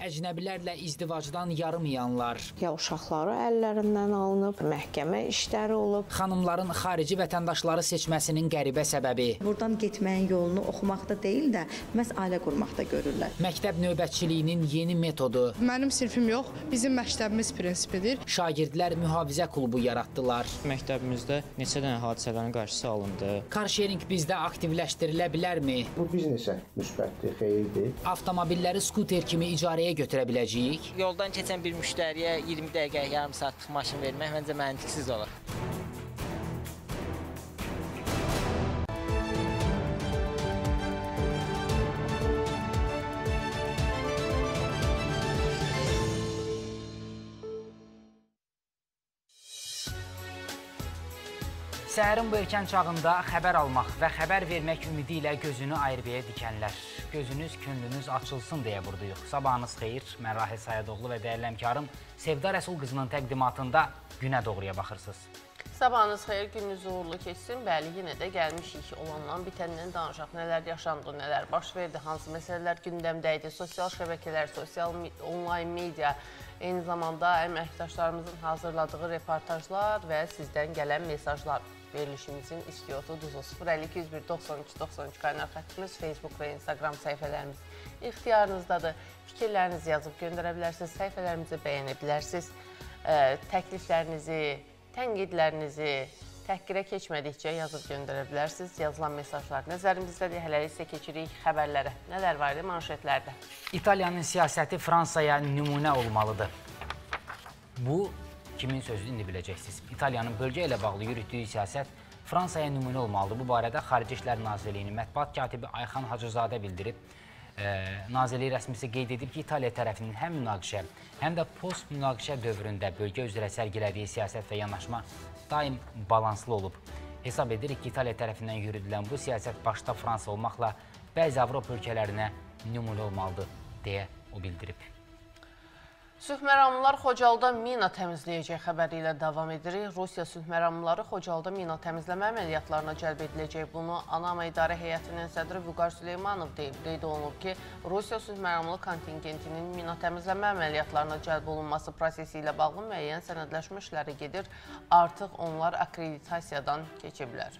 əcnəbilərlə izdivacdan yarımayanlar. Ya uşaqları əllərindən alınıb, məhkəmə işləri olub. Xanımların xarici vətəndaşları seçməsinin qəribə səbəbi. Buradan getməyin yolunu oxumaqda deyil də, məhz ailə qurmaqda görürlər. Məktəb növbətçiliyinin yeni metodu. Mənim sinifim yox, bizim məktəbimiz prinsipidir. Şagirdlər mühafizə klubu yaratdılar. Məktəbimizdə neçə dənə hadisələrin qarşısı alındı. Carsharing bizdə aktivləşdirilə bilərmi? Bu biznesə müsbətdir, xeyirdir. Avtomobilləri skuter kimi icarəyə götürə biləcəyik. Yoldan keçən bir müştəriyə 20 dəqiqə, yarım saatlıq maşın vermək məncə məntiqsiz olur. Səhərin bu erkən çağında xəbər almaq və xəbər vermək ümidi ilə gözünü ayırbəyə dikənlər. Gözünüz, könlünüz açılsın deyə buradayıq. Sabahınız xeyir, mən Rahil Sayadoğlu və dəyərli həmkarım Sevda Rəsul qızının təqdimatında günə doğruya baxırsınız. Sabahınız xeyir, gününüz uğurlu keçsin. Bəli, yenə də gəlmişik olandan bitəndən danışaq. Nələr yaşandı, nələr baş verdi, hansı məsələlər gündəmdə idi, sosial şəbəkələr, sosial onlayn media, eyni zamanda əməkdaşlarımızın hazırladığı reportajlar və sizdən gələn mesajlar. Verilişimizin istiyotu 052-101-93-93 qaynar xəttimiz, Facebook və Instagram səhifələrimiz ixtiyarınızdadır. Fikirlərinizi yazıb göndərə bilərsiniz, səhifələrimizi bəyənə bilərsiniz. Təkliflərinizi, tənqidlərinizi təhqirə keçmədikcə yazıb göndərə bilərsiniz. Yazılan mesajlar nəzərimizdədir. Hələlik isə keçirik xəbərlərə. Nələr var idi manşetlərdə? İtaliyanın siyasəti Fransaya nümunə olmalıdır. Bu kimin sözü indi biləcəksiniz. İtaliyanın bölgə ilə bağlı yürütdüyü siyasət Fransaya nümunə olmalıdır. Bu barədə Xarici İşlər Nazirliyinin mətbuat katibi Ayxan Hacızadə bildirib. Nazirliyi rəsmisi qeyd edib ki, İtaliya tərəfinin həm münaqişə, həm də post-münaqişə dövründə bölgə üzrə sərgilədiyi siyasət və yanaşma daim balanslı olub. Hesab edirik ki, İtaliya tərəfindən yürüdülən bu siyasət başda Fransa olmaqla bəzi Avropa ölkələrinə nümunə olmalıdır, deyə o bildirib. Sülhməramlılar Xocalda mina təmizləyəcək xəbəri ilə davam edirik. Rusiya sülhməramlıları Xocalda mina təmizləmə əməliyyatlarına cəlb ediləcək. Bunu Anama İdarə Heyətinin sədri Vüqar Süleymanov deyib. Qeyd olunub ki, Rusiya sülhməramlı kontingentinin mina təmizləmə əməliyyatlarına cəlb olunması prosesi ilə bağlı müəyyən sənədləşmə işləri gedir. Artıq onlar akkreditasiyadan keçiblər.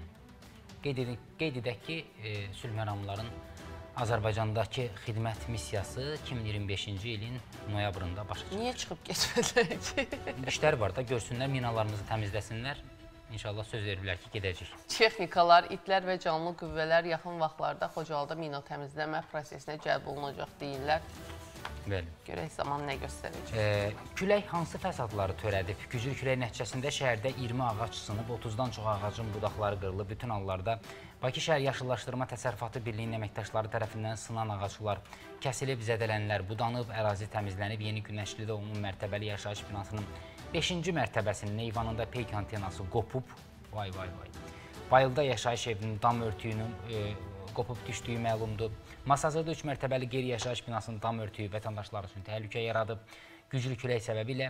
Qeyd edək ki, sülhməramlıların Azərbaycandakı xidmət missiyası 2025-ci ilin noyabrında başa çıxır. Niyə çıxıb getmədilər ki? İşlər var da, görsünlər, minalarımızı təmizləsinlər. İnşallah söz veriblər ki, gedəcək. Texnikalar, itlər və canlı qüvvələr yaxın vaxtlarda Xocalda mina təmizləmə prosesinə cəlb olunacaq deyirlər. Bəli. Görək zaman nə göstərəcək. Külək hansı fəsadları törədib? Güclü külək nəticəsində şəhərdə 20 ağac sınıb, 30-dan çox ağacın budaqları qırılıb. Bütün hallarda Bakı Şəhər Yaşıllaşdırma Təsərrüfatı Birliyinin əməkdaşları tərəfindən sınan ağaclar kəsilib, zədələnlər budanıb, ərazi təmizlənib. Yeni Günəşlidə umum mərtəbəli yaşayış binasının 5-ci mərtəbəsinin eyvanında peyk antenası qopub. Vay. Bayılda yaşayış evinin dam örtüyünün qopub düşdüyü məlumdur. Masazırda 3 mərtəbəli qeyri-yaşayış binasının dam örtüyü vətəndaşlar üçün təhlükə yaradıb. Güclü külək səbəbilə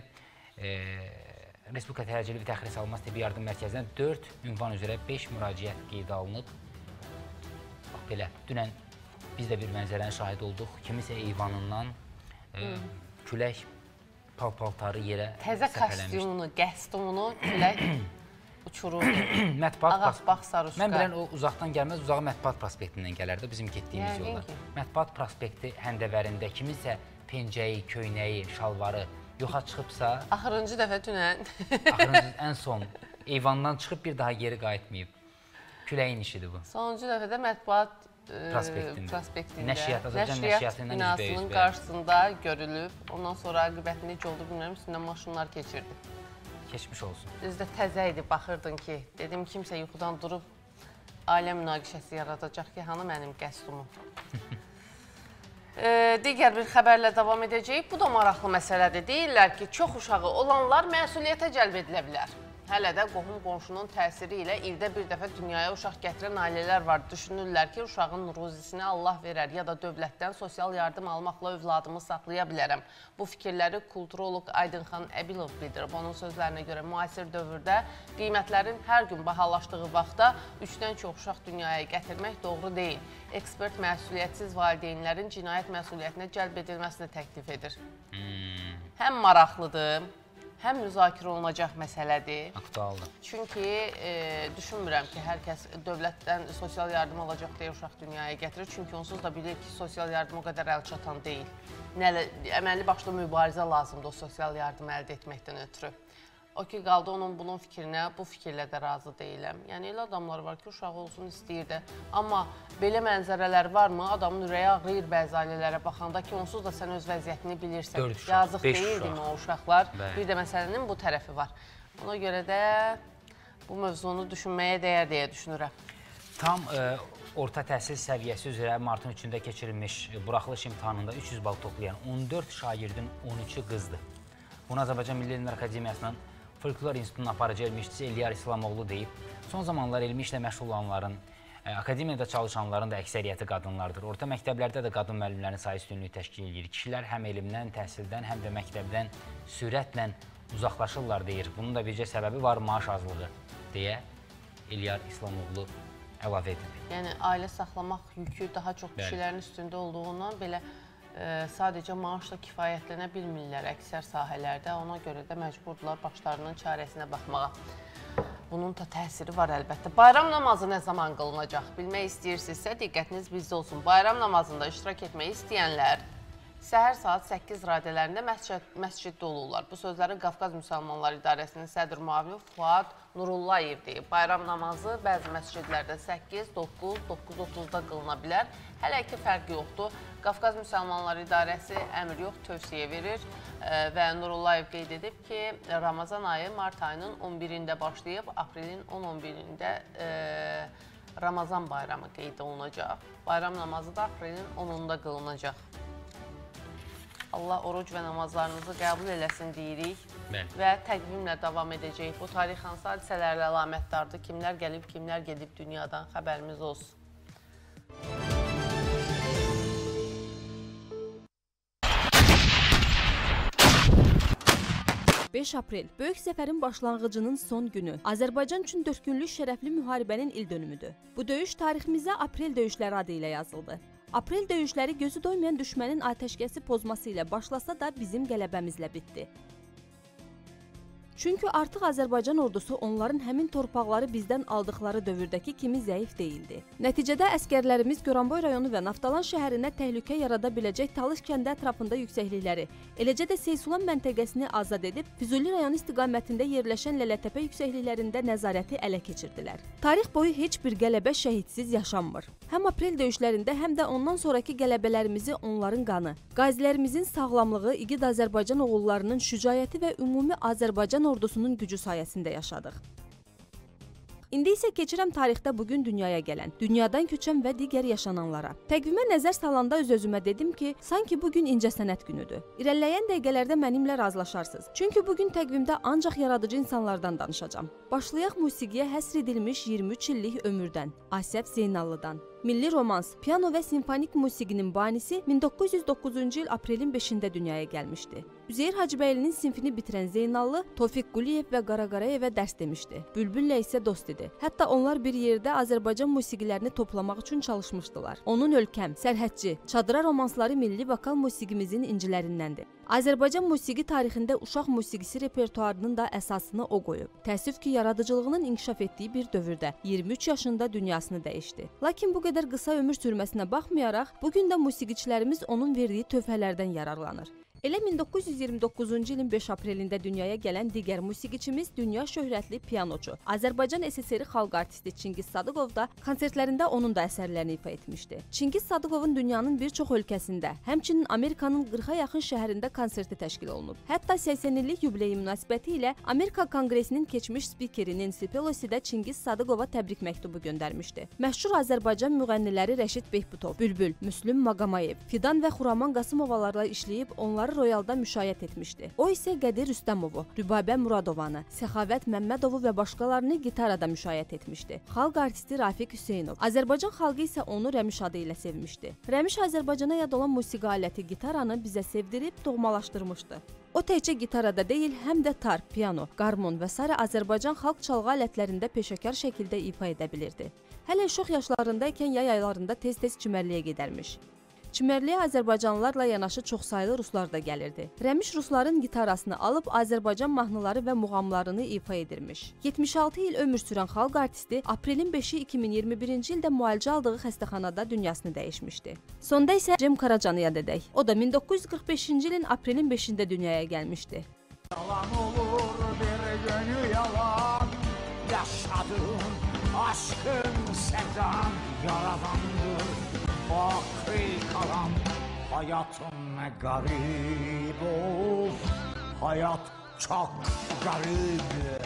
Respublika Təcili və Təxirə Salınmaz Tibbi Yardım Mərkəzindən 4 ünvan üzrə 5 müraciət qeydə alınıb. Bax belə, dünən biz də bir mənzərənin şahid olduq. Kimisə eyvanından külək pal-paltarı yerə səpələmişdir. Təzə kostyumunu, qəstumunu külək uçurur. Mətbuat sarışqa. Mən bilən o uzaqdan gəlməz, uzağı Mətbuat prospektindən gələrdi bizim getdiyimiz yolda. Mətbuat prospekti həndəvərində kiminsə pencəyi, köynəyi, şalvarı yoxa çıxıbsa... Axırıncı dəfə dünən. Axırıncı, ən son eyvandan çıxıb bir daha geri qayıtmayıb. Küləyin işidir bu. Sonuncu dəfədə Mətbuat prospektində nəşriyyat binasının qarşısında görülüb. Ondan sonra aqibətini necə oldu bilmirəm, üstündən maşınlar keçirdi. Keçmiş olsun. Özdə təzə idi, baxırdın ki, dedim kimsə yuxudan durub ailə münaqişəsi yaradacaq ki, hanı mənim qəstumum. Digər bir xəbərlə davam edəcəyik. Bu da maraqlı məsələdir. Deyirlər ki, çox uşağı olanlar məsuliyyətə cəlb edilə bilər. Hələ də qohum-qonşunun təsiri ilə ildə bir dəfə dünyaya uşaq gətirən ailələr var. Düşünürlər ki, uşağın ruzisini Allah verər ya da dövlətdən sosial yardım almaqla övladımı saxlaya bilərəm. Bu fikirləri kulturoloq Aydınxan Əbilov bildirib. Onun sözlərinə görə müasir dövrdə qiymətlərin hər gün bahalaşdığı vaxtda 3-dən çox uşaq dünyaya gətirmək doğru deyil. Ekspert məsuliyyətsiz valideynlərin cinayət məsuliyyətinə cəlb edilməsini təklif edir. Həm maraqlıdır, həm müzakirə olunacaq məsələdir. Aktualdır. Çünki düşünmürəm ki, hər kəs dövlətdən sosial yardım alacaq deyə uşaq dünyaya gətirir. Çünki onsuz da bilir ki, sosial yardım o qədər əl çatan deyil. Əməlli başlı mübarizə lazımdır o sosial yardım əldə etməkdən ötürü. O ki, qaldı onun bunun fikrinə, bu fikirlə də razı deyiləm. Yəni, elə adamlar var ki, uşağı olsun istəyirdi. Amma belə mənzərələr varmı? Adamın ürəyi ağrıyır bəzi ailələrə baxanda ki, onsuz da sən öz vəziyyətini bilirsən. Yazıq deyildi mi o uşaqlar? Bir də məsələnin bu tərəfi var. Ona görə də bu mövzunu düşünməyə dəyər deyə düşünürəm. Tam orta təhsil səviyyəsi üzrə martın 3-də keçirilmiş buraxılış imtahanında 300 bal toplayan 14 şagirdin 13-ü qızdır. Bunu Azərbaycan Milli Elmlər Akademiyasının Folklor İnstitutunun aparıcı elmi işçisi Eliyar İslamoğlu deyib. Son zamanlar elmi işlə məşğul olanların, akademiyada çalışanların da əksəriyyəti qadınlardır. Orta məktəblərdə də qadın müəllimlərin sayı üstünlüyü təşkil edir. Kişilər həm elmdən, təhsildən, həm də məktəbdən sürətlə uzaqlaşırlar deyir. Bunun da bircə səbəbi var, maaş azlığı deyə Eliyar İslamoğlu əlavə edir. Yəni, ailə saxlamaq yükü daha çox kişilərin üstündə olduğundan belə sadəcə maaşla kifayətlənə bilmirlər əksər sahələrdə. Ona görə də məcburdular başlarının çarəsinə baxmağa. Bunun da təsiri var əlbəttə. Bayram namazı nə zaman qılınacaq? Bilmək istəyirsinizsə, diqqətiniz bizdə olsun. Bayram namazında iştirak etmək istəyənlər səhər saat 8 radələrində məsciddə olurlar. Bu sözləri Qafqaz Müsəlmanları İdarəsinin sədr müavini Fuad Nurullayev deyib. Bayram namazı bəzi məscidlərdə 8, 9, 9:30-da qılına bilər. Hələ ki, fərqi yoxdur. Qafqaz Müsəlmanları İdarəsi əmr yox, tövsiyə verir və Nurullayev qeyd edib ki, Ramazan ayı mart ayının 11-də başlayıb, aprelin 10-11-də Ramazan bayramı qeyd olunacaq. Bayram namazı da aprelin 10-da qılınacaq. Allah oruc və namazlarınızı qəbul eləsin deyirik və təqvimlə davam edəcəyik. Bu tarix hansı hadisələrlə əlamətdardır, kimlər gəlib, kimlər gedib dünyadan xəbərimiz olsun. 5 aprel böyük zəfərin başlanğıcının son günü. Azərbaycan üçün 4 günlük şərəfli müharibənin ildönümüdür. Bu döyüş tariximizə aprel döyüşləri adı ilə yazıldı. Aprel döyüşləri gözü doymayan düşmənin atəşkəsi pozması ilə başlasa da bizim qələbəmizlə bitdi. Çünki artıq Azərbaycan ordusu onların həmin torpaqları bizdən aldıqları dövrdəki kimi zəif deyildi. Nəticədə əskərlərimiz Goranboy rayonu və Naftalan şəhərinə təhlükə yarada biləcək Talış kəndi ətrafında yüksəklikləri, eləcə də Seysulan məntəqəsini azad edib, Füzuli rayonu istiqamətində yerləşən Lələtəpə yüksəkliklərində nəzarəti ələ keçirdilər. Tarix boyu heç bir qələbə şəhidsiz yaşanmır. Həm aprel döyüşlərində, həm də ondan sonraki qələbələrimizi onların qanı, qazilərimizin sağlamlığı, igid Azərbaycan oğullarının şücaəti və ümumi Azərbaycan ordusunun gücü sayəsində yaşadıq. İndi isə keçirəm tarixdə bugün dünyaya gələn, dünyadan köçən və digər yaşananlara. Təqvimə nəzər salanda öz-özümə dedim ki, sanki bugün incəsənət günüdür. İrəliləyən dəqiqələrdə mənimlə razılaşarsınız. Çünki bugün təqvimdə ancaq yaradıcı insanlardan danışacağam. Başlayaq musiqiyə həsr edilmiş 23 illik ömürdən, Asəf Zeynallıdan. Milli romans, piano və simfonik musiqinin banisi 1909-cu il aprelin 5-də dünyaya gəlmişdi. Üzeyir Hacıbəylinin sinfini bitirən Zeynallı, Tofiq Quliyev və Qaraqarayevə dərs demişdi. Bülbüllə isə dost idi. Hətta onlar bir yerdə Azərbaycan musiqilərini toplamaq üçün çalışmışdılar. Onun Ölkəm, Sərhədçi, Çadıra romansları milli vokal musiqimizin incilərindəndir. Azərbaycan musiqi tarixində uşaq musiqisi repertuarının da əsasını o qoyub. Təəssüf ki, yaradıcılığının inkişaf etdiyi bir dövrdə 23 yaşında dünyasını dəyişdi. Lakin bu qədər qısa ömür sürməsinə baxmayaraq, bugün də musiqiçilərimiz onun verdiyi tövhələrdən yararlanır. Elə 1929-cu ilin 5 aprelində dünyaya gələn digər musiqiçimiz dünya şöhrətli pianoçu, Azərbaycan SSR xalq artisti Çingiz Sadıqov da konsertlərində onun da əsərlərini ifa etmişdi. Çingiz Sadıqovun dünyanın bir çox ölkəsində, həmçinin Amerikanın 40-a yaxın şəhərində konserti təşkil olunub. Hətta 80 illik yubileyi münasibəti ilə Amerika Konqresinin keçmiş spikeri Nancy Pelosi də Çingiz Sadıqova təbrik məktubu göndərmişdi. Məşhur Azərbaycan müğənniləri Rəşid Behbutov, Bülbül, Müslüm Maqamayev, Fidan və Xuraman Qasımovalarla işləyib onları Sarı Royalda müşayiət etmişdi. O isə Qədir Rüstəmovu, Rübabə Muradovanı, Səxavət Məmmədovu və başqalarını gitarada müşayiət etmişdi. Xalq artisti Rafiq Hüseynov. Azərbaycan xalqı isə onu Rəmiş adı ilə sevmişdi. Rəmiş Azərbaycana yad olan musiqi aləti gitaranı bizə sevdirib doğmalaşdırmışdı. O təkcə gitarada deyil, həm də tar, piano, qarmon və sairə Azərbaycan xalq çalğı alətlərində peşəkar şəkildə ifa edə bilirdi. Hələ uşaq yaşlarındaykən yay aylarında tez-tez çimərliyə gedərmiş. Çimərliyə azərbaycanlılarla yanaşı çoxsaylı ruslar da gəlirdi. Rəmiş rusların gitarasını alıb Azərbaycan mahnıları və muğamlarını ifa edirmiş. 76 il ömür sürən xalq artisti aprelin 5-i 2021-ci ildə müalicə aldığı xəstəxanada dünyasını dəyişmişdi. Sonda isə Cem Karacanı yad edək. O da 1945-ci ilin aprelin 5-də dünyaya gəlmişdi. Yalan olur bir gönül yalan, yaşadığın aşkın sevdan yaradandır. Bakri kalan hayatım ne garip of, hayat çok garip.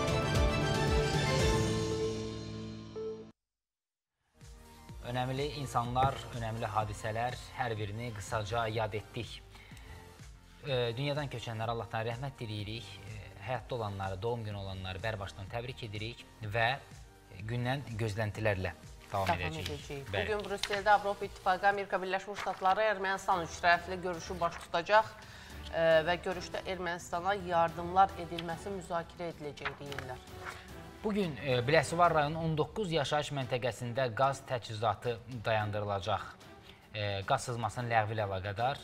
Önəmli insanlar, önəmli hadisələr, hər birini qısaca yad etdik. Dünyadan köçənlərə Allahdan rəhmət diləyirik. Həyatda olanları, doğum günü olanları bərbaşdan təbrik edirik və gündən gözləntilərlə davam edəcəyik. Bugün Brüsseldə Avropa İttifaqı, Amerika Birləşmiş Ştatları, Ermənistan üçtərəfli görüşü baş tutacaq və görüşdə Ermənistana yardımlar edilməsi müzakirə ediləcək deyirlər. Bugün Biləsuvar rayonunun 19 yaşayış məntəqəsində qaz təchizatı dayandırılacaq. Qaz sızmasının ləğvi ilə əlaqədar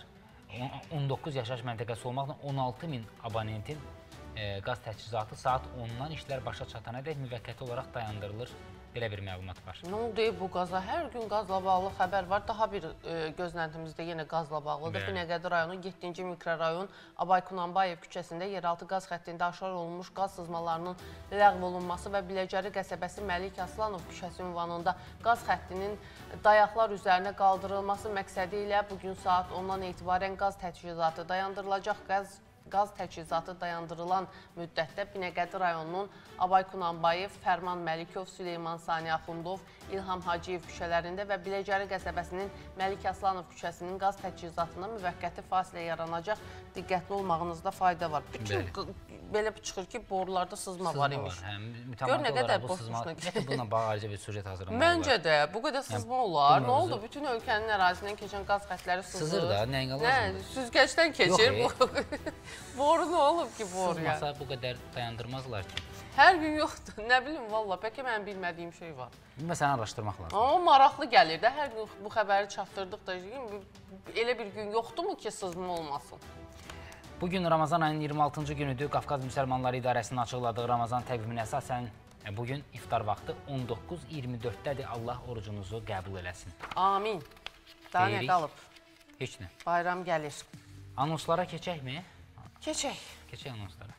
19 yaşayış məntəqəsi olmaqla 16.000 abonentin qaz təchizatı saat 10-dan işlər başa çatanədək müvəqqəti olaraq dayandırılır. Belə bir məlumat var. Nə oldu bu qaza? Hər gün qazla bağlı xəbər var. Daha bir gözləntimizdə yenə qazla bağlıdır. Binəqədi rayonu 7-ci mikrorayon Abay Kunanbayev küçəsində yeraltı qaz xəttində aşar olunmuş qaz sızmalarının ləğv olunması və Biləcəri qəsəbəsi Məlik Aslanov küçəsi ünvanında qaz xəttinin dayaqlar üzərinə qaldırılması məqsədi ilə bugün saat 10-dan etibarən qaz təchizatı dayandırılacaq. Qaz təchizatı dayandırılan müddətdə Binəqədi rayonunun Abay Kunanbayev, Fərman Məlikov, Süleyman Sani Axundov, İlham Hacıyev küçələrində və Biləcəri qəsəbəsinin Məlik Aslanov küçəsinin qaz təchizatına müvəqqəti fasilə yaranacaq. Diqqətli olmağınızda fayda var. Belə çıxır ki, borularda sızma var imiş. Gör nə qədər boş boşuna gedir. Bununla bağlı ayrıca bir sujet hazırlamaq olar. Məncə də bu qədər sızma olar. Nə oldu? Bütün ölkənin ərazisindən keçən qaz xətləri sızır. Sızır da, nəyin qalmazdır? Süzgəcdən keçir. Boru nə olub ki boruya? Sızmasa bu qədər dayandırmazlar ki. Hər gün yoxdur. Nə bilim, valla, bəlkə mənim bilmədiyim şey var. Məsələn, araşdırmaq lazım. Amma maraqlı gəlir də, hər gün bu xəbəri çatdırdıq da, elə bir gün yoxdurmu ki, sızma olmasın? Bugün Ramazan ayının 26-cı günüdür. Qafqaz Müsəlmanları İdarəsinin açıqladığı Ramazan təqviminə əsasən bugün iftar vaxtı 19:24-dədir. Allah orucunuzu qəbul eləsin. Amin. Daha nə qalıb? Heç nə. Bayram gəlir. Anonslara keçəkmi? Keçək. Keçək anonslara.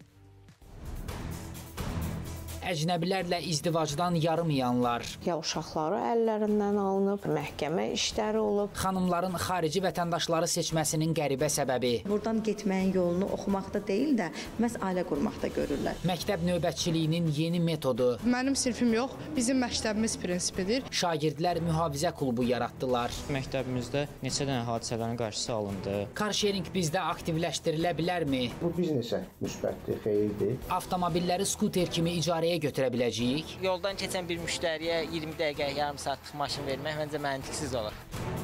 Əcnəbilərlə izdivacdan yarımayanlar, Ya uşaqları əllərindən alınıb, məhkəmə işləri olub. xanımların xarici vətəndaşları seçməsinin qəribə səbəbi, Buradan getməyin yolunu oxumaqda deyil də, məhz ailə qurmaqda görürlər. məktəb növbətçiliyinin yeni metodu, Mənim sinfim yox, bizim məktəbimiz prinsipidir. şagirdlər mühafizə klubu yaratdılar. Məktəbimizdə neçə dənə hadisələrin qarşısı alındı. Carsharing bizdə aktivləşdirilə bilərmi? Bu biznesə müsbətdir, xeyirdir. Avtomobilləri skuter kimi icarəyə götürə biləcəyik? Yoldan keçən bir müştəriyə 20 dəqiqə, yarım saatlıq maşın vermək məncə məntiqsiz olur.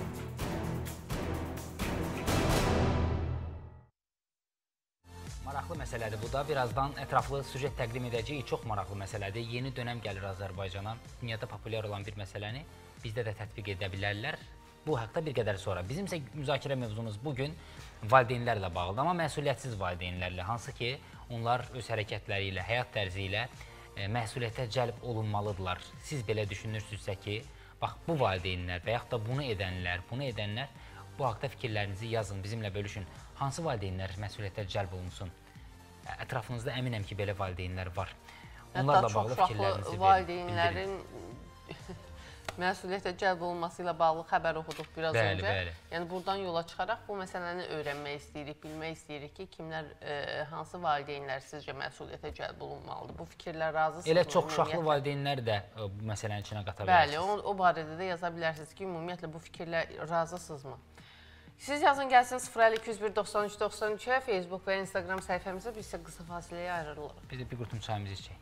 Maraqlı məsələdir bu da. Birazdan ətraflı süjet təqdim edəcəyik. Çox maraqlı məsələdir. Yeni dönəm gəlir Azərbaycana. Dünyada populyar olan bir məsələni bizdə də tətbiq edə bilərlər. Bu haqda bir qədər sonra. Bizim isə müzakirə mövzumuz bugün valideynlərlə bağlıdır. Amma məsuliyyətsiz valideynlərlə. Hansı ki, onlar öz hərəkətləri ilə, həyat tərzi ilə məsuliyyətə cəlb olunmalıdırlar. Siz belə düşünürsünüzsə ki, bax, bu valideynlər və yaxud da bunu edənlər, bu haqda fikirlərinizi yazın, bizimlə bölüşün. Hansı valideynlər məsuliyyətə cəlb olunsun? Ətrafınızda əminəm ki, belə valideynlər var. Onlarla bağlı fikirlərinizi bildirin. Valideynlərin məsuliyyətə cəlb olması ilə bağlı xəbər oxuduq biraz öncə. Bəli. Yəni, buradan yola çıxaraq bu məsələni öyrənmək istəyirik, bilmək istəyirik ki, kimlər, hansı valideynlər sizcə məsuliyyətə cəlb olunmalıdır? Bu fikirlər razısınız? Elə çox uşaqlı valideynlər də bu məsələnin içinə qata bilərsiniz. Bəli, o barədə də yaza bilərsiniz ki, ümumiyyətlə bu fikirlər razısınızmı? Siz yazın gəlsin 052019393-ə, Facebook və Instagram səhifəmizə, biz isə qısa fasiləyə ayrılırıq. Biz də bir qurtum çayımızı içək.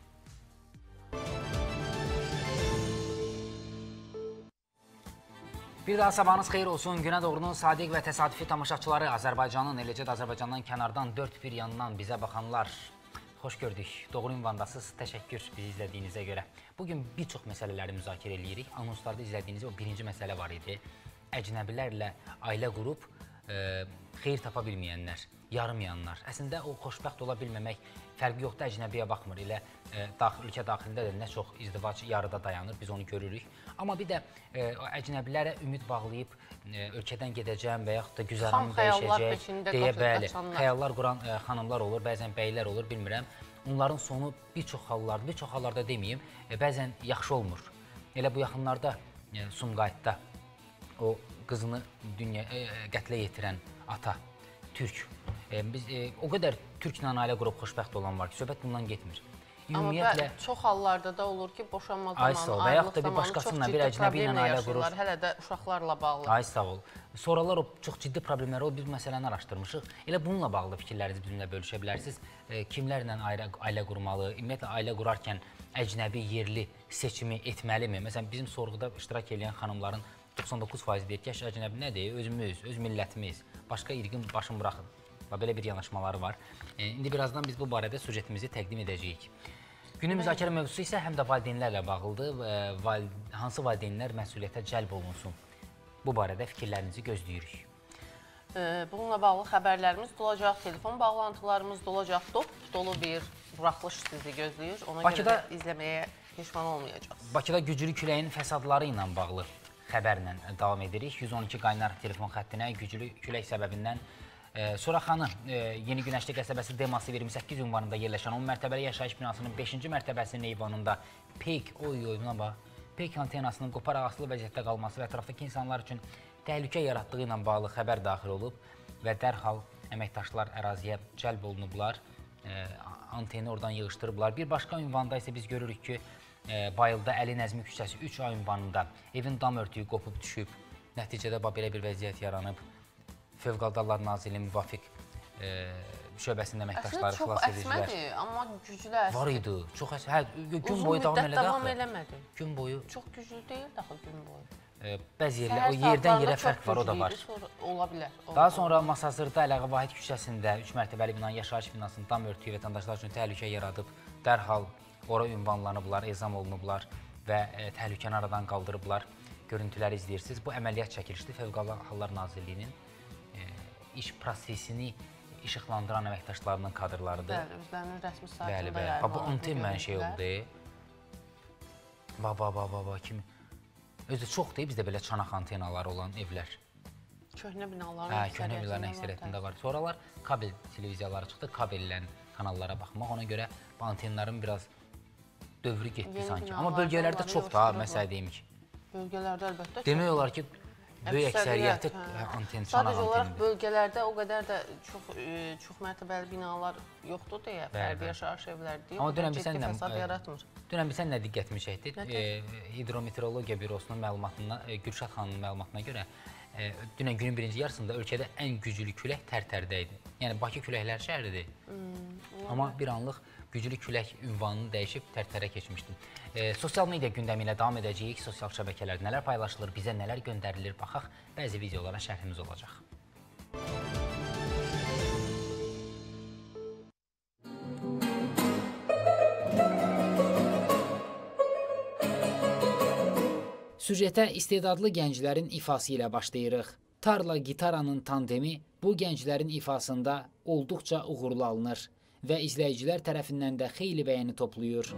Bir daha sabahınız xeyir olsun. Günə doğrunun sadiq və təsadüfi tamaşaçıları, Azərbaycanın, eləcə də Azərbaycandan kənardan dörd bir yandan bizə baxanlar, xoş gördük. Doğru ünvandasınız. Təşəkkür bizi izlədiyinizə görə. Bugün bir çox məsələləri müzakirə edirik. Anonslarda izlədiyiniz o birinci məsələ var idi. Əcnəbilərlə ailə qurub xeyir tapa bilməyənlər, yarımayanlar. Əslində o xoşbəxt ola bilməmək fərqi yoxdur, əcnəbiyə baxmır. Elə ölkə daxilində də nə çox izdivac yarıda dayanır, biz onu görürük. Amma bir də əcnəbilərə ümid bağlayıb ölkədən gedəcəm və yaxud da güzəranım dəyişəcək deyə bəli, xəyallar quran xanımlar olur, bəzən bəylər olur, bilmirəm. Onların sonu bir çox hallarda deməyim, bəzən yaxşı olmur. Elə bu yaxınlarda Sumqayıtda o qızını qətlə yetirən ata, türk. O qədər türklə ailə qurub xoşbəxt olan var ki, söhbət bundan getmir. Amma çox hallarda da olur ki, boşanma zamanı, ayrılıq zamanı çox ciddi problemlə yaşayırlar, hələ də uşaqlarla bağlı. Ay, sağ ol. Sonralar o çox ciddi problemləri, o biz məsələni araşdırmışıq. Elə bununla bağlı fikirlərinizi bizimlə bölüşə bilərsiniz. Kimlərlə ailə qurmalı, ümumiyyətlə ailə qurarkən əcnəbi, yerli seçimi etməlimi? Məsələn, bizim sorğuda iştirak edən xanımların 99% deyir ki, əcnəbi nədir? Özümüz, öz millətimiz, başqa irqin başını buraxın. Belə bir yanaşmaları var. İndi birazdan biz bu barədə sujetimizi təqdim edəcəyik. Günün müzakirə mövzusu isə həm də valideynlərlə bağlıdır. Hansı valideynlər məsuliyyətə cəlb olunsun? Bu barədə fikirlərinizi gözləyirik. Bununla bağlı xəbərlərimiz olacaq, telefon bağlantılarımız olacaq. Dolu bir buraxılış sizi gözləyir. Ona görə də izləməyə peşman olmayacaqsınız. Bakıda güclü küləyin fəsadları ilə bağlı xəbərlə davam edirik. 112 qaynar telefon xəttinə güclü külək səbəbindən Soraxanı, Yeni Günəşli qəsəbəsi Deması 28 ünvanında yerləşən 10 mərtəbəli yaşayış binasının 5-ci mərtəbəsinin eyvanında peyk antenasının qopar ağasılı vəziyyətdə qalması və ətrafdakı insanlar üçün təhlükə yaratdığı ilə bağlı xəbər daxil olub və dərhal əməkdaşlar əraziyə cəlb olunublar, anteni oradan yığışdırıblar. Bir başqa ünvanda isə biz görürük ki, Bayılda Əli Nəzmi küçəsi 3A ünvanında evin dam örtüyü qopub düşüb, nəticədə belə bir vəziyyət yaranıb. Fövqəladə Hallar Nazirliyinin müvafiq şöbəsində əməkdaşları xilas edicilər. Çox əsmədir, amma güclü əsmədir. Var idi, çox əsmədir. Uzun müddət davam eləmədi. Gün boyu. Çox güclü deyil daxı gün boyu. Bəzi yerlər, o yerdən yerə fərq var, o da var. Ola bilər. Daha sonra Masazırda Əliağa Vahid küçəsində 3 mərtəbəli binanın yaşayış binasının dam örtüyü vətəndaşlar üçün təhlükə yaradıb. Dərhal ora ünvanlanıblar, ezam olunublar və təhlükəni aradan qaldırıblar. Görüntüləri izləyirsiniz. Bu əməliyyat çəkilişdir Fövqəladə Hallar Nazirliyinin iş prosesini işıqlandıran əməkdaşlarının kadrlarıdır. Bəli, özlərinin rəsmi saytında yayınlanır. Bu anten mən şey oldu. Kimi? Özü çox deyib, bizdə belə çanaq antenaları olan evlər. Köhnə binaların köhnə binaların əksəriyyətində var. Sonralar kabel televiziyaları çıxdı, kabellə kanallara baxmaq. Ona görə bu antenlərin biraz dövrü getdi sanki. Amma bölgələrdə çox daha məsələ deyim ki. Bölgələrdə əlbəttə çox. Demək olar ki, böyük əksəriyyəti anten, çanaq sadəcə olaraq antenidir. bölgələrdə o qədər də çox mərtəbəli binalar yoxdur deyə, fərdi yaşayış evləri deyil. Amma dünən bilsən nə diqqətimi çəkdi? Hidrometeorologiya Bürosunun məlumatından, Gülşad xanımın məlumatına görə dünən günün birinci yarısında ölkədə ən güclü külək Tərtərdə idi. Yəni Bakı küləklər şəhəridir. Amma bir anlıq güclü külək ünvanını dəyişib Tərtərə keçmişdim. Sosial media gündəmi ilə davam edəcəyik. Sosial şəbəkələr nələr paylaşılır, bizə nələr göndərilir, baxaq. Bəzi videolara şərhimiz olacaq. Süjetə istedadlı gənclərin ifası ilə başlayırıq. Tarla gitaranın tandemi bu gənclərin ifasında olduqca uğurlu alınır və izləyicilər tərəfindən də xeyli bəyəni toplayır.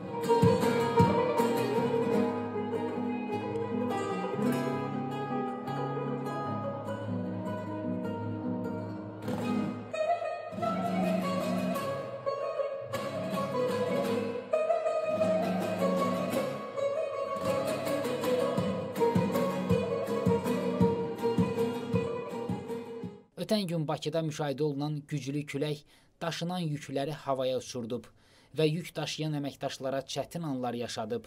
Ötən gün Bakıda müşahidə olunan güclü külək daşınan yükləri havaya uçurdub və yük daşıyan əməkdaşlara çətin anlar yaşadıb.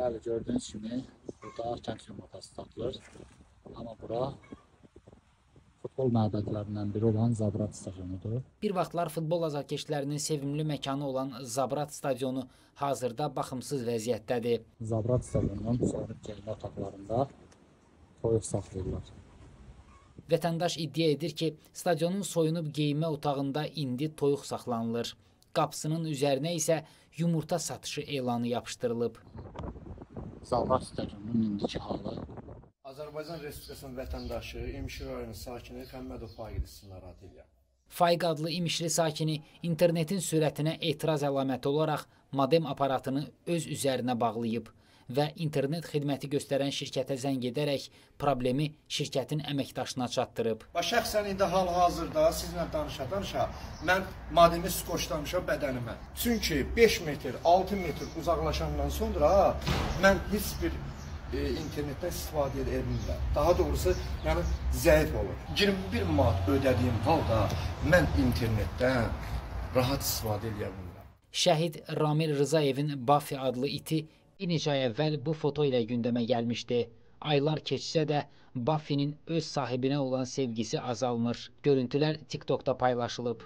Bəli, gördüyünüz kimi burada kənd yumurtası satılır. Amma bura futbol məbədlərindən biri olan Zabrat stadionudur. Bir vaxtlar futbol azarkeşlərinin sevimli məkanı olan Zabrat stadionu hazırda baxımsız vəziyyətdədir. Zabrat stadionunun soyunub geyinmə otaqlarında toyuq saxlayırlar. Vətəndaş iddia edir ki, stadionun soyunub geyinmə otağında indi toyuq saxlanılır. Qapısının üzərinə isə yumurta satışı elanı yapışdırılıb. Zabrat stadionunun indiki halı. Azərbaycan Respublikasının vətəndaşı, İmişli rayonu sakini Xəmmədov Faiq narahat edir. Faiq adlı İmişli sakini internetin sürətinə etiraz əlaməti olaraq modem aparatını öz üzərinə bağlayıb və internet xidməti göstərən şirkətə zəng edərək problemi şirkətin əməkdaşına çatdırıb. Şəxsən indi hal-hazırda sizinlə danışa-danışa mən modemi skoçlamışam bədənimə. Çünki 5 metr, 6 metr uzaqlaşandan sonra mən heç bir internetdən istifadə edə bilmirəm. Daha doğrusu, yəni zəif olur. 21 manat ödədiyim halda mən internetdən rahat istifadə edə bilmirəm. Şəhid Ramil Rızayevin Buffy adlı iti bir neçə ay əvvəl bu foto ilə gündəmə gəlmişdi. Aylar keçsə də Buffy'nin öz sahibinə olan sevgisi azalmır. Görüntülər TikTok'da paylaşılıb.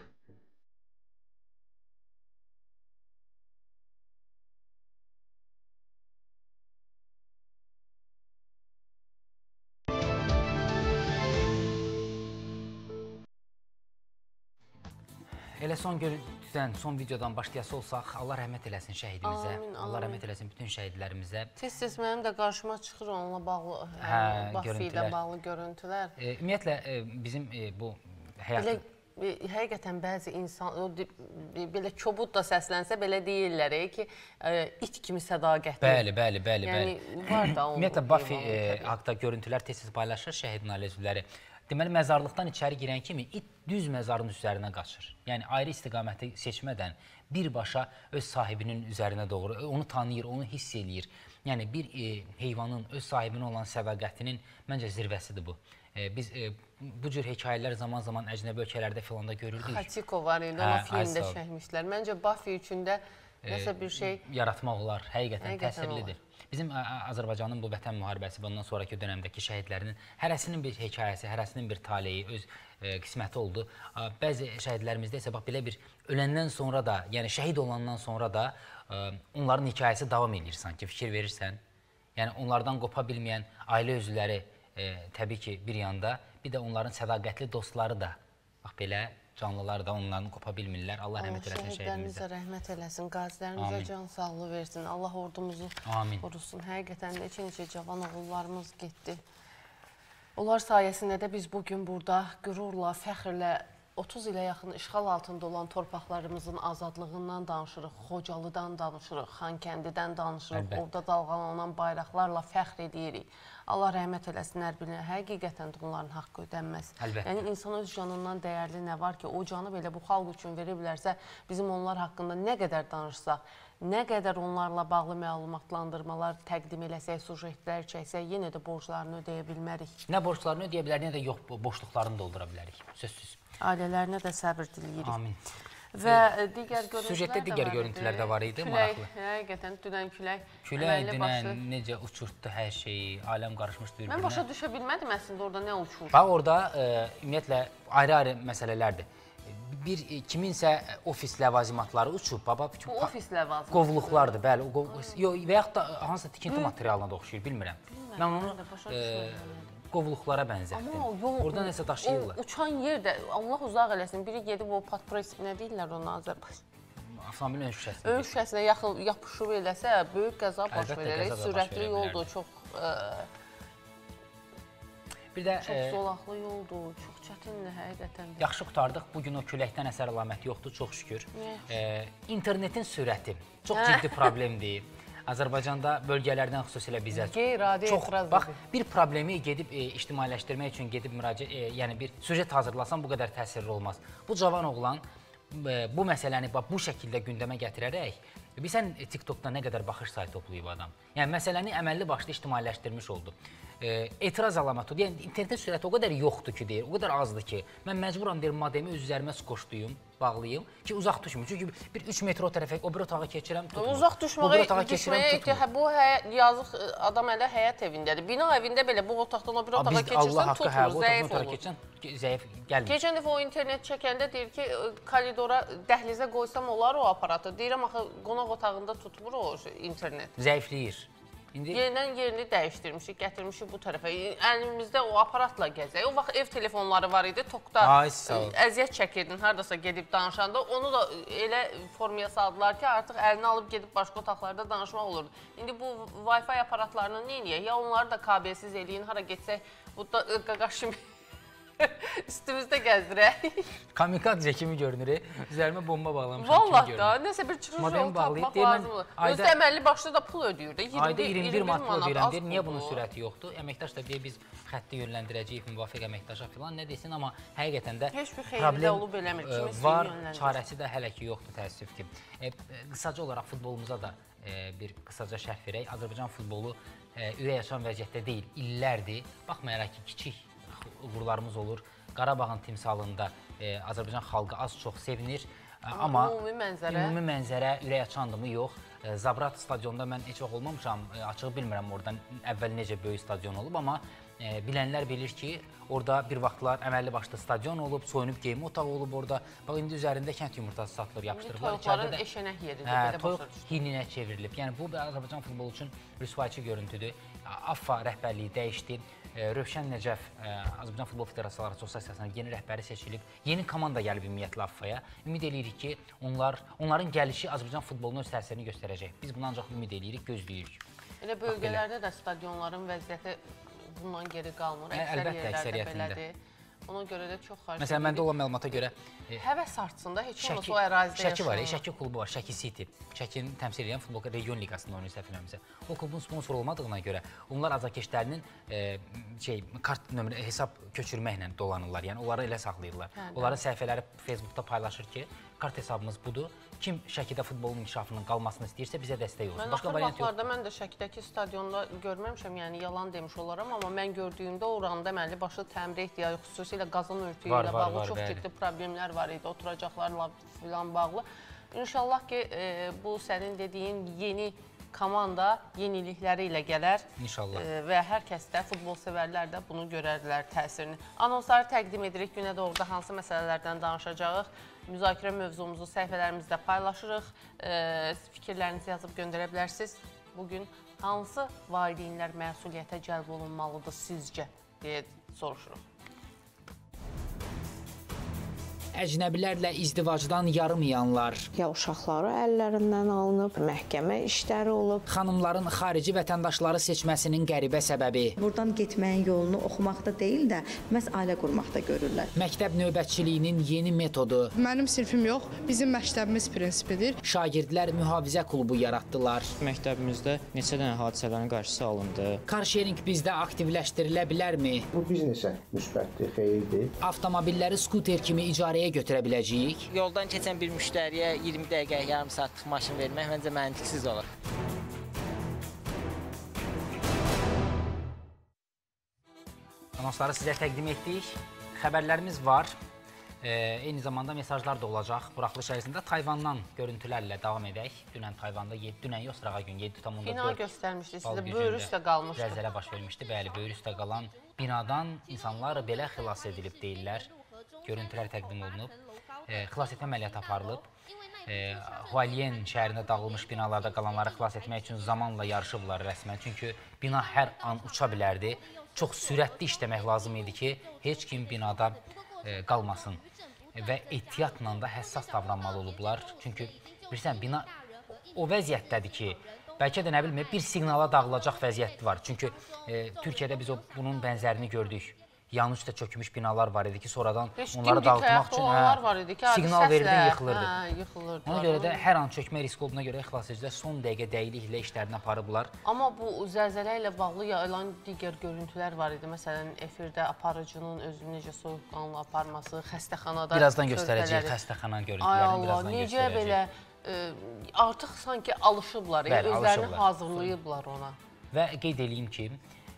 Elə son görüntüdən, son videodan başlayası olsaq, Allah rəhmət eləsin şəhidimizə. Amin, Allah rəhmət eləsin bütün şəhidlərimizə. Tez-tez mənim də qarşıma çıxır onunla bağlı, Buffy ilə bağlı görüntülər. Ümumiyyətlə, bizim bu həyatı... Həqiqətən bəzi insan, belə kobud da səslənsə, belə deyirlər ki, it kimi sədaqətli. Bəli. Yəni, var da onun. Ümumiyyətlə, Buffy haqda görüntülər tez-tez paylaşır şəhidin ailə üzvləri. Deməli, məzarlıqdan içəri girən kimi it düz məzarın üzərinə qaçır. Yəni, ayrı istiqaməti seçmədən birbaşa öz sahibinin üzərinə doğru, onu tanıyır, onu hiss eləyir. Yəni, bir heyvanın öz sahibinə olan sədaqətinin məncə zirvəsidir bu. Biz bu cür hekayələr zaman-zaman əcnəbi ölkələrdə filanda görürdük. Xatiko var idi, ona filmdə çəkmişlər. Məncə, Buffy üçün də nəsə bir şey... Yaratmaq olar, həqiqətən təsirlidir. Bizim Azərbaycanın bu vətən müharibəsi və ondan sonraki dönəmdəki şəhidlərinin hərəsinin bir hekayəsi, hərəsinin bir taleyi, öz qisməti oldu. Bəzi şəhidlərimizdə isə belə bir öləndən sonra da, yəni şəhid olandan sonra da onların hekayəsi davam edir sanki, fikir verirsən. Yəni onlardan qopa bilməyən ailə üzvləri təbii ki bir yanda, bir də onların sədaqətli dostları da, bax belə canlılar da onlardan qopa bilmirlər. Allah rəhmət eləsin şəhidimizə. Şəhidlərimizə rəhmət eləsin, qazilərimizə can sağlığı versin. Allah ordumuzu qorusun. Həqiqətən neçə cavan oğullarımız getdi. Onlar sayəsində də biz bugün burada qürurla, fəxrlə 30 ilə yaxın işğal altında olan torpaqlarımızın azadlığından danışırıq, Xocalıdan danışırıq, Xankəndidən danışırıq, orada dalğalanan bayraqlarla fəxr edirik. Allah rəhmət eləsin hər birinə. Həqiqətən də bunların haqqı ödənməz. Yəni, insan öz canından dəyərli nə var ki, o canı belə bu xalq üçün verə bilərsə, bizim onlar haqqında nə qədər danışsaq, nə qədər onlarla bağlı məlumatlandırmalar təqdim eləsək, sujetlər çəksək, yenə də borclarını ödəyə bilmərik. Nə borclarını ödəyə bilərik, nə də yox, boşluqlarını doldura bilərik, sözsüz. Ailələrinə də səbir diləyirik. Amin. Və digər görüntülər də var idi, maraqlı. Həqiqətən, dünən külək. Külək dünən necə uçurtdu hər şeyi, aləm qarışmışdı bir-birinə. Mən başa düşə bilmədim əslində orada nə uçur. Bax, orada ümumiyyətlə ayrı-ayrı məsələlərdir. Bir kiminsə ofis ləvazimatları uçub, baba. Bu ofis ləvazimatları. Qovluqlardır, bəli. Və yaxud da hansısa tikinti materialına da oxşuyur, bilmirəm. Mən onu qovluqlara bənzətdim. Orada nəsə daşıyırlar. O uçan yer də, Allah uzaq eləsin, biri gedib o patpres, nə deyirlər ona Azərbaycan? Avtomobilin ön şüşəsinə. Ön şüşəsinə yapışıb eləsə, böyük qəza baş verərək, sürətli yoldur, çox zolaqlı yoldur, çox çətindir, həqiqətən. Yaxşı qutardıq, bugün o küləkdən əsər əlaməti yoxdur, çox şükür. İnternetin sürəti çox ciddi problemdir. Azərbaycanda bölgələrdən xüsusilə bizə çox, bax, bir problemi gedib ictimailəşdirmək üçün gedib yəni bir süjet hazırlasan bu qədər təsirli olmaz. Bu cavan oğlan bu məsələni bu şəkildə gündəmə gətirərək Bilsən TikTokda nə qədər baxış sayı toplayıb adam. Yəni məsələni əməlli başlı ictimailəşdirmiş oldu. Etiraz əlaməti, yəni internet sürəti o qədər yoxdur ki, deyir, o qədər azdır ki, mən məcburam deyir modemi öz üzərimə skoşduyum, bağlayım ki, uzaq düşmür. Çünki bir 3 metr o tərəfə, o bir otağa keçirəm, tutmur. Uzaq düşməyə bu yazıq adam elə həyat evindədir. Bina evində belə bu otaqdan o bir otağa keçirsən, tutmur, zəif olur. Zəif gəlmir. Keçən dəfə o internet çəkəndə deyir ki, koridora, dəhlizə qoysam olar o aparatı. Deyirəm, axı qonaq otağında tutmur o internet. Zəifləyir. Yenidən yerini dəyişdirmişik, gətirmişik bu tərəfə. Əlimizdə o aparatla gəzək. O vaxt ev telefonları var idi, tokda əziyyət çəkirdin, haradasa gedib danışanda. Onu da elə formaya saldılar ki, artıq əlini alıb gedib başqa otaqlarda danışmaq olurdu. İndi bu Wi-Fi aparatlarını neyiniyək? Ya onları da kabelsiz eləyin, hara getsək, bu da qaqaş kimi üstümüzdə gəzdirək. Kamikadze kimi görünür, üzərimə bomba bağlamışam kimi görünür. görünür. Vallahi da, nəsə bir çıxış yolu tapmaq lazımdır. Özdə əməlli başlı da pul ödəyir. Ayda 21 manat pul ödəyirəm, deyir, niyə bunun sürəti yoxdur? Əməkdaş da deyir, biz xətti yönləndirəcəyik müvafiq əməkdaşa filan, nə desin, amma həqiqətən də problem var, çarəsi də hələ ki yoxdur, təəssüf ki. Qısaca olaraq futbolumuza da bir qısaca şərh verək. Azərbaycan futbolu ürək açan vəziyyətdə deyil, illərdir. Baxmayaraq ki, kiçik uğurlarımız olur. Qarabağın timsalında Azərbaycan xalqı az-çox sevinir. Amma ümumi mənzərə ürək açandımı yox. Zabrat stadionda mən heç vaxt olmamışam, açıq bilmirəm oradan əvvəl necə böyük stadion olub, amma bilənlər bilir ki, orada bir vaxtlar əməlli başlı stadion olub, soyunub geyinmə otağı olub orada. Bax, indi üzərində kənd yumurtası satılır, yapışdırıblar. Toyuqların eşənək yeridir. Toyuq hininə çevrilib. Yəni, bu Azərbaycan futbolu üçün rüsvayçı görüntüdür. AFFA rəhbərliyi dəyişdi. Rövşən Nəcəf Azərbaycan Futbol Federasiyaları Assosiasiyasının yeni rəhbəri seçilib. Yeni komanda gəlib ümumiyyətlə AFFA-ya. Ümid edirik ki, onların gəlişi Azərbaycan futboluna öz təsirini göstərəcək. Biz bunu ancaq ümid edirik, gözləyirik. Elə bölgələrdə də stadionların vəziyyəti bundan geri qalmır. Əlbəttə, əksəriyyətində. Ona görə də çox xarş edir. Məsələn, məndə olan məlumata görə həvəs artsın da, heç olmasa o ərazidə yaşanır. Şəki var, Şəki klubu var, Şəki City. Şəkini təmsil edən futbol region liqasında oynayır səhv eləmirəmsə. O klubun sponsor olmadığına görə onlar azarkeşlərinin kart nömrə hesab köçürməklə dolanırlar. Yəni onları elə saxlayırlar. Onların səhifələri Facebookda paylaşır ki, kart hesabımız budur. Kim Şəkidə futbolun inkişafının qalmasını istəyirsə bizə dəstək olsun. Mən axır vaxtlarda mən də Şəkidəki stadionda görməmişəm, yəni yalan demiş olaram, amma mən gördüyümdə oranda əməlli başlı təmir ehtiyacı, xüsusilə qazan örtüyü ilə bağlı çox ciddi problemlər var idi, oturacaqlarla filan bağlı. İnşallah ki, bu sənin dediyin yeni komanda yenilikləri ilə gələr. İnşallah. Və hər kəs də, futbol sevərlər də bunu görərlər təsirini. Anonsları təqdim edirik, günə doğruda hansı məsələlərdən danışacağıq. Müzakirə mövzumuzu səhifələrimizdə paylaşırıq. Fikirlərinizi yazıb göndərə bilərsiniz. Bugün hansı valideynlər məsuliyyətə cəlb olunmalıdır sizcə deyə soruşuruq. Əcnəbilərlə izdivacdan yarımayanlar, ya uşaqları əllərindən alınıb, məhkəmə işləri olub. Xanımların xarici vətəndaşları seçməsinin qəribə səbəbi. Buradan getməyin yolunu oxumaqda deyil də, məhz ailə qurmaqda görürlər. Məktəb növbətçiliyinin yeni metodu. Mənim sinfim yox, bizim məktəbimiz prinsipidir. Şagirdlər mühafizə klubu yaratdılar. Məktəbimizdə neçə dənə hadisələrin qarşısı alındı. Carsharing bizdə aktivləşdirilə bilərmi? Bu biznesə müsbətdir, xeyirdir. Avtomobilləri skuter kimi icarəyə götürə biləcəyik. Yoldan keçən bir müştəriyə 20 dəqiqə, yarım saatlıq maşın vermək məncə məntiqsiz olur. Anonsları sizə təqdim etdik. Xəbərlərimiz var. Eyni zamanda mesajlar da olacaq. Buraxılış ərzində Tayvandan görüntülərlə davam edək. Dünən Tayvanda, dünən yox, sırağa gün 7,4 bina göstərmişdi sizə, böyür üstə qalmışdı. Zəlzələ baş vermişdi. Bəli, böyür üstə qalan binadan insanlar belə xilas edilib deyirlər. Görüntülər təqdim olunub. Xilas etmə əməliyyatı aparılıb. Hualien şəhərində dağılmış binalarda qalanları xilas etmək üçün zamanla yarışıblar rəsmən. Çünki bina hər an uça bilərdi. Çox sürətli işləmək lazım idi ki, heç kim binada qalmasın. Və ehtiyatla da həssas davranmalı olublar. Çünki bilirsən, bina o vəziyyətdədir ki, bəlkə də nə bilmir, bir siqnala dağılacaq vəziyyəti var. Çünki Türkiyədə biz bunun bənzərini gördük. Yanlış da çökmüş binalar var idi ki, sonradan onları dağıtmaq üçün siqnal verildi, yıxılırdı. Ona görə də hər an çökmə riski olduğuna görə xilasedicilər son dəqiqə dəqiqliklə işlərini aparıblar. Amma bu zəlzələ ilə bağlı yayılan digər görüntülər var idi. Məsələn, efirdə aparıcının özünü necə soyuqqanlı aparması, xəstəxanada birazdan göstərəcəyik xəstəxana görüntülərini, birazdan göstərəcəyik. Necə belə artıq sanki alışıblar, özlərini hazırlayıblar ona. Və qeyd edeyim ki,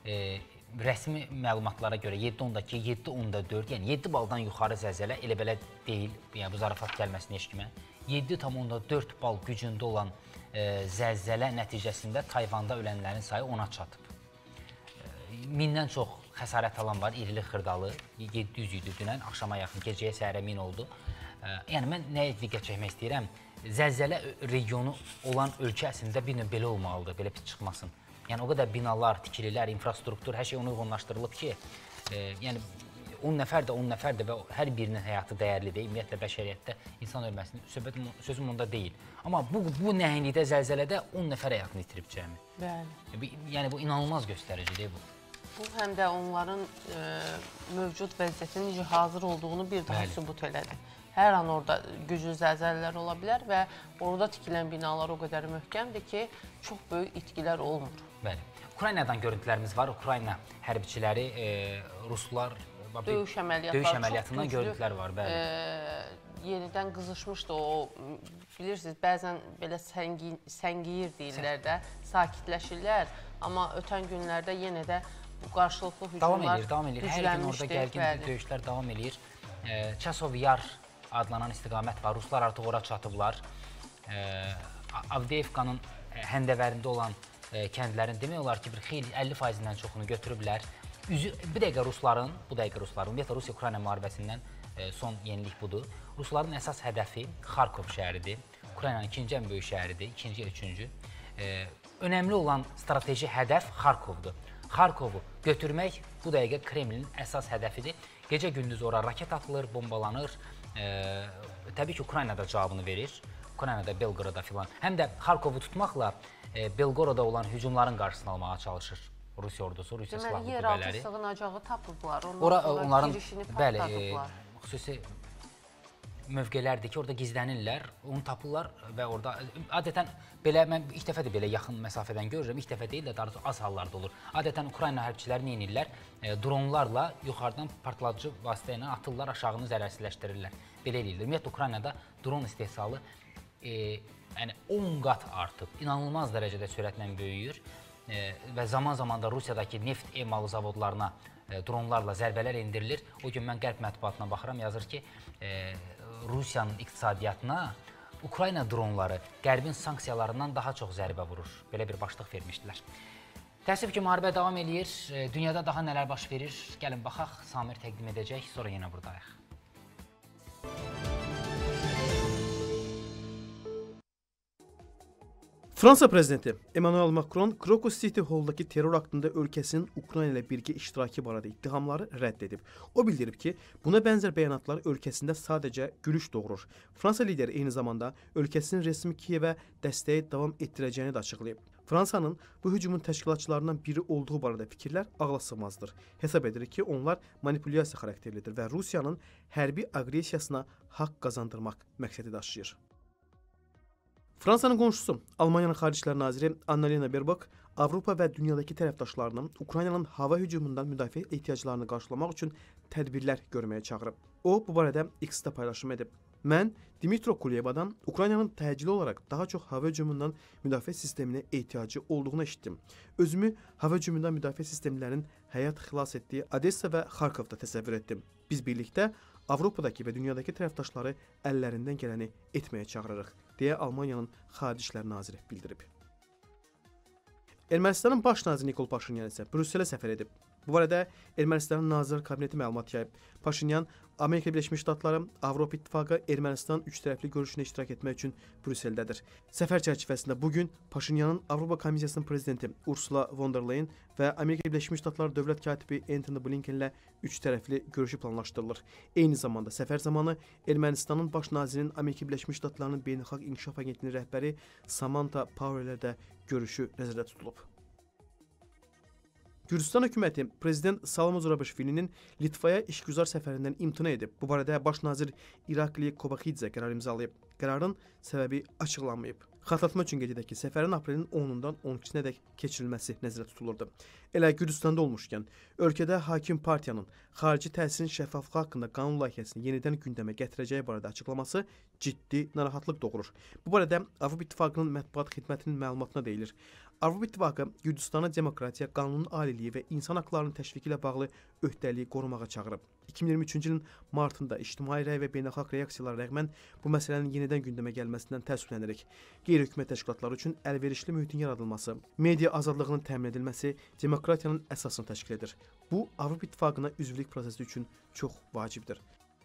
rəsmi məlumatlara görə 7.2, 7.4, yəni 7 baldan yuxarı zəlzələ elə belə deyil, yəni bu zarafat gəlməsin heç kimə. 7.4 bal gücündə olan zəlzələ nəticəsində Tayvanda ölənlərin sayı 10-a çatıb. 1000-dən çox xəsarət alan var, irili xırdalı, 700 idi dünən, axşama yaxın, gecəyə səhərə 1000 oldu. Yəni mən nəyə diqqət çəkmək istəyirəm? Zəlzələ regionu olan ölkə əslində bir növ belə olmalıdır, belə pis çıxmasın. Yəni o qədər binalar, tikililər, infrastruktur, hər şey ona uyğunlaşdırılıb ki, yəni 10 nəfər də və hər birinin həyatı dəyərlidir. Ümumiyyətlə bəşəriyyətdə insan ölməsinin sözüm onda deyil. Amma bu nəhənglikdə, zəlzələdə 10 nəfər həyatını itirib cəmi. Bəli. Yəni bu inanılmaz göstəricidir bu. Bu həm də onların mövcud vəziyyətin necə hazır olduğunu bir daha sübut elədi. Hər an orada güclü zəlzələlər ola bilər və orada tikilən binalar o qədər möhkəmdir ki, çox böyük itkilər olmur. Bəli. Ukraynadan görüntülərimiz var. Ukrayna hərbiçiləri, ruslar döyüş əməliyyatından görüntülər var. Yenidən qızışmışdı o, bilirsiniz, bəzən belə səngiyir deyirlər də, sakitləşirlər. Amma ötən günlərdə yenə də bu qarşılıqlı hücumlar güclənmişdir. Hər gün orada gərgin döyüşlər davam edir. Çasov Yar adlanan istiqamət var. Ruslar artıq ora çatıblar. Avdiyevkanın həndəvərində olan kəndlərin demək olar ki, bir xeyli 50%-dən çoxunu götürüblər. Bu dəqiqə Rusların, ümumiyyətlə Rusiya-Ukrayna müharibəsindən son yenilik budur. Rusların əsas hədəfi Xarkov şəhəridir. Ukraynanın ikinci ən böyük şəhəridir, ikinci ya üçüncü. Önəmli olan strateji hədəf Xarkovdur. Xarkovu götürmək bu dəqiqə Kremlin əsas hədəfidir. Gecə-gündüz ora raket atılır, bombalanır. Təbii ki, Ukrayna da cavabını verir. Ukrayna da Belqorada filan. Həm də Xarkovu tutmaqla Belqorada olan hücumların qarşısını almağa çalışır Rusiya ordusu, Rusiya silahlı qüvvələri. Yeraltı sığınacağı tapıblar, ondan sonra girişini partladıblar. Xüsusi mövqelərdir ki, orada gizlənirlər, onu tapırlar və orada adətən belə, mən ilk dəfə də belə yaxın məsafədən görürəm, ilk dəfə deyil də daha doğrusu az hallarda olur. Adətən Ukrayna hərbçiləri nə edirlər? Dronlarla yuxarıdan partladıcı vasitə ilə atırlar, aşağını zərərsizləşdirirlər. Belə eləyirlər. Ümumiyyətlə, Ukraynada dron istehsalı 10 qat artıb, inanılmaz dərəcədə sürətlə böyüyür və zaman-zaman da Rusiyadakı neft emalı zavodlarına dronlarla zərbələr indirilir. O gün mən qərb mətbuatına baxıram, yazır ki, Rusiyanın iqtisadiyyatına Ukrayna dronları qərbin sanksiyalarından daha çox zərbə vurur. Belə bir başlıq vermişdilər. Təəssüf ki, müharibə davam eləyir. Dünyada daha nələr baş verir? Gəlin baxaq, Samir təqdim edəcək, sonra yenə buradayıq. Fransa prezidenti Emmanuel Macron Crocus City Hall-dakı terror aktında ölkəsinin Ukrayna ilə birgə iştirakı barədə ittihamları rədd edib. O bildirib ki, buna bənzər bəyanatlar ölkəsində sadəcə gülüş doğurur. Fransa lideri eyni zamanda ölkəsinin rəsmi Kiyevə dəstəyi davam etdirəcəyini də açıqlayıb. Fransanın bu hücumun təşkilatçılarından biri olduğu barədə fikirlər ağlasığmazdır. Hesab edir ki, onlar manipulyasiya xarakterlidir və Rusiyanın hərbi aqressiyasına haqq qazandırmaq məqsədi daşıyır. Fransanın qonşusu, Almaniyanın Xarici İşlər Naziri Annalena Baerbock, Avropa və dünyadakı tərəfdaşlarının Ukraynanın hava hücumundan müdafiə ehtiyaclarını qarşılamaq üçün tədbirlər görməyə çağırıb. O, bu barədə X-də paylaşım edib. Mən Dmitro Kulebadan Ukraynanın təcili olaraq daha çox hava hücumundan müdafiə sisteminə ehtiyacı olduğunu eşitdim. Özümü hava hücumundan müdafiə sistemlərinin həyat xilas etdiyi Odessa və Xarkovda təsəvvür etdim. Biz birlikdə Avropadakı və dünyadakı tərəfdaşları əllərindən gələni etməyə çağırırıq, deyə Almaniyanın Xarici İşlər Naziri bildirib. Ermənistanın baş naziri Nikol Paşinyan isə Brüsselə səfər edib. Bu barədə Ermənistanın Nazirlər Kabineti məlumat yayıb. Paşinyan Amerika Birləşmiş Ştatları, Avropa İttifaqı Ermənistan üçtərəfli görüşünə iştirak etmək üçün Brüsseldədir. Səfər çərçivəsində bugün Paşinyanın Avropa Komissiyasının prezidenti Ursula von der Leyen və Amerika Birləşmiş Ştatları dövlət katibi Antony Blinkenlə üçtərəfli görüşü planlaşdırılır. Eyni zamanda səfər zamanı Ermənistanın baş nazirinin Amerika Birləşmiş Ştatlarının Beynəlxalq İnkişaf Agentliyinin rəhbəri Samantha Power ilə də görüşü nəzərdə tutulub. Gürcüstan hökuməti prezident Salomon Zurabišvilinin Litvaya işgüzar səfərindən imtina edib. Bu barədə baş nazir İrakli Kobaxidze qərar imzalayıb. Qərarın səbəbi açıqlanmayıb. Xatırlatma üçün qeyd edək ki, səfərin aprelin 10-dan 12-sinədək keçirilməsi nəzərdə tutulurdu. Elə Gürcüstanda olmuşkən, ölkədə hakim partiyanın xarici təsirin şəffaflığı haqqında qanun layihəsini yenidən gündəmə gətirəcəyi barədə açıqlaması ciddi narahatlıq doğurur. Bu barədə Avropa İttifaqının mətbuat xidmətinin məlumatına deyilir. Avropa İttifaqı Gürcüstanı demokratiya, qanunun aliliyi və insan haqlarının təşviqi ilə bağlı öhdəliyi qorumağa çağırıb. 2023-cü ilin martında ictimai rəy və beynəlxalq reaksiyalara rəğmən bu məsələnin yenidən gündəmə gəlməsindən təəssüflənirik. Qeyri-hökumət təşkilatları üçün əlverişli mühitin yaradılması, media azadlığının təmin edilməsi demokratiyanın əsasını təşkil edir. Bu, Avropa İttifaqına üzvlük prosesi üçün çox vacibdir.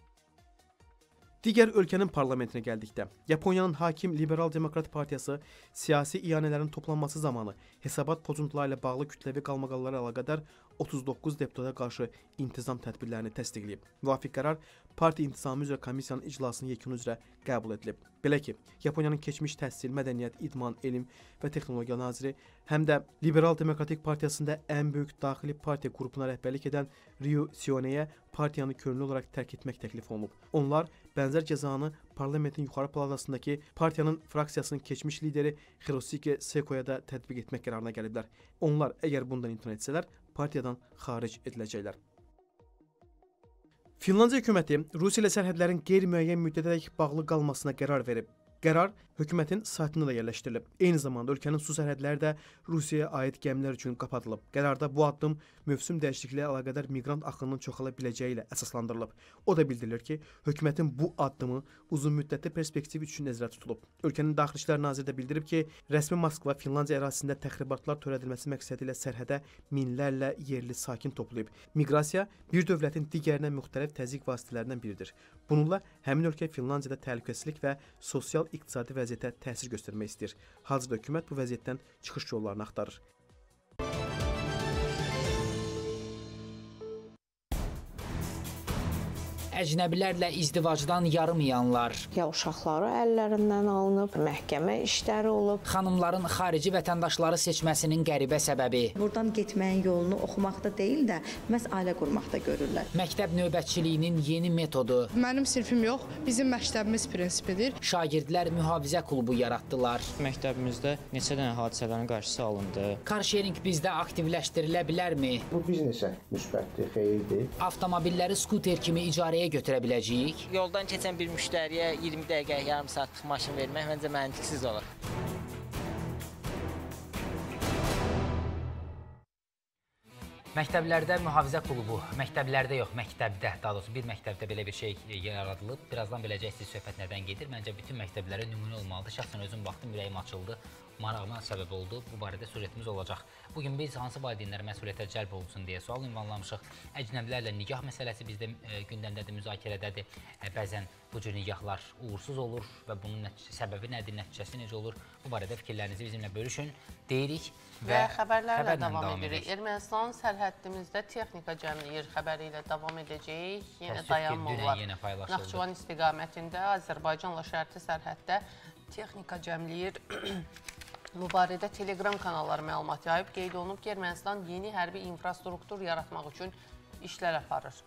Digər ölkənin parlamentinə gəldikdə, Yaponiyanın hakim Liberal Demokrat Partiyası siyasi iyanələrin toplanması zamanı hesabat pozuntuları ilə bağlı kütləvi qalmaqallara əlaqədar 39 deputata qarşı intizam tədbirlərini təsdiqləyib. Müvafiq qərar Partiya İntizamı üzrə komissiyanın iclasının yekunu üzrə qəbul edilib. Belə ki, Yaponiyanın keçmiş təhsil, mədəniyyət, idman, elm və texnologiya naziri həm də Liberal Demokratik Partiyasında ən böyük daxili partiya qrupuna rəhbərlik edən Ryu Sioneyə partiyanı könüllü olaraq tərk etmək təklif olunub. Onlar bənzər cəzanı parlamentin yuxarı palatasındakı partiyanın fraksiyasının keçmiş lideri Hiroshige Seikoya da tətbiq etmək qərarına gəliblər. Onlar əgər bundan imtina etsələr, partiyadan xaric ediləcəklər. Finlandiya hökuməti Rusiya ilə sərhədlərin qeyri-müəyyən müddətədək bağlı qalmasına qərar verib. Qərar hökumətin saytında da yerləşdirilib. Eyni zamanda ölkənin su sərhədləri də Rusiyaya aid gəmilər üçün qapadılıb. Qərarda bu addım mövsüm dəyişikliyi ilə əlaqədar miqrant axınının çoxala biləcəyi ilə əsaslandırılıb. O da bildirilir ki, hökumətin bu addımı uzunmüddətli perspektiv üçün nəzərdə tutulub. Ölkənin Daxili İşlər Naziri də bildirib ki, rəsmi Moskva Finlandiya ərazisində təxribatlar törədilməsi məqsədi ilə sərhədə minlərlə yerli sakin toplayıb. Miqrasiya bir dövlətin digərinə müxtəlif təzyiq vasitələrindən biridir. Bununla həmin ölkə Finlandiyada təhlükəsizlik və sosial-iqtisadi vəziyyətə təsir göstərmək istəyir. Hazırda hökumət bu vəziyyətdən çıxış yollarını axtarır. Əcnəbilərlə izdivacdan yarımayanlar, Ya uşaqları əllərindən alınıb, məhkəmə işləri olub. Xanımların xarici vətəndaşları seçməsinin qəribə səbəbi, Buradan getməyin yolunu oxumaqda deyil də, məhz ailə qurmaqda görürlər. məktəb növbətçiliyinin yeni metodu, Mənim sinfim yox, bizim məktəbimiz prinsipidir. şagirdlər mühafizə klubu yaratdılar. Məktəbimizdə neçə dənə hadisələrin qarşısı alındı. Carsharing bizdə aktivləşdirilə bilərmi? Bu biznesə müsbətdir, xeyirdir. Avtomobilləri skuter kimi icarəyə götürə biləcəyik? Yoldan keçən bir müştəriyə 20 dəqiqə, yarım saatlıq maşın vermək məncə məntiqsiz olur. Məktəblərdə mühafizə klubu, məktəblərdə yox, məktəbdə, daha doğrusu bir məktəbdə belə bir şey yaradılıb. Birazdan biləcəksiniz söhbət nədən gedir. Məncə bütün məktəblərə nümunə olmalıdır. Şəxsən özüm baxdım, ürəyim açıldı, marağıma səbəb oldu. Bu barədə süjetimiz olacaq. Bugün biz hansı valideynlər məsuliyyətə cəlb olunsun deyə sual ünvanlamışıq. Əcnəbilərlə nikah məsələsi bizdə gündəmdədir, müzakirədədir. Bəzən bu cür nikahlar uğursuz olur və bunun səbəbi nədir, nəticəsi necə olur? Bu barədə fikirlərinizi bizimlə bölüşün, deyirik və xəbərlərlə davam edirik. Ermənistan sərhəddimizdə texnika cəmləyir xəbəri ilə davam edəcəyik. Yenə dayanmırlar. Naxçıvan istiqamətində Azərbaycanla şərti sərhəddə texnika cəmləyir. Bu barədə Telegram kanalları məlumat yayıb. Qeyd olunub ki, Ermənistan yeni hərbi infrastruktur yaratmaq üçün işlər aparır.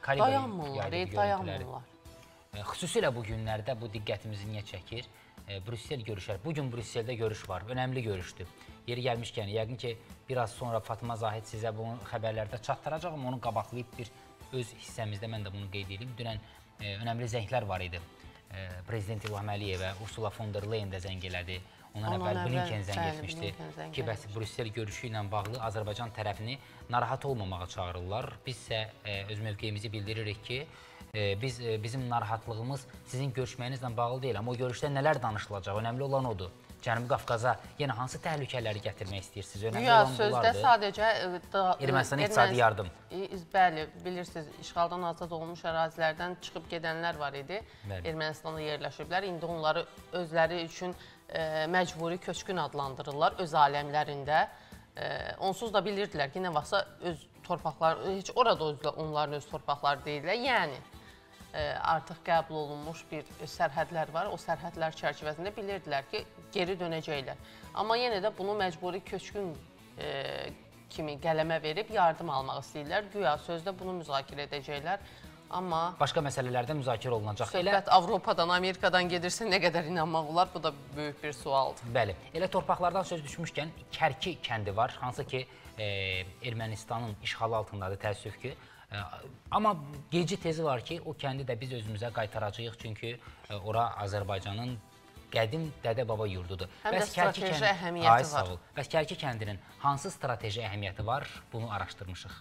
Dayanmırlar. Xüsusilə bu günlərdə bu diqqətimizi niyə çəkir? Brüssel görüşər. Bugün Brüsseldə görüş var. Önəmli görüşdür. Yeri gəlmişkən, yəqin ki, biraz sonra Fatıma Zahid sizə bunu xəbərlərdə çatdıracaq, amma onu qabaqlayıb bir öz hissəmizdə mən də bunu qeyd edeyim. Dünən önəmli zənglər var idi. Prezident İlham Əliyev və Ursula von der Leyen də zəng elədi. Ondan əvvəl Blinken zəng etmişdi ki, bəs Brüssel görüşü ilə bağlı Azərbaycan tərəfini narahat olmamağa çağırırlar. Biz isə öz mövqeyimizi bildiririk ki, bizim narahatlığımız sizin görüşməyinizlə bağlı deyil, amma o görüşdə nələr danışılacaq, önəmli olan odur. Cənubi Qafqaza yenə hansı təhlükələri gətirmək istəyirsiniz? Önəmli olan bunlardır. Sözdə sadəcə Ermənistana iqtisadi yardım. Bəli, bilirsiniz, işğaldan azad olunmuş ərazilərdən çıxıb gedənlər var idi. Ermənistanda yerləşiblər. İndi onları özləri üçün məcburi köçkün adlandırırlar öz aləmlərində. Onsuz da bilirdilər ki, nə vaxtsa öz torpaqları, heç orada onların öz torpaqları deyirlər. Yəni, artıq qəbul olunmuş bir sərhədlər var. O sərhədlər çərçivəsində bilirdilər ki, geri dönəcəklər. Amma yenə də bunu məcburi köçkün kimi qələmə verib yardım almaq istəyirlər. Güya sözdə bunu müzakirə edəcəklər. Amma başqa məsələlərdə müzakirə olunacaq. Söhbət Avropadan, Amerikadan gedirsə nə qədər inanmaq olar? Bu da böyük bir sualdır. Bəli. Elə torpaqlardan söz düşmüşkən Kərki kəndi var. Hansı ki Ermənistanın işğalı altındadır, təəssüf ki. Amma geci tezi var ki, o kəndi də biz özümüzə qaytaracağıq. Çünki ora Azərbaycanın qədim dədə-baba yurdudur. Həm də strateji əhəmiyyəti var. Bəs Kərki kəndinin hansı strateji əhəmiyyəti var? Bunu araşdırmışıq.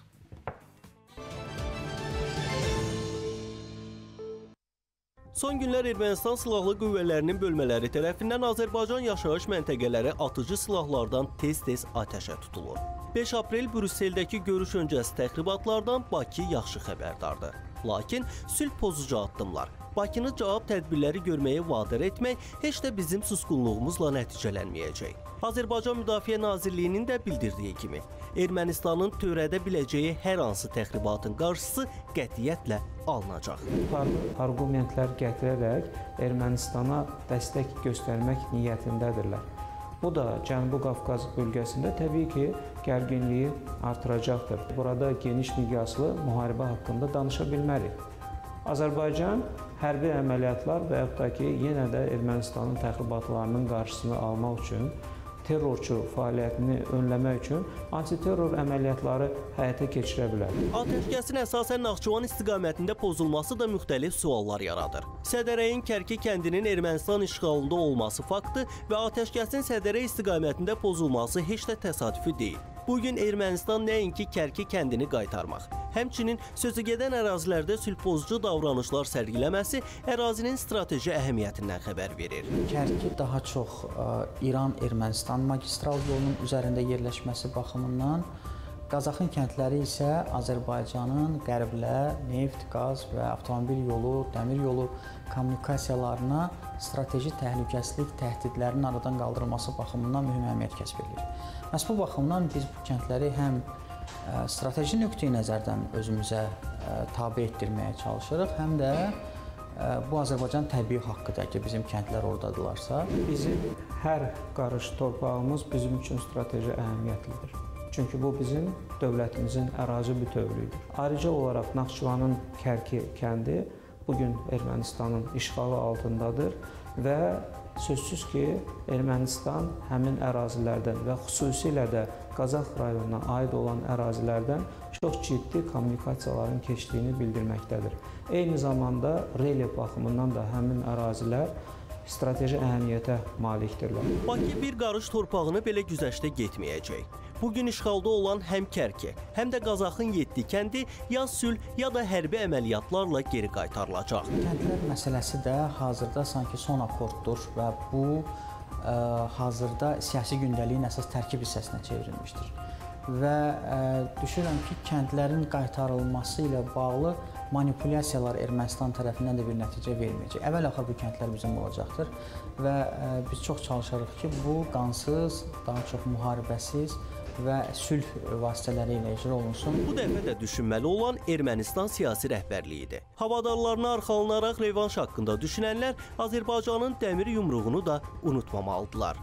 Son günlər Ermənistan silahlı qüvvələrinin bölmələri tərəfindən Azərbaycan yaşayış məntəqələri atıcı silahlardan tez-tez atəşə tutulur. 5 aprel Brüsseldəki görüş öncəsi təxribatlardan Bakı yaxşı xəbərdardır. Lakin sülh pozucu addımlar, Bakını cavab tədbirləri görməyə vadar etmək heç də bizim susqunluğumuzla nəticələnməyəcək. Azərbaycan Müdafiə Nazirliyinin də bildirdiyi kimi, Ermənistanın törədə biləcəyi hər hansı təxribatın qarşısı qətiyyətlə alınacaq. Argumentlər gətirərək Ermənistana dəstək göstərmək niyyətindədirlər. Bu da Cənubi Qafqaz bölgəsində təbii ki, gərginliyi artıracaqdır. Burada geniş miqyaslı müharibə haqqında danışa bilmərik. Azərbaycan hərbi əməliyyatlar və yaxud da ki, yenə də Ermənistanın təxribatlarının qarşısını almaq üçün, terrorçu fəaliyyətini önləmək üçün antiterror əməliyyatları həyata keçirə bilər. Atəşkəsin əsasən Naxçıvan istiqamətində pozulması da müxtəlif suallar yaradır. Sədərəyin Kərki kəndinin Ermənistan işğalında olması faktı və atəşkəsin Sədərə istiqamətində pozulması heç də təsadüfi deyil. Bugün Ermənistan nəinki Kərki kəndini qaytarmaq, həmçinin sözügedən ərazilərdə sülhpozucu davranışlar sərgiləməsi ərazinin strateji əhəmiyyətindən xəbər verir. Kərki daha çox İran-Ermənistan magistral yolunun üzərində yerləşməsi baxımından, Qazaxın kəndləri isə Azərbaycanın qərblə neft, qaz və avtomobil yolu, dəmir yolu kommunikasiyalarına strateji təhlükəsizlik təhdidlərinin aradan qaldırılması baxımından mühüm əhəmiyyət kəsb edir. Məhz bu baxımdan biz bu kəndləri həm strateji nöqteyi nəzərdən özümüzə tabe etdirməyə çalışırıq, həm də bu Azərbaycan təbii haqqıdır ki, bizim kəndlər oradadırlarsa. Bizim hər qarış torpağımız bizim üçün strateji əhəmiyyətlidir. Çünki bu bizim dövlətimizin ərazi bütövlüyüdür. Ayrıca olaraq Naxçıvanın Kərki kəndi bugün Ermənistanın işğalı altındadır və sözsüz ki, Ermənistan həmin ərazilərdən və xüsusilə də Qazax rayonuna aid olan ərazilərdən çox ciddi kommunikasiyaların keçdiyini bildirməkdədir. Eyni zamanda relyef baxımından da həmin ərazilər strateji əhəmiyyətə malikdirlər. Bakı bir qarış torpağını belə güzəştə getməyəcək. Bugün işğalda olan həm Kərki, həm də Qazaxın 7 kəndi ya sülh, ya da hərbi əməliyyatlarla geri qaytarılacaq. Kəndlər məsələsi də hazırda sanki son akorddur və bu hazırda siyasi gündəliyin əsas tərkib hissəsinə çevrilmişdir. Və düşünürəm ki, kəndlərin qaytarılması ilə bağlı manipulyasiyalar Ermənistan tərəfindən də bir nəticə verməyəcək. Əvvəl-axır bu kəndlər bizim olacaqdır və biz çox çalışarıq ki, bu qansız, daha çox müharibəsiz və sülh vasitələri ilə icra olunsun. Bu dəfə də düşünməli olan Ermənistan siyasi rəhbərliyidir. Havadarlarına arxalanaraq revanş haqqında düşünənlər Azərbaycanın dəmir yumruğunu da unutmamalıdırlar.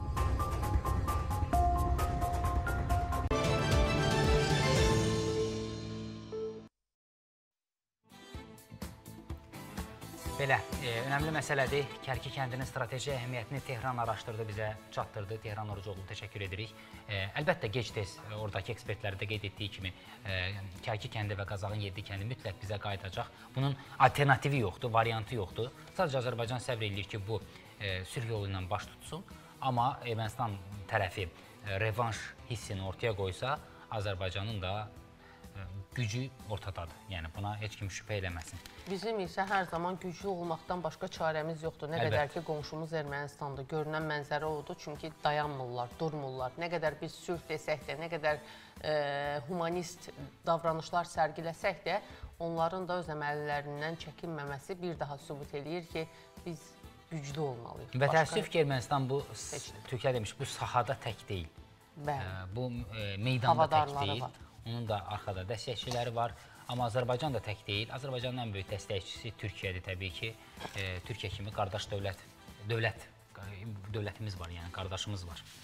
Belə, önəmli məsələdir. Kərki kəndinin strateji əhəmiyyətini Tehran araşdırdı, bizə çatdırdı. Tehran Orucoğlu təşəkkür edirik. Əlbəttə, gec-tez oradakı ekspertləri də qeyd etdiyi kimi Kərki kəndi və Qazaxın 7 kəndi mütləq bizə qayıdacaq. Bunun alternativi yoxdur, variantı yoxdur. Sadəcə Azərbaycan səbr edir ki, bu sülh yolu ilə baş tutsun. Amma Ermənistan tərəfi revanş hissini ortaya qoysa, Azərbaycanın da gücü ortadadır. Yəni, buna heç kim şübhə eləməsin. Bizim isə hər zaman güclü olmaqdan başqa çarəmiz yoxdur. Nə qədər ki, qonşumuz Ermənistandır. Görünən mənzərə odur, çünki dayanmırlar, durmurlar. Nə qədər biz sülh desək də, nə qədər humanist davranışlar sərgiləsək də, onların da öz əməllərindən çəkinməməsi bir daha sübut eləyir ki, biz güclü olmalıyıq. Və təəssüf ki, Ermənistan bu, Türkiyə demiş, bu sahada tək deyil. Bu meydanda tək deyil. Onun da arxada dəstəkçiləri var. Amma Azərbaycan da tək deyil. Azərbaycanın ən böyük dəstəkçisi Türkiyədir təbii ki. Türkiyə kimi qardaş dövlətimiz var, yəni qardaşımız var.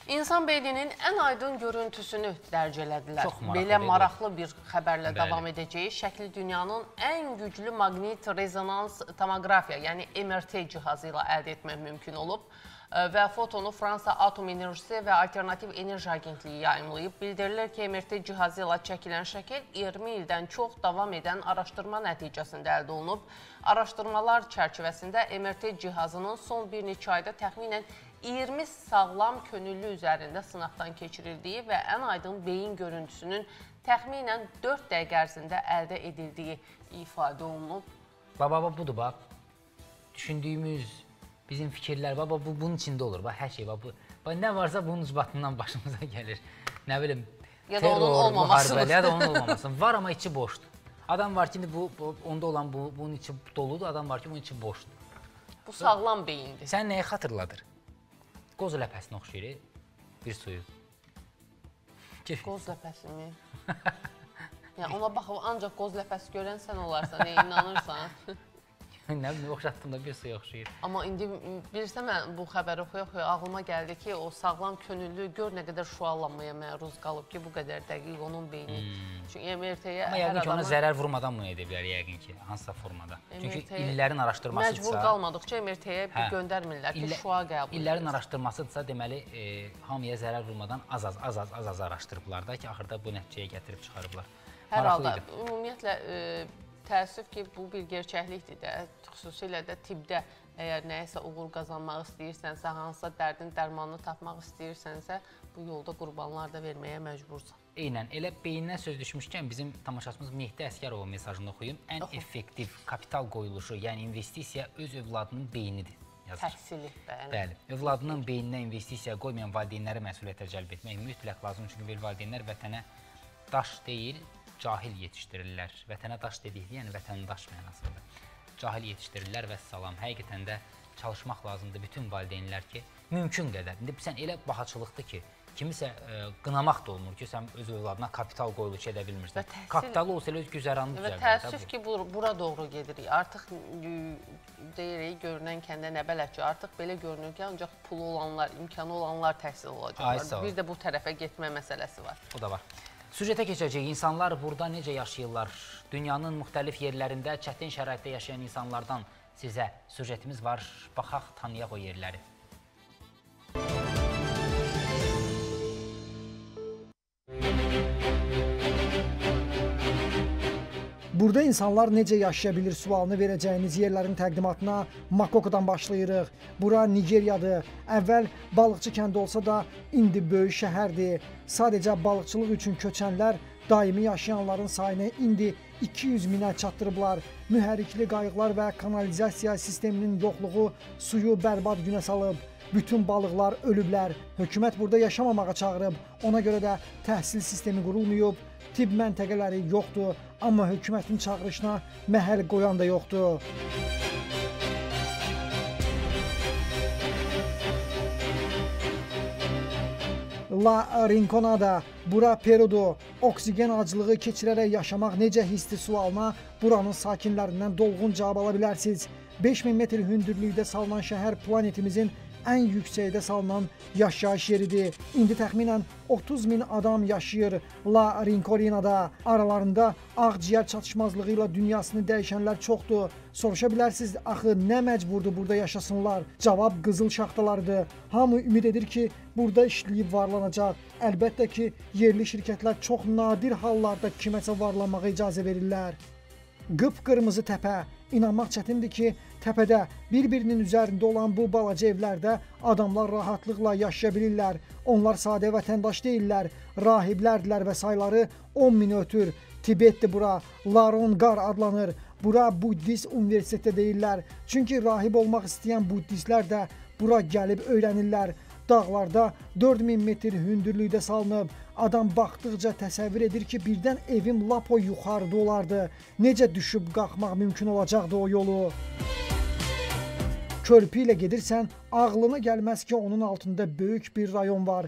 İnsan beyninin ən aydın görüntüsünü dərc elədilər. Çox maraqlı, Belə maraqlı bir xəbərlə Bəli. davam edəcəyi şəkli dünyanın ən güclü maqnit rezonans tomoqrafiya, yəni MRT cihazı ilə əldə etmək mümkün olub və fotonu Fransa Atom Enerjisi və Alternativ Enerji Agentliyi yayımlayıb. Bildirilir ki, MRT cihazı ilə çəkilən şəkil 20 ildən çox davam edən araşdırma nəticəsində əldə olunub. Araşdırmalar çərçivəsində MRT cihazının son bir neçə ayda təxminən 20 sağlam könüllü üzərində sınaqdan keçirildiyi və ən aydın beyin görüntüsünün təxminən 4 dəqiqə ərzində əldə edildiyi ifadə olunub. Baba, budur, bax. Düşündüyümüz, bizim fikirlər, baba, bunun içində olur. Bax, hər şey, bax, nə varsa bunun ucbatından başımıza gəlir. Nə bilim, ya da onun olmaması. Ya da onun olmaması. Var, amma içi boşdur. Adam var ki, onda olan bunun içi doludur, adam var ki, bunun içi boşdur. Bu sağlam beyindir. Sən nəyi xatırladır? Qoz ləpəsinə oxşayır, bir suyu. Qoz ləpəsi mi? Yəni, ona baxıb, ancaq qoz ləpəsi görən sən olarsan, inanırsan. Nə bilim, oxşatdığında bir suya oxşayır. Amma indi bilirsən, mən bu xəbəri oxuya-oxuya ağlıma gəldi ki, o sağlam könüllü gör nə qədər şüalanmaya məruz qalıb ki, bu qədər dəqiq onun beyni. Çünki MRT-yə amma yəqin ki, ona zərər vurmadan bunu edə bilər, yəqin ki, hansısa formada. Çünki illərin araşdırmasıdırsa... Məcbur qalmadıqca MRT-yə göndərmirlər ki, şüa qəbul edir. İllərin araşdırmasıdırsa, deməli, hamıya zərər vurmadan az-az araşdırıblar da ki, axırda bu nəticəyə gətirib çıxarıblar. Hər halda, ümumiyyətlə, təəssüf ki, bu bir gerçəklikdir də, xüsusilə də tibbdə əgər nəyəsə uğur qazanmaq istəyirsənsə, hansısa dərdin dərmanını tapmaq istəyirsənsə, bu yolda qurbanlar da verməyə məcbursan. Eynən, elə beyindən söz düşmüşkən bizim tamaşaçımız Mehdi Əsgərovun mesajını oxuyum. Ən effektiv kapital qoyuluşu, yəni investisiya öz övladının beynidir. Təhsili, bəli. Bəli, övladının beyninə investisiya qoymayan valideynləri məsuliyyətə cəlb etmək mütləq lazım. Çünki valideynlər vətənə daş deyil, cahil yetişdirirlər. Vətənə daş dedikdə, yəni vətəndaş mənasıdır. Cahil yetişdirirlər və salam. Həqiqətən də çalışmaq lazımdır bütün valideynlər ki, mümkün qədər. İndi sən elə bahaçılıqdır ki, kimisə qınamaq da olmur ki, sən öz övladına kapital qoyuluş edə bilmirsən. Kapitalı olsa elə öz güzəranını düzəldir. Və təəssüf ki, bura doğru gedirik. Artıq deyirik, görünən kəndə nə bələk ki, artıq belə görünür ki, ancaq pulu olanlar, imkanı olanlar təhsil olacaqlar. Bir də bu tərəfə getmə məsələsi var. O da var. Süjetə keçəcək. İnsanlar burada necə yaşayırlar? Dünyanın müxtəlif yerlərində çətin şəraitdə yaşayan insanlardan sizə süjetimiz var. Baxaq, tanıyaq o yerləri. Burada insanlar necə yaşaya bilir sualını verəcəyiniz yerlərin təqdimatına Makokodan başlayırıq. Bura Nigeriyadır. Əvvəl balıqçı kəndi olsa da indi böyük şəhərdir. Sadəcə balıqçılıq üçün köçənlər daimi yaşayanların sayını indi 200 minə çatdırıblar. Mühərrikli qayıqlar və kanalizasiya sisteminin yoxluğu suyu bərbad günə salıb. Bütün balıqlar ölüblər. Hökumət burada yaşamamağa çağırıb. Ona görə də təhsil sistemi qurulmayıb. Tibb məntəqələri yoxdur, amma hökumətin çağırışına məhəl qoyan da yoxdur. La Rinconada, bura Perudur. Oksigen acılığı keçirərək yaşamaq necə hisli sualına buranın sakinlərindən dolğun cavab ala bilərsiniz. 5000 metr hündürlükdə salınan şəhər planetimizin ən yüksəkdə salınan yaşayış yeridir. İndi təxminən 30 min adam yaşayır La Rinconada. Aralarında ağciyər çatışmazlığı ilə dünyasını dəyişənlər çoxdur. Soruşa bilərsiniz, axı nə məcburdur burada yaşasınlar? Cavab qızıl şaxtalardır. Hamı ümid edir ki, burada işləyib varlanacaq. Əlbəttə ki, yerli şirkətlər çox nadir hallarda kiməsə varlanmağa icazə verirlər. Qıpqırmızı təpə. İnanmaq çətindir ki, təpədə bir-birinin üzərində olan bu balaca evlərdə adamlar rahatlıqla yaşaya bilirlər. Onlar sadə vətəndaş deyillər, rahiblərdirlər və sayları 10 min ötür. Tibetdir bura, Larongar adlanır. Bura Buddist universitetdə deyirlər. Çünki rahib olmaq istəyən buddistlər də bura gəlib öyrənirlər. Dağlarda 4000 metr hündürlükdə salınıb. Adam baxdıqca təsəvvür edir ki, birdən evim lap o yuxarıda olardı. Necə düşüb qalxmaq mümkün olacaqdı o yolu? Körpü ilə gedirsən, ağlına gəlməz ki, onun altında böyük bir rayon var.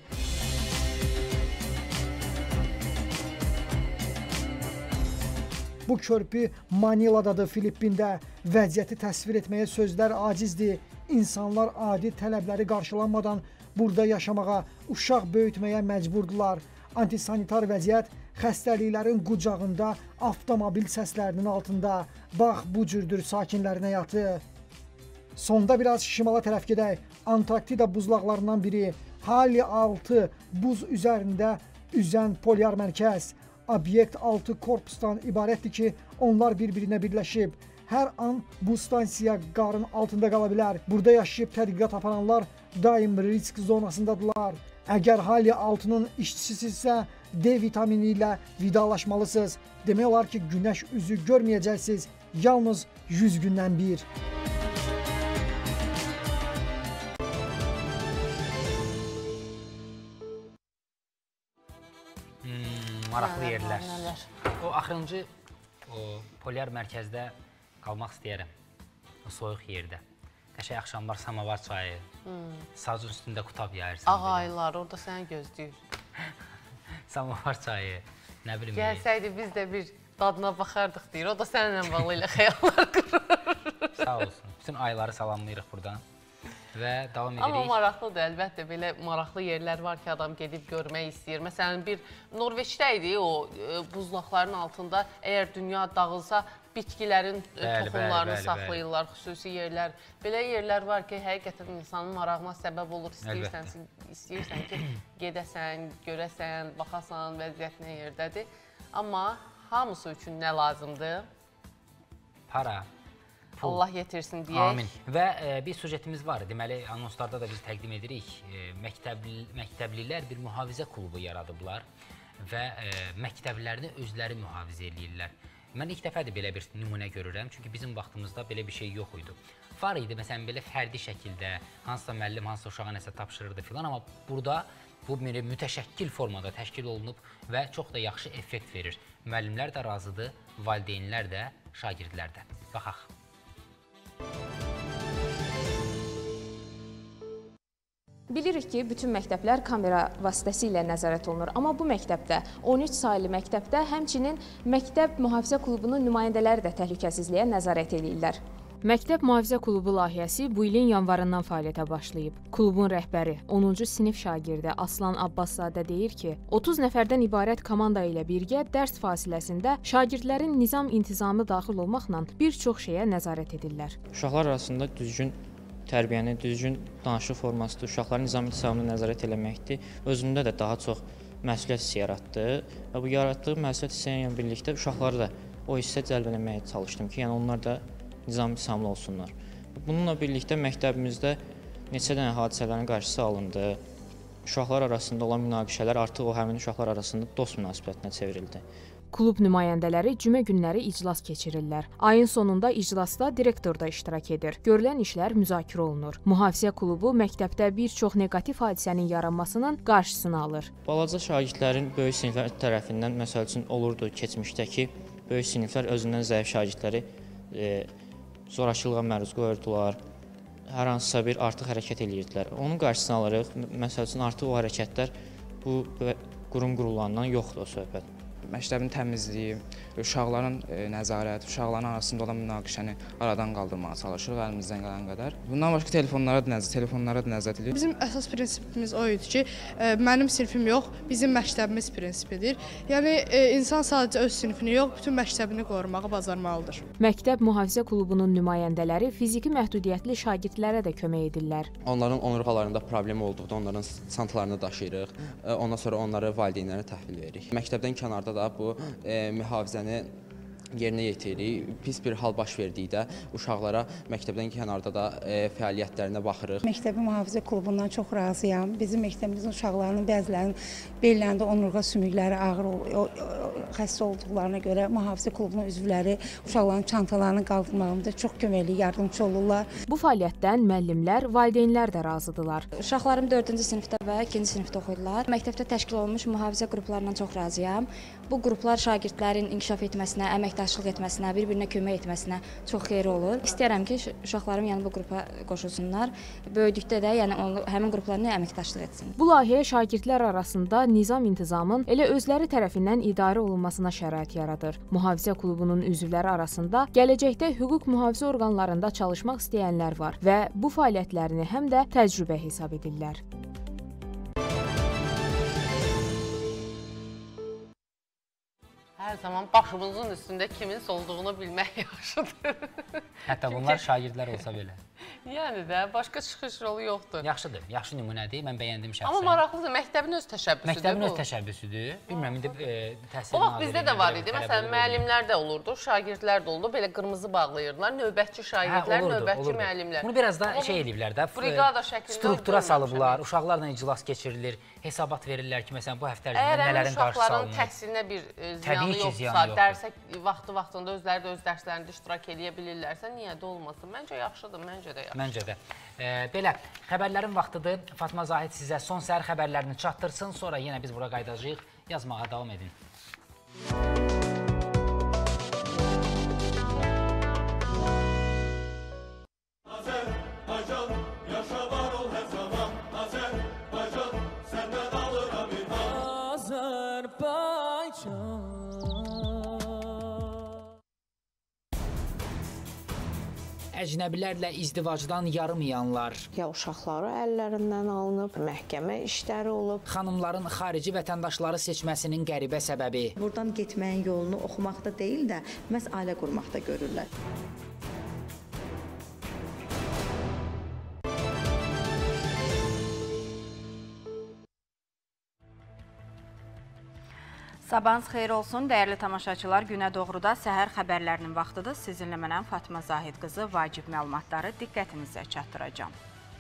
Bu körpü Maniladadır, Filippində. Vəziyyəti təsvir etməyə sözlər acizdir. İnsanlar adi tələbləri qarşılanmadan burada yaşamağa, uşaq böyütməyə məcburdular. Antisanitar vəziyyət xəstəliklərin qucağında, avtomobil səslərinin altında. Bax, bu cürdür sakinlərin həyatı. Sonda biraz şimala tərəf gedək. Antarktida buzlaqlarından biri, Halley 6 buz üzərində üzən polyar mərkəz. Obyekt 6 korpusdan ibarətdir ki, onlar bir-birinə birləşib. Hər an bu stansiya qarın altında qala bilər. Burada yaşayıb tədqiqat aparanlar daim risk zonasındadılar. Əgər Halley 6-nın işçisisinizsə, D vitamini ilə vidalaşmalısınız. Demək olar ki, günəş üzü görməyəcəksiniz. Yalnız 100 gündən bir. Maraqlı yerlər. O axırıncı polyar mərkəzdə qalmaq istəyərəm. O soyuq yerdə. Qəşəng axşamlar samavar çayı, sazın üstündə qutab yayırsan. Ağaylar orada səni gözləyir. Samavar çayı, nə bilim. Gəlsəydi biz də bir dadına baxardıq deyir. O da səninlə bağlı ilə xəyallar qurur. Sağ olsun. Bütün ayları salamlayırıq buradan. Və davam edirik. Amma maraqlıdır, əlbəttə belə maraqlı yerlər var ki, adam gedib görmək istəyir. Məsələn, bir Norveçdə idi o buzlaqların altında, əgər dünya dağılsa, bitkilərin toxumlarını saxlayırlar, xüsusi yerlər. Belə yerlər var ki, həqiqətən insanın marağına səbəb olur, istəyirsən ki, gedəsən, görəsən, baxasan, vəziyyət nə yerdədir. Amma hamısı üçün nə lazımdır? Para. Allah yetirsin deyək. Amin. Və bir sujetimiz var. Deməli, anonslarda da biz təqdim edirik. Məktəblilər bir mühafizə klubu yaradıblar və məktəblərini özləri mühafizə edirlər. Mən ilk dəfədir belə bir nümunə görürəm. Çünki bizim vaxtımızda belə bir şey yox idi. Var idi, məsələn, belə fərdi şəkildə hansısa müəllim, hansısa uşağa nəsə tapşırırdı filan. Amma burada bu mütəşəkkil formada təşkil olunub və çox da yaxşı effekt verir. Müəllimlər də razıdır, valideynlər də, şagirdlər də. Baxaq. Bilirik ki, bütün məktəblər kamera vasitəsilə nəzarət olunur. Amma bu məktəbdə, 13 saylı məktəbdə, həmçinin məktəb mühafizə klubunun nümayəndələri də təhlükəsizliyə nəzarət edirlər. Məktəb Mühafizə Klubu layihəsi bu ilin yanvarından fəaliyyətə başlayıb. Klubun rəhbəri, 10-cu sinif şagirdi Aslan Abbaszadə deyir ki, 30 nəfərdən ibarət komanda ilə birgə dərs fasiləsində şagirdlərin nizam-intizamı daxil olmaqla bir çox şeyə nəzarət edirlər. Uşaqlar arasında düzgün tərbiyəni, düzgün danışıq formasıdır, uşaqların nizam-intizamını nəzarət eləməkdir. Özündə də daha çox məsuliyyət hissi yaratdı və bu yaratdığı məsuliyyət hissi ilə birlikdə uşaqları da o hissə cəlb etməyə çalışdım ki, yəni onlar da nizam-intizamlı olsunlar. Bununla birlikdə məktəbimizdə neçə dənə hadisələrin qarşısı alındı. Uşaqlar arasında olan münaqişələr artıq o həmin uşaqlar arasında dost münasibətinə çevrildi. Klub nümayəndələri cümə günləri iclas keçirirlər. Ayın sonunda iclasda direktor da iştirak edir. Görülən işlər müzakirə olunur. Mühafizə klubu məktəbdə bir çox neqativ hadisənin yaranmasının qarşısını alır. Balaca şagirdlərin böyük siniflər tərəfindən, məsəl üçün, olurdu keçmişdəki böyük siniflər özündən zəif şagirdləri zorakılığa məruz qoyurdular, hər hansısa bir artıq hərəkət edirdilər. Onun qarşısını alırıq, məsəl üçün, artıq o hərəkətlər bu qurum qurulandan yoxdur o söhbət. Məktəbin təmizliyi, uşaqların nəzarət, uşaqların arasında olan münaqişəni aradan qaldırmağa çalışırıq əlimizdən gələn qədər. Bundan başqa telefonlara da nəzarət edirik. Bizim əsas prinsipimiz o idi ki, mənim sinifim yox, bizim məktəbimiz prinsipidir. Yəni, insan sadəcə öz sinifini yox, bütün məktəbini qorumağı bacarmalıdır. Məktəb Mühafizə Klubunun nümayəndələri fiziki məhdudiyyətli şagirdlərə də kömək edirlər. Onların onurğalarında problem olduqda onların çantalarını daşıyırıq, ondan sonra onları valideynlərə təhvil veririk. Məktəbdən kənarda da bu mühafizəni yerinə yetiririk. Pis bir hal baş verdikdə uşaqlara məktəbdən kənarda da fəaliyyətlərinə baxırıq. Məktəbi Mühafizə Klubundan çox razıyam. Bizim məktəbimizin uşaqlarının bəzilərinin bellərində onurğa sümükləri ağır xəstə olduqlarına görə Mühafizə Klubunun üzvləri uşaqların çantalarını qaldırmağında çox köməkli, yardımcı olurlar. Bu fəaliyyətdən müəllimlər, valideynlər də razıdırlar. Uşaqlarım 4-cü sinifdə və 2-ci sinifdə oxuyurlar. Məktəbdə təşkil olunmuş mühafizə qruplarından çox razıyam. Bu qruplar şagirdlərin inkişaf etməsinə, əməkdaşlıq etməsinə, bir-birinə kömək etməsinə çox xeyri olur. İstəyirəm ki, uşaqlarım yəni bu qrupa qoşulsunlar. Böyüdükdə də yəni həmin qruplarla əməkdaşlıq etsin. Bu layihə şagirdlər arasında nizam-intizamın elə özləri tərəfindən idarə olunmasına şərait yaradır. Mühafizə klubunun üzvləri arasında gələcəkdə hüquq mühafizə orqanlarında çalışmaq istəyənlər var və bu fəaliyyətlərini həm də təcrübə hesab edirlər. Hər zaman başımızın üstündə kimin olduğunu bilmək yaxşıdır. Hətta bunlar şagirdlər olsa belə. Yəni də, başqa çıxış yolu yoxdur. Yaxşıdır, yaxşı nümunədir, mən bəyəndim şəxsən. Amma maraqlıdır, məktəbin öz təşəbbüsüdür bu. Məktəbin öz təşəbbüsüdür. Bilmirəm, indi təhsil o vaxt bizdə də var idi, məsələn, müəllimlər də olurdu, şagirdlər də oldu, belə qırmızı bağlayırdılar, növbətçi şagirdlər, növbətçi müəllimlər. Bunu biraz da şey eləyiblər də, struktura salıblar, uşaqlarla iclas keçirilir, hesabat verirlər ki, məsələn, bu həftə nələrin qarşısı alınır. Uşaqların təhsilinə bir ziyanı yoxsa, dərsə vaxtı-vaxtında özləri də öz dərslərində iştirak edə bilirlərsə, niyə də olmasın? Məncə yaxşıdır, məncə də yaxşıdır. Məncə də. Belə, xəbərlərin vaxtıdır. Fatma Zahid sizə son səhər xəbərlərini çatdırsın, sonra yenə biz bura qayıdacağıq. Yazmağa davam edin. Əcnəbilərlə izdivacdan yarımayanlar, ya uşaqları əllərindən alınıb, məhkəmə işləri olub. Xanımların xarici vətəndaşları seçməsinin qəribə səbəbi. Buradan getməyin yolunu oxumaqda deyil də, məhz ailə qurmaqda görürlər. Sabahınız xeyir olsun, dəyərli tamaşaçılar. Günə doğruda səhər xəbərlərinin vaxtıdır. Sizinlə mənəm Fatma Zahid qızı vacib məlumatları diqqətinizə çatdıracağım.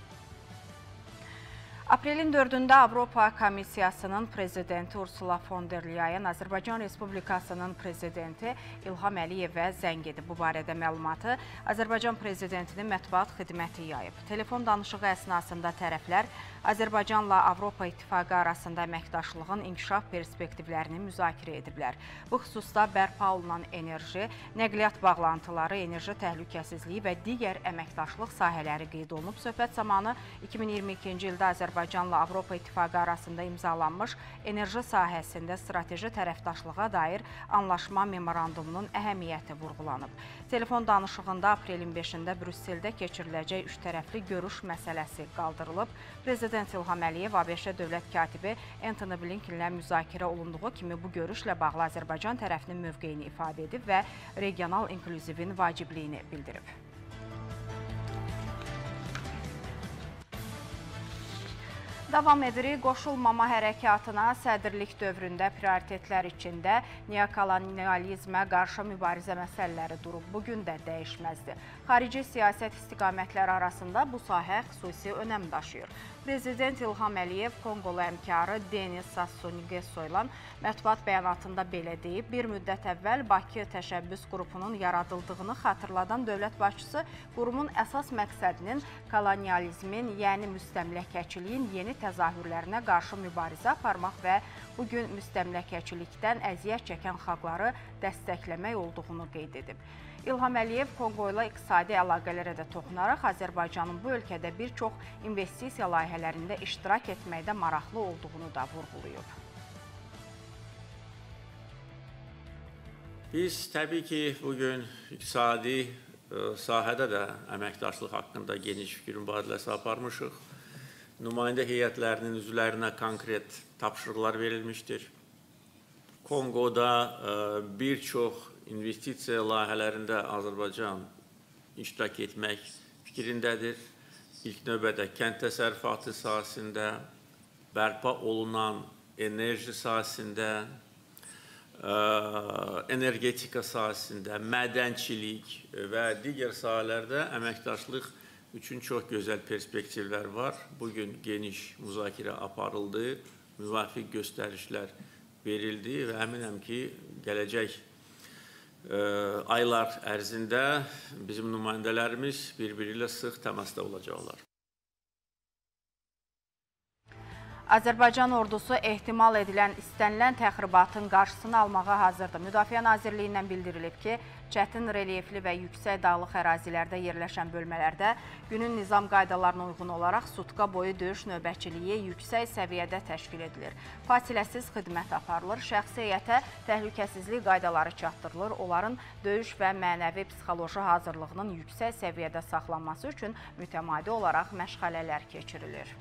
Aprelin 4-də Avropa Komissiyasının prezidenti Ursula von der Leyen Azərbaycan Respublikasının prezidenti İlham Əliyevə zəng edib. Bu barədə məlumatı Azərbaycan prezidentinin mətbuat xidməti yayıb. Telefon danışığı əsnasında tərəflər Azərbaycanla Avropa İttifaqı arasında əməkdaşlığın inkişaf perspektivlərini müzakirə ediblər. Bu xüsusda bərpa olunan enerji, nəqliyyat bağlantıları, enerji təhlükəsizliyi və digər əməkdaşlıq sahələri qeyd olunub. Söhbət zamanı 2022-ci ildə Azərbaycanla Avropa İttifaqı arasında imzalanmış enerji sahəsində strateji tərəfdaşlığa dair anlaşma memorandumunun əhəmiyyəti vurğulanıb. Telefon danışığında aprelin 5-də Brüsseldə keçiriləcək üçtərəfli görüş məsələsi qaldırılıb. Prezident İlham Əliyev ABŞ dövlət katibi Antony Blinkenlə müzakirə olunduğu kimi bu görüşlə bağlı Azərbaycan tərəfinin mövqeyini ifadə edib və regional inklüzivin vacibliyini bildirib. Davam edirik. Qoşulmama hərəkatına sədrlik dövründə prioritetlər içində neokolonializmə qarşı mübarizə məsələləri durub. Bugün də dəyişməzdir. Xarici siyasət istiqamətləri arasında bu sahə xüsusi önəm daşıyır. Prezident İlham Əliyev Konqolu həmkarı Denis Sassou Nguesso ilə mətbuat bəyanatında belə deyib. Bir müddət əvvəl Bakı təşəbbüs qrupunun yaradıldığını xatırladan dövlət başçısı qurumun əsas məqsədinin kolonializmin, yəni müstəmləkəçiliyin yeni təzahürlərinə qarşı mübarizə aparmaq və bugün müstəmləkəçilikdən əziyyət çəkən xalqları dəstəkləmək olduğunu qeyd edib. İlham Əliyev Konqo ilə iqtisadi əlaqələrə də toxunaraq Azərbaycanın bu ölkədə bir çox investisiya layihələrində iştirak etməkdə maraqlı olduğunu da vurğulayıb. Biz təbii ki, bugün iqtisadi sahədə də əməkdaşlıq haqqında geniş fikir mübadiləsi aparmışıq. Nümayəndə heyətlərinin üzvlərinə konkret tapşırıqlar verilmişdir. Konqoda bir çox investisiya layihələrində Azərbaycan iştirak etmək fikrindədir. İlk növbədə kənd təsərrüfatı sahəsində, bərpa olunan enerji sahəsində, energetika sahəsində, mədənçilik və digər sahələrdə əməkdaşlıq üçün çox gözəl perspektivlər var. Bugün geniş müzakirə aparıldı, müvafiq göstərişlər verildi və əminəm ki, gələcək aylar ərzində bizim nümayəndələrimiz bir-biri ilə sıx təmasda olacaqlar. Azərbaycan ordusu ehtimal edilən istənilən təxribatın qarşısını almağa hazırdır. Müdafiə Nazirliyindən bildirilib ki, çətin relyefli və yüksək dağlıq ərazilərdə yerləşən bölmələrdə günün nizam qaydalarına uyğun olaraq sutka boyu döyüş növbətçiliyi yüksək səviyyədə təşkil edilir. Fasiləsiz xidmət aparılır, şəxsi heyətə təhlükəsizlik qaydaları çatdırılır, onların döyüş və mənəvi psixoloji hazırlığının yüksək səviyyədə saxlanması üçün mütəmadi olaraq məşğələlər keçirilir.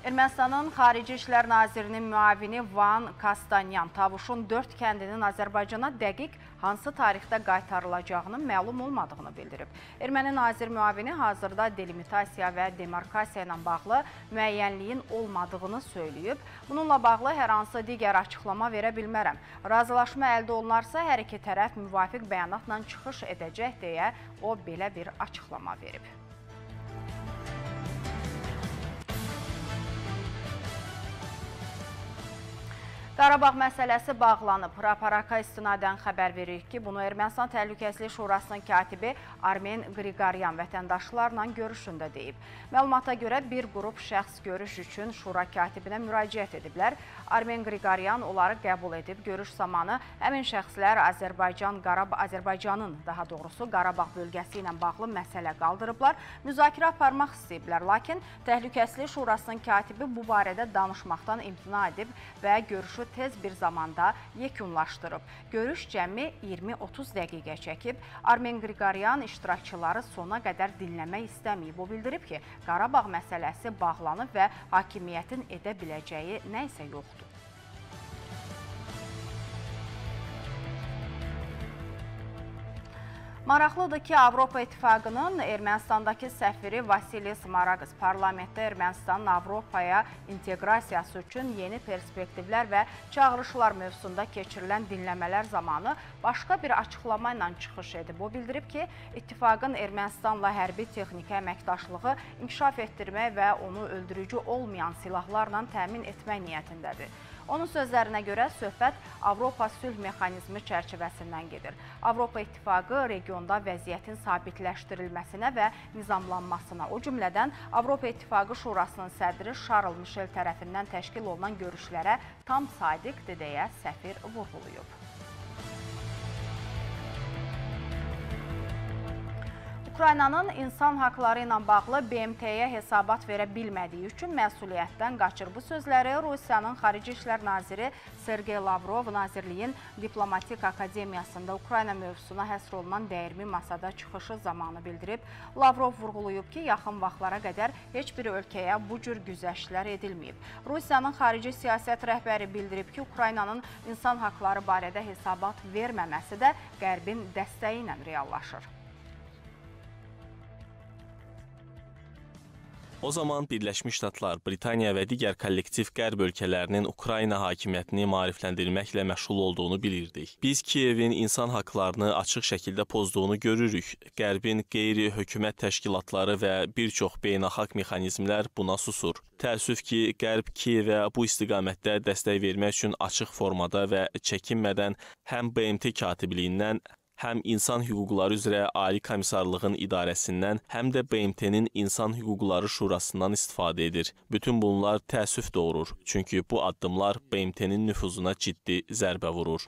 Ermənistanın Xarici İşlər Nazirinin müavini Van Kastanyan Tavuşun 4 kəndinin Azərbaycana dəqiq hansı tarixdə qaytarılacağının məlum olmadığını bildirib. Erməni nazir müavini hazırda delimitasiya və demarkasiya ilə bağlı müəyyənliyin olmadığını söyləyib. Bununla bağlı hər hansı digər açıqlama verə bilmərəm. Razılaşma əldə olunarsa hər iki tərəf müvafiq bəyanatla çıxış edəcək deyə o belə bir açıqlama verib. Qarabağ məsələsi bağlanıb. Raparaka istinadən xəbər veririk ki, bunu Ermənistan Təhlükəsizlik Şurasının katibi Armen Qriqoryan vətəndaşlarla görüşündə deyib. Məlumata görə bir qrup şəxs görüş üçün Şura katibinə müraciət ediblər. Armen Qriqoryan onları qəbul edib. Görüş zamanı həmin şəxslər Azərbaycanın Qarabağ bölgəsi ilə bağlı məsələ qaldırıblar. Müzakirə aparmaq istəyiblər. Lakin Təhlükəsizlik Şurasının katibi bu barədə danışmaqdan imtina edib və görüşü tez bir zamanda yekunlaşdırıb. Görüş cəmi 20-30 dəqiqə çəkib. Armen Qriqoryan iştirakçıları sona qədər dinləmək istəməyib. O bildirib ki, Qarabağ məsələsi bağlanıb və hakimiyyətin edə biləcəyi nə isə yoxdur. Maraqlıdır ki, Avropa İttifaqının Ermənistandakı səfiri Vasilis Maraqis parlamentdə Ermənistanın Avropaya inteqrasiyası üçün yeni perspektivlər və çağırışlar mövzusunda keçirilən dinləmələr zamanı başqa bir açıqlama ilə çıxış edib. O bildirib ki, İttifaqın Ermənistanla hərbi texniki əməkdaşlığı inkişaf etdirmək və onu öldürücü olmayan silahlarla təmin etmək niyyətindədir. Onun sözlərinə görə söhbət Avropa sülh mexanizmi çərçivəsindən gedir. Avropa İttifaqı regionda vəziyyətin sabitləşdirilməsinə və nizamlanmasına, o cümlədən Avropa İttifaqı Şurasının sədri Charles Michel tərəfindən təşkil olunan görüşlərə tam sadiqdir deyə səfir vurğulayıb. Ukraynanın insan haqları ilə bağlı BMT-yə hesabat verə bilmədiyi üçün məsuliyyətdən qaçır. Bu sözləri Rusiyanın Xarici İşlər Naziri Sergey Lavrov Nazirliyin Diplomatik Akademiyasında Ukrayna mövzusuna həsr olunan dəyirmi masada çıxışı zamanı bildirib. Lavrov vurğulayıb ki, yaxın vaxtlara qədər heç bir ölkəyə bu cür güzəştlər edilməyib. Rusiyanın xarici siyasət rəhbəri bildirib ki, Ukraynanın insan haqları barədə hesabat verməməsi də Qərbin dəstəyi ilə reallaşır. O zaman Birləşmiş Ştatlar, Britaniya və digər kollektiv qərb ölkələrinin Ukrayna hakimiyyətini maarifləndirməklə məşğul olduğunu bilirdik. Biz Kiyevin insan haqlarını açıq şəkildə pozduğunu görürük. Qərbin qeyri-hökumət təşkilatları və bir çox beynəlxalq mexanizmlər buna susur. Təəssüf ki, Qərb Kiyevə bu istiqamətdə dəstək vermək üçün açıq formada və çəkinmədən həm BMT katibliyindən, həm İnsan Hüquqları üzrə Ali Komissarlığın idarəsindən, həm də BMT-nin İnsan Hüquqları Şurasından istifadə edir. Bütün bunlar təəssüf doğurur, çünki bu addımlar BMT-nin nüfuzuna ciddi zərbə vurur.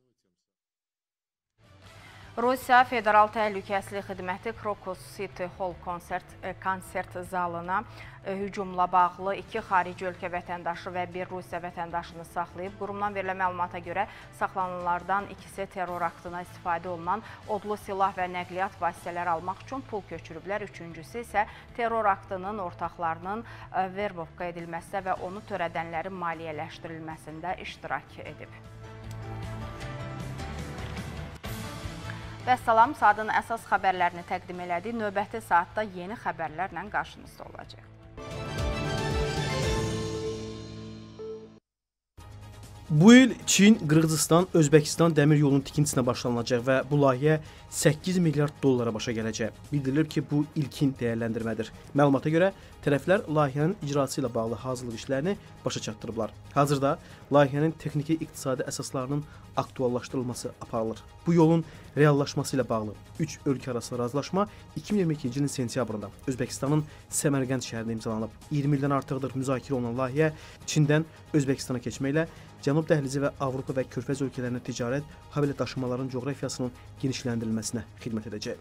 Rusiya Federal Təhlükəsizlik Xidməti Krokus City Hall konsert zalına hücumla bağlı 2 xarici ölkə vətəndaşı və 1 Rusiya vətəndaşını saxlayıb. Qurumdan verilən məlumata görə saxlanılanlardan ikisi terror aktına istifadə olunan odlu silah və nəqliyyat vasitələri almaq üçün pul köçürüblər. Üçüncüsü isə terror aktının ortaqlarının verbovka edilməsində və onu törədənlərin maliyyələşdirilməsində iştirak edib. Vəssalam, saatın əsas xəbərlərini təqdim elədik. Növbəti saatda yeni xəbərlərlə qarşınızda olacaq. Bu il Çin, Qırğızistan, Özbəkistan dəmir yolunun tikintisinə başlanılacaq və bu layihə 8 milyard dollara başa gələcək. Bildirilir ki, bu ilkin dəyərləndirmədir. Məlumata görə tərəflər layihənin icrası ilə bağlı hazırlıq işlərini başa çatdırıblar. Hazırda layihənin texniki iqtisadi əsaslarının aktuallaşdırılması aparılır. Bu yolun reallaşması ilə bağlı 3 ölkə arası razılaşma 2022-ci ilin sentyabrında Özbəkistanın Səmərqənd şəhərində imzalanıb. 20 ildən artıqdır müzakirə olunan layihə Çindən Özbəkistana keçməklə Cənub dəhlizi və Avropa və Körfəz ölkələrinə ticarət, habelə daşımaların coğrafiyasının genişləndirilməsinə xidmət edəcək.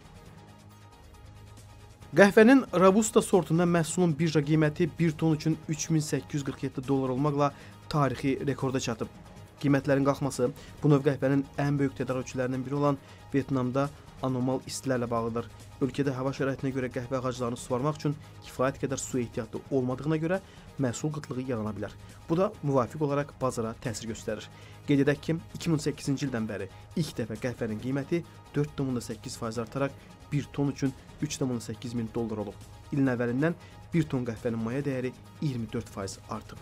Qəhvənin Robusta sortundan məhsulun birja qiyməti 1 ton üçün $3.847 olmaqla tarixi rekorda çatıb. Qiymətlərin qalxması bu növ qəhvənin ən böyük tədarükçülərindən biri olan Vyetnamda anormal istilərlə bağlıdır. Ölkədə hava şəraitinə görə qəhvə ağaclarını suvarmaq üçün kifayət qədər su ehtiyatı olmadığına görə məhsul qıtlığı yarana bilər. Bu da müvafiq olaraq bazara təsir göstərir. Qeyd edək ki, 2008-ci ildən bəri ilk dəfə qəhvənin qiyməti 4,8% artaraq 1 ton üçün 3,8 min dollar olub. İlin əvvəlindən 1 ton qəhvənin maya dəyəri 24% artıb.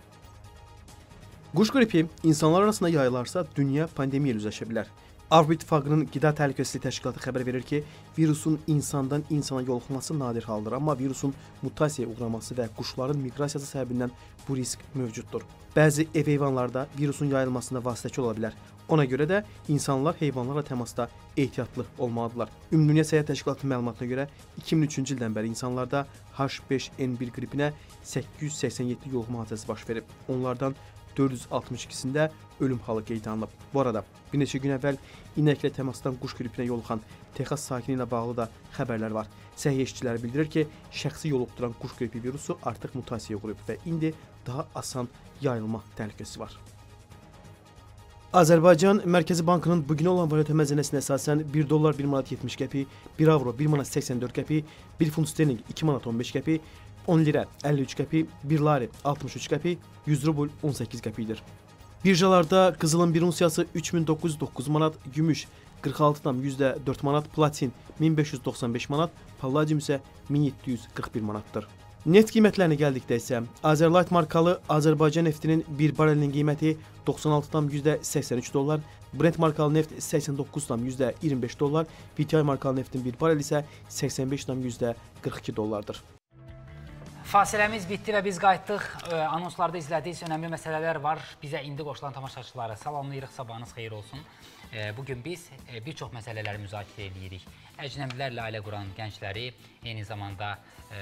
Quş qripi insanlar arasında yayılarsa dünya pandemiya ilə üzləşə bilər. Avropa İttifaqının Qida Təhlükəsizliyi Təşkilatı xəbər verir ki, virusun insandan insana yoluxması nadir haldır, amma virusun mutasiyaya uğraması və quşların miqrasiyası səbəbindən bu risk mövcuddur. Bəzi ev heyvanlarda virusun yayılmasında vasitəçi ola bilər. Ona görə də insanlar heyvanlarla təmasda ehtiyatlı olmalıdırlar. Ümumdünya Səhiyyə Təşkilatının məlumatına görə 2003-cü ildən bəri insanlarda H5N1 qripinə 887 yoluxma hadisəsi baş verib. Onlardan 462-sində ölüm halı qeydə alınıb. Bu arada bir neçə gün əvvəl inəklə təmasdan quş qripinə yoluxan Texas sakini ilə bağlı da xəbərlər var. Səhiyyə işçiləri bildirir ki, şəxsi yoluxduran quş qripi virusu artıq mutasiyaya uğrayıb və indi daha asan yayılma təhlükəsi var. Azərbaycan Mərkəzi Bankının bugünə olan valyuta məzənəsinə əsasən 1 dollar 1 manat 70 qəpik, 1 avro 1 manat 84 qəpik, 1 funt sterling 2 manat 15 qəpik, 10 lirə 53 qəpik, 1 lari 63 qəpik, 100 rubl 18 qəpikdir. Birjalarda qızılın 1 unsiyası 3909 manat, gümüş 46,4 manat, platin 1595 manat, palladium isə 1741 manatdır. Neft qiymətlərinə gəldikdə isə Azerlight markalı Azərbaycan neftinin 1 barelinin qiyməti 96,83 dollar, Brent markalı neft 89,25 dollar, VTI markalı neftin 1 bareli isə 85,42 dollardır. Fasiləmiz bitdi və biz qayıtdıq. Anonslarda izlədiyiniz önəmli məsələlər var. Bizə indi qoşulan tamaşaçıları salamlayırıq, sabahınız xeyir olsun. Bugün biz bir çox məsələləri müzakirə edirik. Əcnəbilərlə ailə quran gəncləri, eyni zamanda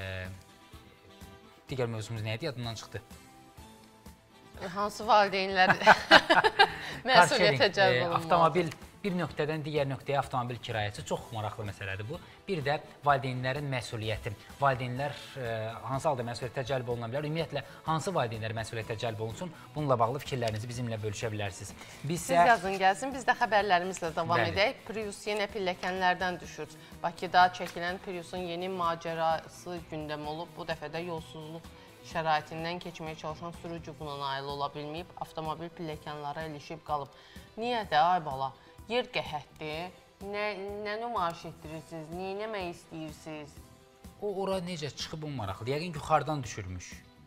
digər mövzumuz nə idi? Yadımdan çıxdı. Hansı valideynlər məsuliyyətə cəlb olunmalıdır? Avtomobil bir nöqtədən digər nöqtəyə avtomobil kirayəsi çox maraqlı məsələdir bu. Bir də valideynlərin məsuliyyəti. Valideynlər hansı halda məsuliyyətə cəlb oluna bilər? Ümumiyyətlə, hansı valideynlər məsuliyyətə cəlb olunsun? Bununla bağlı fikirlərinizi bizimlə bölüşə bilərsiniz. Siz yazın gəlsin, biz də xəbərlərimizlə davam edək. Prius yenə pilləkənlərdən düşür. Bakıda çəkilən Priusun yeni macərası gündəm olub. Bu dəfə də yolsuzluq şəraitindən keçməyə çalışan sürücü buna nail ola bilməyib. Avtomobil pilləkənlara ilişib qalıb. Niyə də, ay bala? Yer qəhətdir, nə nümayiş etdirirsiniz, nə eləmək istəyirsiniz? O, ora necə çıxıb o maraqlı? Yəqin yuxarıdan düşürmüş.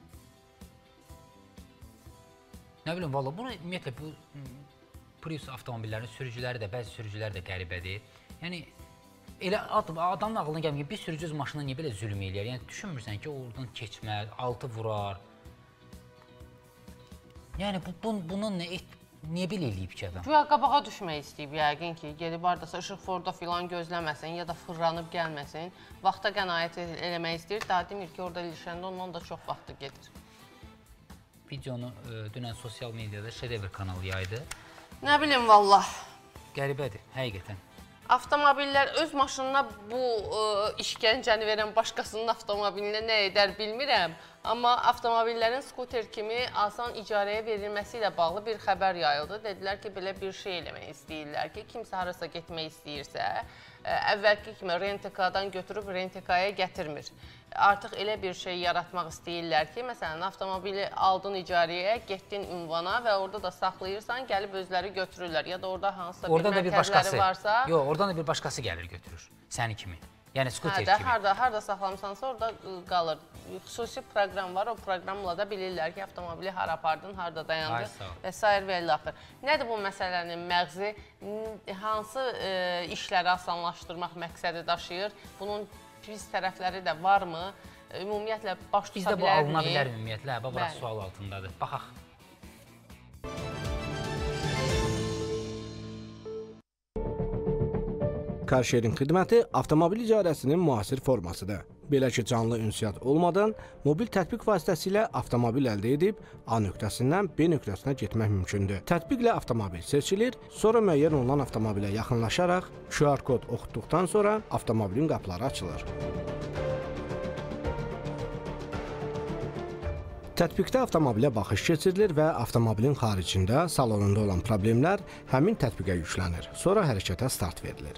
Nə bilim, valla, bunu ümumiyyətlə, bu Prius avtomobillərinin sürücüləri də, bəzi sürücülər də qəribədir. Yəni, elə adamın ağlına gəlmir ki, bir sürücü öz maşına niyə belə zülm eləyər? Yəni, düşünmürsən ki, oradan keçməz, altı vurar. Yəni, bunun niyə belə eləyib ki, adam? Güya qabağa düşmək istəyib, yəqin ki, gedib haradasa işıqforda filan gözləməsin, ya da fırlanıb gəlməsin. Vaxta qənaət eləmək istəyir, daha demir ki, orada ilişəndə ondan da çox vaxtı gedir. Videonu dünən sosial mediada Şedevr kanalı yaydı. Nə bilim, vallah. Qəribədir, həqiqətən. Avtomobillər öz maşınına bu işgəncəni verən başqasının avtomobilinə nə edər bilmirəm. Amma avtomobillərin skuter kimi asan icarəyə verilməsi ilə bağlı bir xəbər yayıldı. Dedilər ki, belə bir şey eləmək istəyirlər ki, kimsə harasa getmək istəyirsə, əvvəlki kimi rentikadan götürüb rentikaya gətirmir. Artıq elə bir şey yaratmaq istəyirlər ki, məsələn, avtomobili aldın icarəyə, getdin ünvana və orada da saxlayırsan, gəlib özləri götürürlər. Ya da orada hansısa bir mərkəzləri varsa... Yox, oradan da bir başqası gəlir götürür, səni kimi. Yəni, skuter kimi. Harada saxlamısansa orada qalır. Xüsusi proqram var, o proqramla da bilirlər ki, avtomobili hara apardın, harada dayandı və s. və ilə axır. Nədir bu məsələnin məğzi? Hansı işləri asanlaşdırmaq məqsədi daşıyır? Bunun pis tərəfləri də varmı? Ümumiyyətlə, baş tuta bilərmi? Bizdə bu alına bilər ümumiyyətlə, burası sual altındadır. Baxaq. Carsharing xidməti avtomobil icarəsinin müasir formasıdır. Belə ki, canlı ünsiyyət olmadan mobil tətbiq vasitəsilə avtomobil əldə edib A nöqtəsindən B nöqtəsinə getmək mümkündür. Tətbiqlə avtomobil seçilir, sonra müəyyən olunan avtomobilə yaxınlaşaraq QR kod oxutduqdan sonra avtomobilin qapıları açılır. Tətbiqdə avtomobilə baxış keçirilir və avtomobilin xaricində, salonunda olan problemlər həmin tətbiqə yüklənir. Sonra hərəkətə start verilir.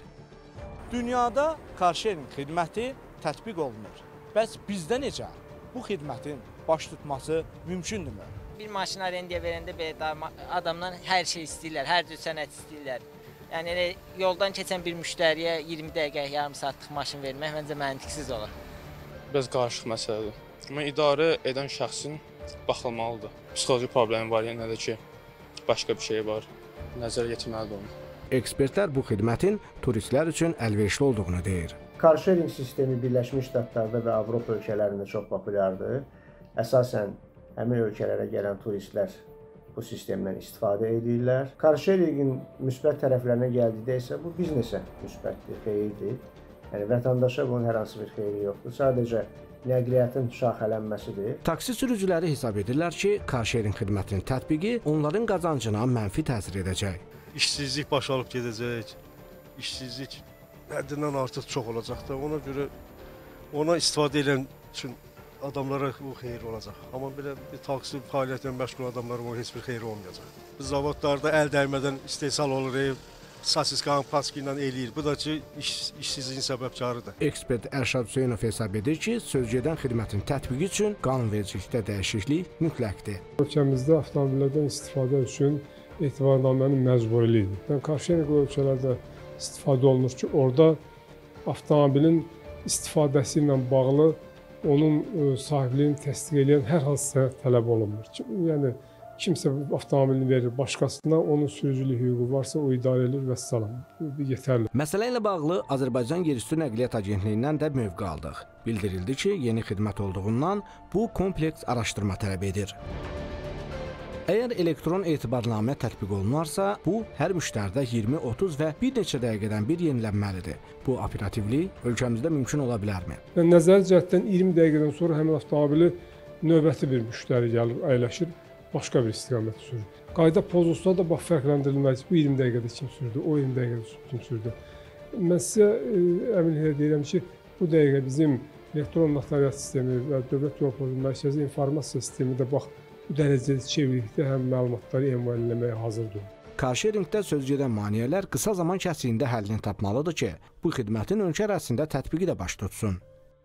Dünyada carsharing xidməti tətbiq olunur. Bəs bizdə necə? Bu xidmətin baş tutması mümkündürmü? Bir maşın arendaya verəndə belə adamdan hər şey istəyirlər, hər cür sənət istəyirlər. Yəni elə yoldan keçən bir müştəriyə 20 dəqiqə, yarım saatlıq maşın vermək məncə məntiqsiz olur. Biraz qarışıq məsələdir. Amma idarə edən şəxsin baxılmalıdır. Psixoloji problemi var, yəni də ki, başqa bir şey var. Nəzərə yetirməlidir onu. Ekspertlər bu xidmətin turistlər üçün əlverişli olduğunu deyir. Carsharing sistemi Birləşmiş Ştatlarda və Avropa ölkələrində çox populyardır. Əsasən həmin ölkələrə gələn turistlər bu sistemdən istifadə edirlər. Carsharingin müsbət tərəflərinə gəldikdə isə bu biznesə müsbətdir, xeyirdir. Yəni vətəndaşa bunun hər hansı bir xeyri yoxdur. Sadəcə nəqliyyatın şaxələnməsidir. Taksi sürücüləri hesab edirlər ki, carsharing xidmətinin tətbiqi onların qazancına mənfi təsir edəcək. İşsizlik baş alıb gedəcək, işsizlik həddindən artıq çox olacaq da, ona görə ona istifadə edən üçün adamlara bu xeyir olacaq. Amma belə bir taksi fəaliyyətlə məşğul adamlara heç bir xeyri olmayacaq. Zavodlarda əl dəymədən istehsal olur, sasiskanın paski ilə eləyir. Bu da ki, işsizliyin səbəbkarıdır. Ekspert Ərşad Hüseynov hesab edir ki, sözgedən xidmətin tətbiqi üçün qanunvericilikdə dəyişiklik mütləqdir. Ölkəmizdə avtomobillərdən istifadə üçün etibarnamənin məcburiyyətidir. Yəni, carsharing ölkələrdə istifadə olunur ki, orada avtomobilin istifadəsi ilə bağlı onun sahibliyini təsdiq edən hər hansı sənəd tələb olunmur. Yəni, kimsə avtomobilini verir başqasına, onun sürücülük hüququ varsa o idarə edilir və salam. Yetərli. Məsələ ilə bağlı Azərbaycan Yerüstü Nəqliyyat Agentliyindən də mövqe aldıq. Bildirildi ki, yeni xidmət olduğundan bu kompleks araşdırma tələb edir. Əgər elektron etibarnamə tətbiq olunarsa, bu hər müştəridə 20, 30 və bir neçə dəqiqədən bir yenilənməlidir. Bu operativlik ölkəmizdə mümkün ola bilərmi? Nəzəri cəhətdən 20 dəqiqədən sonra həmin avtomobili növbəti bir müştəri gəlir, əyləşir, başqa bir istiqamət sürür. Qayda pozulsa da bax fərqləndirilməz. Bu 20 dəqiqədə kim sürdü, o 20 dəqiqədə kim sürdü. Mən sizə əminliklə deyirəm ki, bu dəqiqə bizim elektron notariat sistemi və Dövlət Yol Pozuntusu Mərkəzi informasiya sistemi də bax bu dərəcədə çevirikdə həm məlumatları emailləməyə hazırdır. Carsharingdə sözgedən maneələr qısa zaman kəsiyində həllini tapmalıdır ki, bu xidmətin ölkə ərazisində tətbiqi də baş tutsun.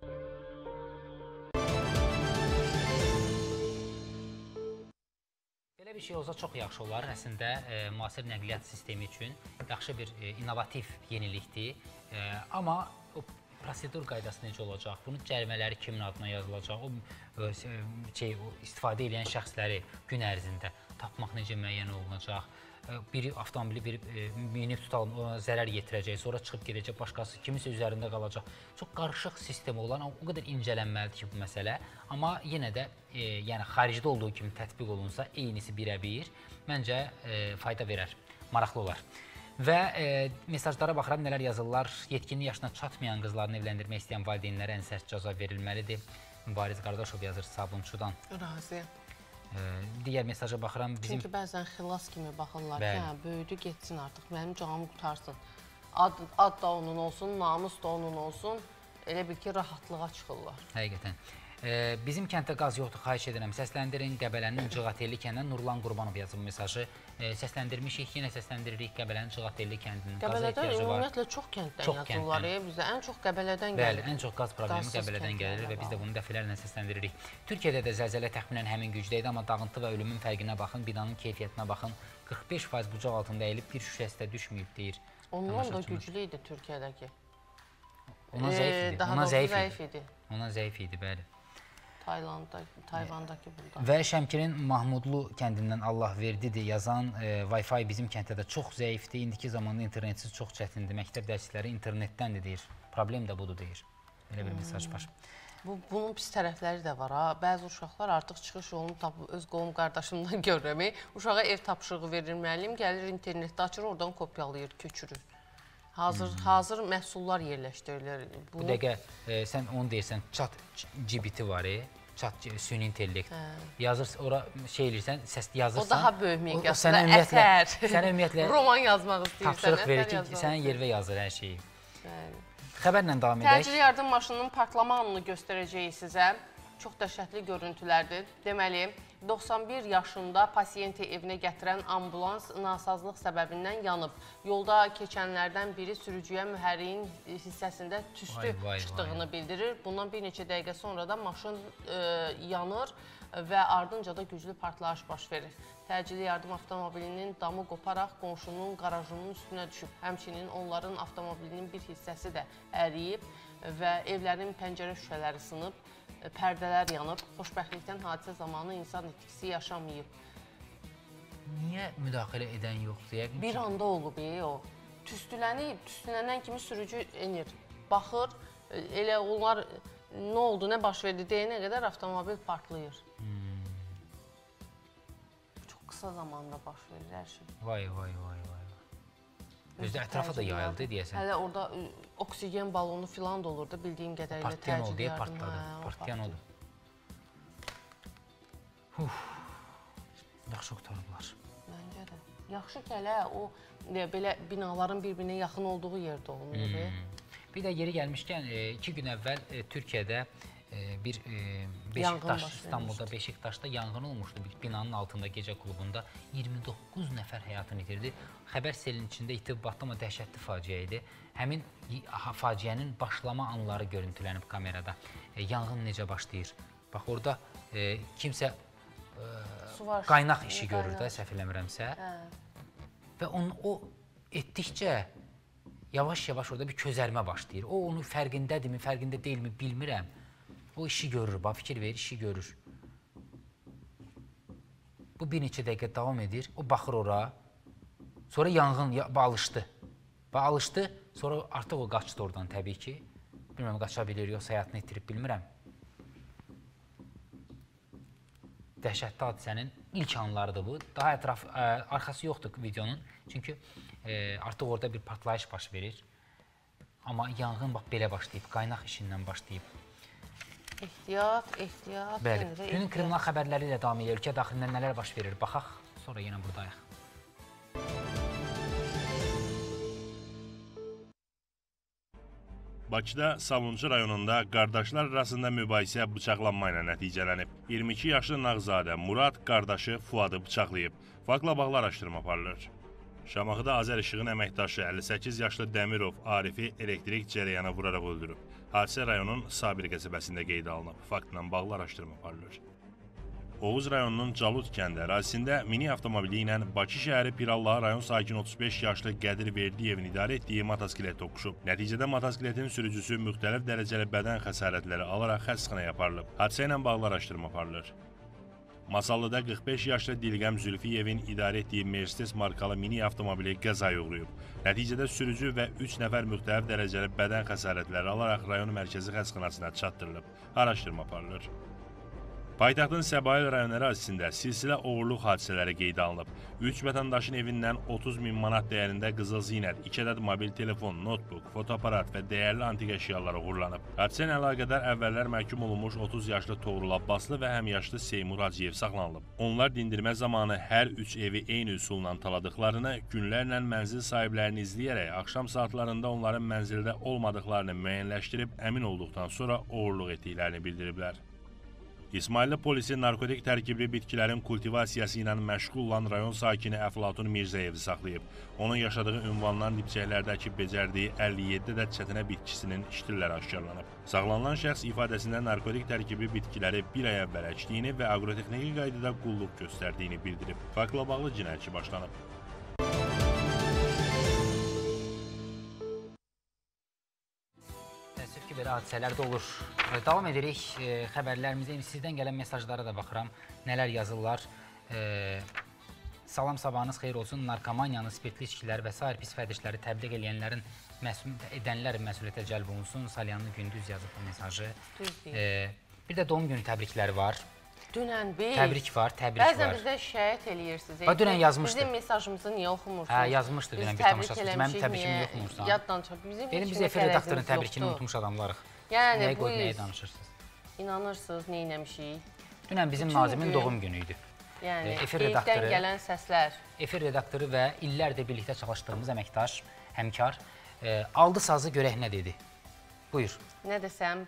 Belə bir şey olsa çox yaxşı olar. Əslində, müasir nəqliyyat sistemi üçün yaxşı bir innovativ yenilikdir. Amma o prosedur qaydası necə olacaq? Bunun cərimələri kimin adına yazılacaq? O istifadə edən şəxsləri gün ərzində tapmaq necə müəyyən olunacaq? Biri avtomobili minib tutalım, ona zərər yetirəcək, sonra çıxıb gedəcək, başqası kimisə üzərində qalacaq. Çox qarışıq sistemi olan, o qədər incələnməlidir ki, bu məsələ. Amma yenə də yəni xaricdə olduğu kimi tətbiq olunsa, eynisi birəbir, məncə fayda verər, maraqlı olar. Və mesajlara baxıram, nələr yazırlar. Yetkinlik yaşına çatmayan qızlarını evləndirmək istəyən valideynlərə ən sərt cəza verilməlidir. Mübariz Qardaşov yazır Sabunçudan. Razıyam. Digər mesaja baxıram. Çünki bəzən xilas kimi baxırlar ki, böyüdü, getsin artıq, mənim canımı qutarsın. Ad da onun olsun, namus da onun olsun, elə bil ki, rahatlığa çıxırlar. Həqiqətən. Bizim kənddə qaz yoxdur, xahiş edirəm. Səsləndirin Qəbələnin Cığatelli kəndindən Nurlan Qurbanov yazıb mesajı. Səsləndirmişik, yenə səsləndiririk Qəbələnin Cığatelli kəndinin. Qəbələdən ümumiyyətlə çox kənddən yazırlar. Bizdə ən çox Qəbələdən gəlir. Bəli, ən çox qaz problemi Qəbələdən gəlir və biz də bunu dəfələrlə səsləndiririk. Türkiyədə də zəlzələ təxminən həmin gücdə idi, amma dağıntı və ölümün fərqinə baxın, binanın keyfiyyətinə baxın. 45% bucaq altında əyilib, bir şüşəsi də düşməyib, deyir. Ondan da güclü idi Türkiyədəki. Ona zəif idi. Ona zəif idi, bəli. Tayvandakı burada. Və Şəmkirin Mahmudlu kəndindən Allah verdidir yazan Wi-Fi bizim kənddə də çox zəifdir. İndiki zamanda internetsiz çox çətindir. Məktəb dərsləri internetdəndir deyir. Problem də budur deyir. Belə bir mesaj var. Bunun pis tərəfləri də var. Bəzi uşaqlar artıq çıxış yolunu tapıb öz qolum qardaşımdan görürəm. Uşağa ev tapşırığı verir müəllim, gəlir internetdə açır, oradan kopyalayır, köçürür. Hazır məhsullar yerləşdirilir. Bu dəqiqə sən onu deyirsən, chat GPT var, chat süni intellekt. Yazırsan, ora şey eləyirsən, səs yazırsan. O daha böyük miqyasında əsər. Sən ümumiyyətlə roman yazmaq istəyirsən. Tapşırıq verir ki, sənə yervə yazır hər şeyi. Xəbərlə davam edək. Təcili yardım maşınının partlama anını göstərəcəyi sizə. çox dəhşətli görüntülərdir. Deməli, 91 yaşında pasiyenti evinə gətirən ambulans nasazlıq səbəbindən yanıb. Yolda keçənlərdən biri sürücüyə mühərriyin hissəsində tüstü çıxdığını bildirir. Bundan bir neçə dəqiqə sonra da maşın yanır və ardınca da güclü partlayış baş verir. Təcili yardım avtomobilinin damı qoparaq qonşunun qarajının üstünə düşüb. Həmçinin onların avtomobilinin bir hissəsi də əriyib və evlərin pəncərə şüşələri sınıb, pərdələr yanıb. Xoşbəxtlikdən hadisə zamanı insan itkisi yaşamayıb. Niyə müdaxilə edən yoxdur? Bir anda olub o. Tüstülənib, tüstülənən kimi sürücü enir, baxır, elə onlar nə oldu, nə baş verdi deyənə qədər avtomobil partlayır. Çox qısa zamanda baş verir hər şey. Vay. Özdə ətrafa da yayıldı deyəsən. Hələ orada oksigen balonu filan da olurdu, bildiyim qədərilə təcili yardım. Partlayan oldu. Yaxşı qurtarıblar. Məncə də. Yaxşı ki, hələ o belə binaların bir-birinə yaxın olduğu yerdə olunur. Bir də yeri gəlmişkən, 2 gün əvvəl Türkiyədə bir Beşiktaş, İstanbulda Beşiktaşda yanğın olmuşdu. Bir binanın altında gecə klubunda 29 nəfər həyatını itirdi. Xəbər selinin içində itib batdı, amma dəhşətli faciə idi. Həmin faciənin başlama anları görüntülənib kamerada. Yanğın necə başlayır? Bax, orada kimsə qaynaq işi görür də, səhv eləmirəmsə. Və o etdikcə yavaş-yavaş orada bir közərmə başlayır. O, onun fərqindədirmi, fərqində deyilmi bilmirəm. O işi görür, fikir verir, işi görür. Bu bir neçə dəqiqə davam edir, o baxır ora. Sonra yanğın alışdı. Alışdı, sonra artıq o qaçdı oradan təbii ki. Bilmirəm, qaça bilir, yoxsa həyatını itirib bilmirəm. Dəhşətli hadisənin ilk anlarıdır bu. Daha ətraf, arxası yoxdur videonun. Çünki artıq orada bir partlayış baş verir. Amma yanğın belə başlayıb, qaynaq işindən başlayıb. Ehtiyat. Bəli, günün kriminal xəbərləri ilə davam edir. Ölkə daxilində nələr baş verir, baxaq, sonra yenə buradayıq. Bakıda Savunçu rayonunda qardaşlar arasında mübahisə bıçaqlanma ilə nəticələnib. 22 yaşlı Nağzadə Murad qardaşı Fuadı bıçaqlayıb. Faktla bağlı araşdırma aparılır. Şamaxıda Azər İşığın əməkdaşı 58 yaşlı Dəmirov Arifi elektrik cərəyanı vuraraq öldürüb. Hadisə rayonun Sabir qəsəbəsində qeydə alınıb. Faktla bağlı araşdırma aparılır. Oğuz rayonunun Calud kəndi ərazisində mini avtomobili ilə Bakı şəhəri Pirallaha rayon sakini 35 yaşlı Qədir Verdiyevin idarə etdiyi motosiklet toqquşub. Nəticədə motosikletin sürücüsü müxtəlif dərəcəli bədən xəsarətləri alaraq xəstəxanaya aparılıb. Hadisə ilə bağlı araşdırma aparılır. Masallıda 45 yaşlı Dilqəm Zülfiyevin idarə etdiyi Mercedes markalı mini avtomobili qəzaya uğrayıb. Nəticədə sürücü və 3 nəfər müxtəlif dərəcəli bədən xəsarətləri alaraq rayon mərkəzi xəstəxanasına çatdırılıb. Araşdırma aparılır. Paytaxtın Səbail rayon ərazisində silsilə oğurluq hadisələri qeydə alınıb. 3 vətəndaşın evindən 30 min manat dəyərində qızıl zinət, 2 ədəd mobil telefon, notebook, fotoaparat və dəyərli antik əşyalar uğurlanıb. Hadisə ilə əlaqədar əvvəllər məhkum olunmuş 30 yaşlı Toğrul Abbaslı və həmyaşlı Seymur Hacıyev saxlanılıb. Onlar dindirmə zamanı hər 3 evi eyni üsulla taladıqlarını, günlərlə mənzil sahiblərini izləyərək axşam saatlarında onların mənzildə olmadıqlarını müəyyənləşdirib, əmin olduqdan sonra oğurluq etdiklərini bildiriblər. İsmailli polisi narkotik tərkibli bitkilərin kultivasiyası ilə məşğul olan rayon sakini Əflatun Mirzəyevi saxlayıb. Onun yaşadığı ünvandan dibçəklərdəki becərdiyi 57 ədəd çətinə bitkisinin iştilləri aşkarlanıb. Saxlanılan şəxs ifadəsində narkotik tərkibli bitkiləri bir ay əvvəl əkdiyini və aqrotexniki qaydada qulluq göstərdiyini bildirib. Faktla bağlı cinayət işi başlanıb. Belə hadisələr də olur. Davam edirik xəbərlərimizə. Sizdən gələn mesajlara da baxıram. Nələr yazırlar. Salam, sabahınız xeyir olsun. Narkomaniyanı, spirtli içkiləri və s. pis fədişləri təbliğ edənlər məsuliyyətə cəlb olunsun. Salyanlı Gündüz yazıb bu mesajı. Bir də doğum günü təbrikləri var. Dünən bir. Təbrik var, təbrik var. Bəzən bizdə şikayət eləyirsiniz. Dünən yazmışdı. Bizim mesajımızı niyə oxumursunuz? Hə, yazmışdı dünən bir tamaşaçı. Mənim təbrikimi yoxmursan. Yaddan çıxıb. Biz efir redaktorunun təbrikini unutmuş adamlarıq. Yəni, bu nəyə danışırsınız? İnanırsınız, neynəmişik? Dünən bizim Nazimin doğum günü idi. Yəni, qeybdən gələn səslər. Efir redaktoru və illərdir birlikdə çalışdığımız əməkdaş, həmkar aldı sazı görək nə dedi. Buyur. Nə desəm,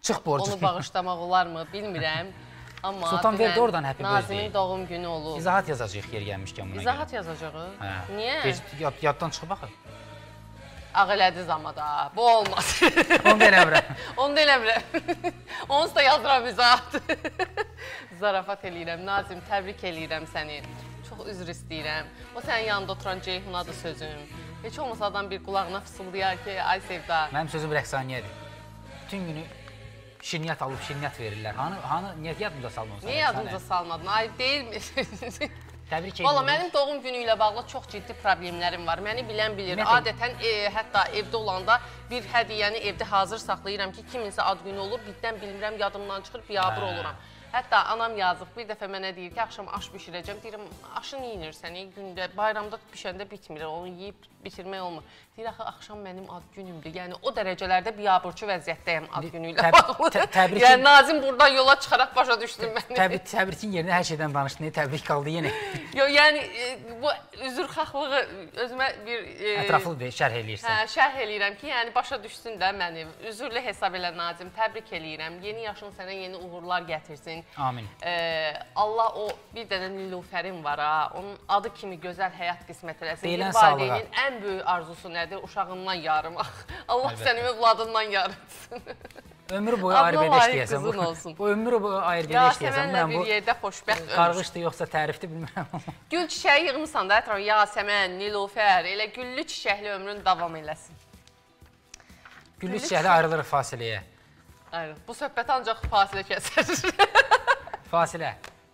Çıx borcu. Onu bağışlamaq olarmı, bilmirəm. Amma Sultanverdi oradan Happy Birthday. Nazimin doğum günü olub. İzahat yazacağıq yer gəlmişkən buna görə. İzahat yazacağıq? Niyə? Yaddan çıxıb baxın. Ağ elədiz amma da, bu olmaz. Onu da eləmirəm. Onu da eləmirəm. Onu da yazıram izahat. Zarafat eləyirəm. Nazim, təbrik eləyirəm səni. Çox üzr istəyirəm. O sənin yanında oturan Ceyhunadır sözüm. Heç olmasa adam bir qulağına fısıldayar ki, ay Sevda. Mənim sözüm rəqsaniyədir. Bütün günü şirniyyat alıb şirniyyat verirlər. Niyə yadımıza salmadın? Niyə yadımıza salmadın? Ayıb deyilmi? Təbrik edirəm. Valla mənim doğum günü ilə bağlı çox ciddi problemlərim var. Məni bilən bilir. Adətən hətta evdə olanda bir hədiyyəni evdə hazır saxlayıram ki, kiminsə ad günü olur, birdən bilmirəm, yadımdan çıxır, biabır oluram. Hətta anam yazıb, bir dəfə mənə deyir ki, axşam aş bişirəcəm. Deyirəm, aşı niyə inirsən? Gündə, bayramda bişəndə bitmir, onu yeyib bitirmək olmur. Deyir, axı, axşam mənim ad günümdür. Yəni, o dərəcələrdə biabırçı vəziyyətdəyəm ad günü ilə bağlı. Yəni, Nazim buradan yola çıxaraq başa düşdüm məni. Təbrikin yerinə hər şeydən danışdın, təbrik qaldı yenə. Yox, yəni, bu üzrxaxlığı özümə bir... Ətraflı şərh eləyirsən. Hə, şərh eləyirəm ki, yəni, başa düşsün də məni. Üzürlü hesab elə Nazim, təbrik eləyirəm. Yeni yaşın sənə yeni uğurlar gətirsin. Amin. Allah o bir dənə Nilufərin var ha, onun adı kimi gözəl həyat qismət eləsin. Deyilən Bir valideynin ən böyük arzusu nədir? Uşağından yarımaq. Allah sənin övladından yarıtsın. Ömür boyu ayrı belə işləyəsən. Qızın olsun. Bu ömür boyu ayrı belə işləyəsən. Yasəmənlə bir yerdə xoşbəxt ömür. Qarğışdır yoxsa tərifdir bilmirəm. Gül çiçəyi yığmısan da ətrafı, Yasəmən, Nilufər, elə güllü çiçəkli ömrün davam eləsin. Güllü çiçəkli ayrılırıq fasiləyə. Aynen. Bu söhbət ancaq fasilə kəsər. Fasilə.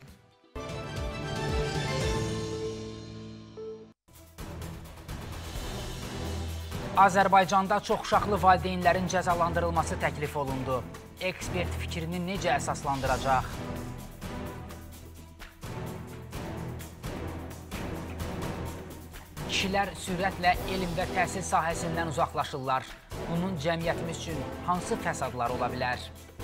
Azərbaycanda çoxuşaqlı valideynlərin cəzalandırılması təklif olundu. Ekspert fikrini necə əsaslandıracaq? Kişilər sürətlə elm və təhsil sahəsindən uzaqlaşırlar. Bunun cəmiyyətimiz üçün hansı fəsadlar ola bilər?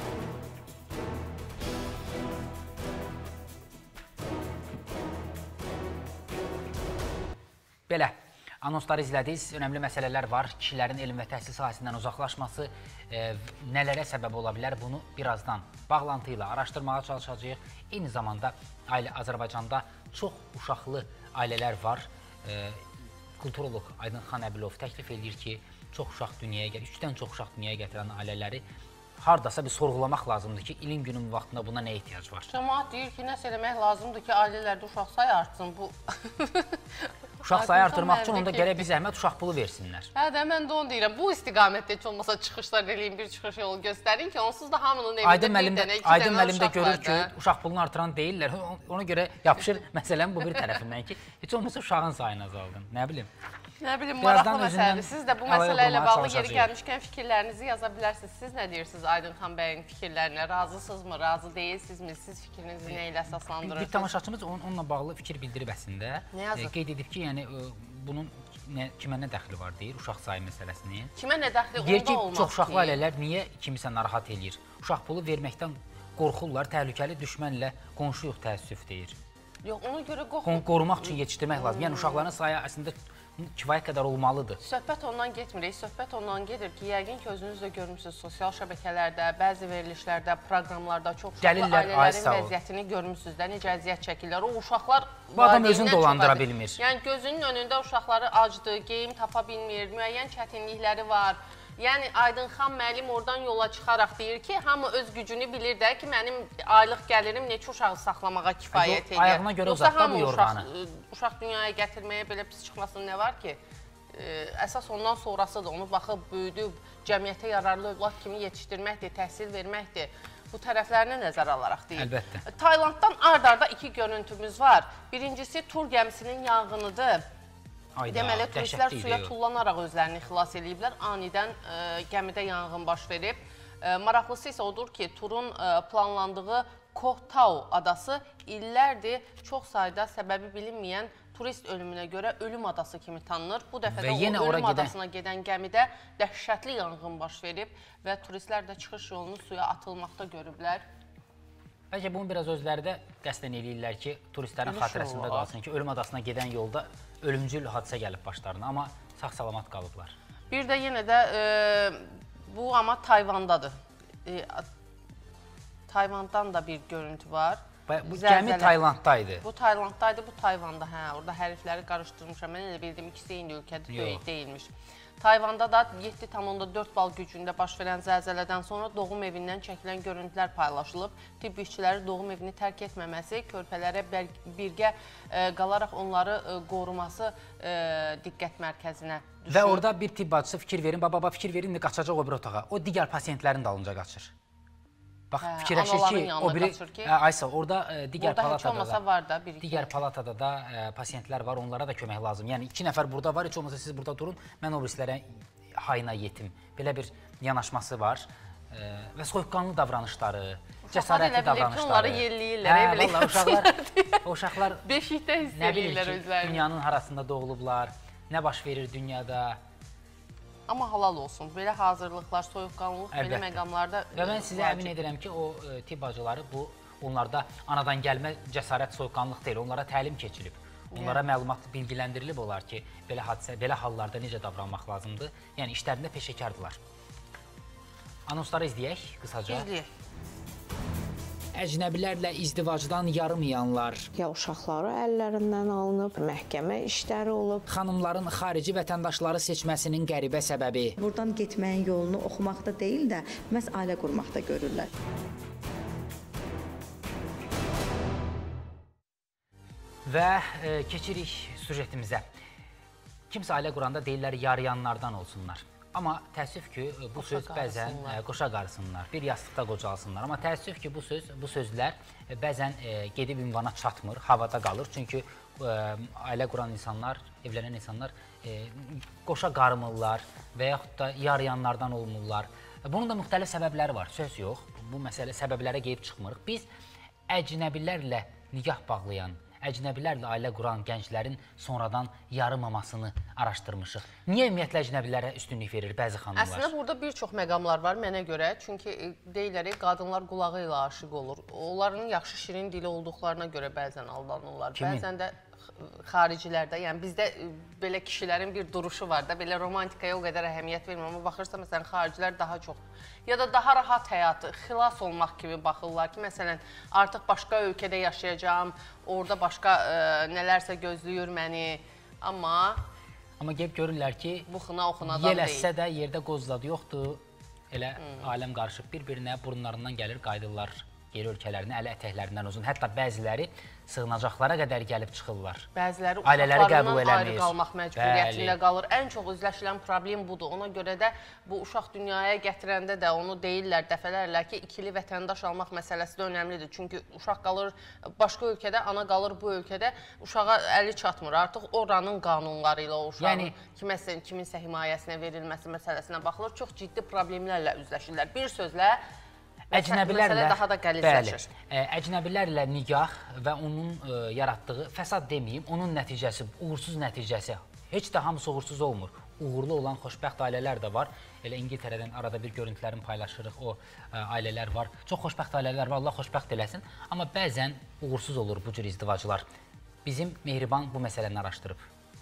Belə, anonsları izlədiniz, önəmli məsələlər var. Kişilərin elm və təhsil sahəsindən uzaqlaşması nələrə səbəb ola bilər? Bunu birazdan bağlantı ilə araşdırmağa çalışacağıq. Eyni zamanda Azərbaycanda çox uşaqlı ailələr var. Kulturolog Aydınxan Əbilov təklif edir ki, çox uşaq dünyaya gəlir, 3-dən çox uşaq dünyaya gətirən ailələri hardasa bir sorğulamaq lazımdır ki, ilim günün vaxtında buna nə ehtiyac var? Cəmaət deyir ki, nəsə eləmək lazımdır ki, ailələrdə uşaq sayı artsın. Uşaq sayı artırmaq üçün onda gərək bir zəhmət uşaq pulu versinlər. Hə də, mən də onu deyirəm. Bu istiqamətdə heç olmasa çıxışlar eləyin, bir çıxış yolu göstərin ki, onsuz da hamının evində bir dənə, iki Aydın dənə müəllim də uşaq görür var ki, uşaq pulunu artıran deyirlər. Ona görə yapışır məsələn bu bir tərəfindən ki, heç olmasa uşağın sayını azaldın. Nə bilim. Nə bilim, maraqlı məsələdir. Siz də bu məsələ ilə bağlı yeri gəlmişkən fikirlərinizi yaza bilərsiniz. Siz nə deyirsiniz Aydınxan bəyin fikirlərinə? Razısınızmı, razı deyilsinizmi? Siz fikrinizi nə ilə əsaslandırırsınız? Bir tamaşaçımız onunla bağlı fikir bildirib əslində. Nə yazır? Qeyd edib ki, yəni bunun kimə nə dəxli var deyir, uşaq sayı məsələsinin. Kimə nə dəxli, onda deyir ki, olmaz çox uşaqlı ailələr niyə kimisə narahat eləyir? Uşaq pulu verməkdən qorxurlar, təhlükəli düşmənlə qonşuyuq təəssüf deyir. Yox, ona görə qorxur. Qorumaq üçün yetişdirmək lazım. Yəni uşaqların sayı əslində kifayət qədər olmalıdır. Söhbət ondan getmir. Söhbət ondan gedir ki, yəqin ki, özünüz də görmüsünüz sosial şəbəkələrdə, bəzi verilişlərdə, proqramlarda çox uşaqlı ailələrin vəziyyətini görmüsünüz də, necə əziyyət çəkirlər. O uşaqlar bu adam özünü dolandıra bilmir. Yəni gözünün önündə uşaqları acdır, geyim tapa bilmir, müəyyən çətinlikləri var. Yəni Aydınxan müəllim oradan yola çıxaraq deyir ki, hamı öz gücünü bilir də ki, mənim aylıq gəlirim neçə uşağı saxlamağa kifayət edir. Ayağına görə uzaqda bu yorğanı. Uşaq dünyaya gətirməyə belə pis çıxmasının nə var ki? Əsas ondan sonrasıdır. Onu baxıb, böyüdüb, cəmiyyətə yararlı övlad kimi yetişdirməkdir, təhsil verməkdir. Bu tərəflərini nəzərə alaraq deyil. Əlbəttə. Taylanddan ard-arda 2 görüntümüz var. Birincisi, tur gəmisinin yanğınıdır. Deməli, turistlər suya tullanaraq özlərini xilas ediblər. Anidən gəmidə yanğın baş verib. Maraqlısı isə odur ki, turun planlandığı Koh Tao adası illərdir çox sayda səbəbi bilinməyən turist ölümünə görə ölüm adası kimi tanınır. Bu dəfə də o ölüm adasına gedən gəmidə dəhşətli yanğın baş verib və turistlər də çıxış yolunu suya atılmaqda görüblər. Bəlkə bunu biraz özləri də qəsdən eləyirlər ki, turistlərin xatirəsində qalsın ki, ölüm adasına gedən yolda ölümcül hadisə gəlib başlarına, amma sağ-salamat qalıblar. Bir də yenə də bu amma Tayvandadır. Tayvandan da bir görüntü var. Bu gəmi Taylanddaydı. Bu Taylanddaydı, bu Tayvanda. Hə, orada hərfləri qarışdırmışam. Mən elə bildim ikisi eyni ölkədə deyilmiş. Tayvanda da 7,4 bal gücündə baş verən zəlzələdən sonra doğum evindən çəkilən görüntülər paylaşılıb. Tibb işçiləri doğum evini tərk etməməsi, körpələrə birgə qalaraq onları qoruması diqqət mərkəzinə düşür. Və orada bir tibb bacısı fikir verin, baba fikir verin, qaçacaq o bir otağa. O digər pasiyentlərin dalınca qaçır. Bax, fikirləşir ki, o biri, Aysa, orada digər palatada da pasiyentlər var, onlara da kömək lazım. Yəni, 2 nəfər burada var, heç olmasa siz burada durun, mən o birislərə hayına yetim. Belə bir yanaşması var və soyuqqanlı davranışları, cəsarətli davranışları. Onları yelləyirlər, uşaqlar beşikdə hiss edirlər özlərini. Dünyanın harasında doğulublar, nə baş verir dünyada. Amma halal olsun. Belə hazırlıqlar, soyuqqanlılıq, belə məqamlarda və mən sizə əmin edirəm ki, o tibb bacıları bu, onlarda anadan gəlmə cəsarət, soyuqqanlılıq deyil, onlara təlim keçilib. Onlara məlumat bilgiləndirilib olar ki, belə hadisə, belə hallarda necə davranmaq lazımdır. Yəni, işlərində peşəkardırlar. Anonsları izləyək qısaca. İzləyək. Əcnəbilərlə izdivacdan yarımayanlar. Ya uşaqları əllərindən alınıb, məhkəmə işləri olub. Xanımların xarici vətəndaşları seçməsinin qəribə səbəbi. Buradan getməyin yolunu oxumaqda deyil də, məhz ailə qurmaqda görürlər. Və keçirik süjetimizə. Kimsə ailə quranda deyirlər yarıyanlardan olsunlar. Amma təəssüf ki, bu söz bəzən qoşa qarısınlar, bir yastıqda qocalsınlar. Amma təəssüf ki, bu sözlər bəzən gedib ünvana çatmır, havada qalır. Çünki ailə quran insanlar, evlənən insanlar qoşa qarmırlar və yaxud da yarıyanlardan olmurlar. Bunun da müxtəlif səbəbləri var, söz yox. Bu məsələ səbəblərə qeyib çıxmırıq. Biz əcnəbilərlə nikah bağlayan, əcnəbilərlə ailə quran gənclərin sonradan yarımamasını araşdırmışıq. Niyə ümumiyyətlə əcnəbilərə üstünlük verir bəzi xanımlar? Əslində, burada bir çox məqamlar var mənə görə. Çünki deyirlər, qadınlar qulağı ilə aşıq olur. Onların yaxşı şirin dili olduqlarına görə bəzən aldanırlar. Kimin? Bəzən də xaricilərdə, yəni bizdə belə kişilərin bir duruşu var da, belə romantikaya o qədər əhəmiyyət vermir. Amma baxırsa, məsələn, xaricilər daha çox ya da daha rahat həyatı, xilas olmaq kimi baxırlar ki, məsələn, artıq başqa ölkədə yaşayacağım, orada başqa nələrsə gözləyir məni, amma gəlib görürlər ki, yeləsə də yerdə qozladı yoxdur, elə aləm qarışıb bir-birinə burunlarından gəlir, qaydırlar geri ölkələrinə, ələ ətəklərindən uzun. Hətta bəziləri sığınacaqlara qədər gəlib çıxırlar. Bəziləri uşaqlarından ayrı qalmaq məcburiyyətində qalır. Ən çox üzləşilən problem budur. Ona görə də bu uşaq dünyaya gətirəndə də onu deyirlər dəfələrlə ki, ikili vətəndaş almaq məsələsi də önəmlidir. Çünki uşaq qalır başqa ölkədə, ana qalır bu ölkədə, uşağa əli çatmır. Artıq oranın qanunları ilə o uşağın kiminsə himayəsinə verilməsi məsələsinə baxılır. Çox ciddi problemlərlə üzləşirlər. Bir sözlə, əcnəbilərlə nikah və onun yaratdığı fəsad deməyim, onun nəticəsi, uğursuz nəticəsi heç də hamısı uğursuz olmur. Uğurlu olan xoşbəxt ailələr də var. Elə İngiltərədən arada bir görüntülərini paylaşırıq, o ailələr var. Çox xoşbəxt ailələr var, Allah xoşbəxt eləsin. Amma bəzən uğursuz olur bu cür izdivaclar. Bizim Mehriban bu məsələni araşdırıb.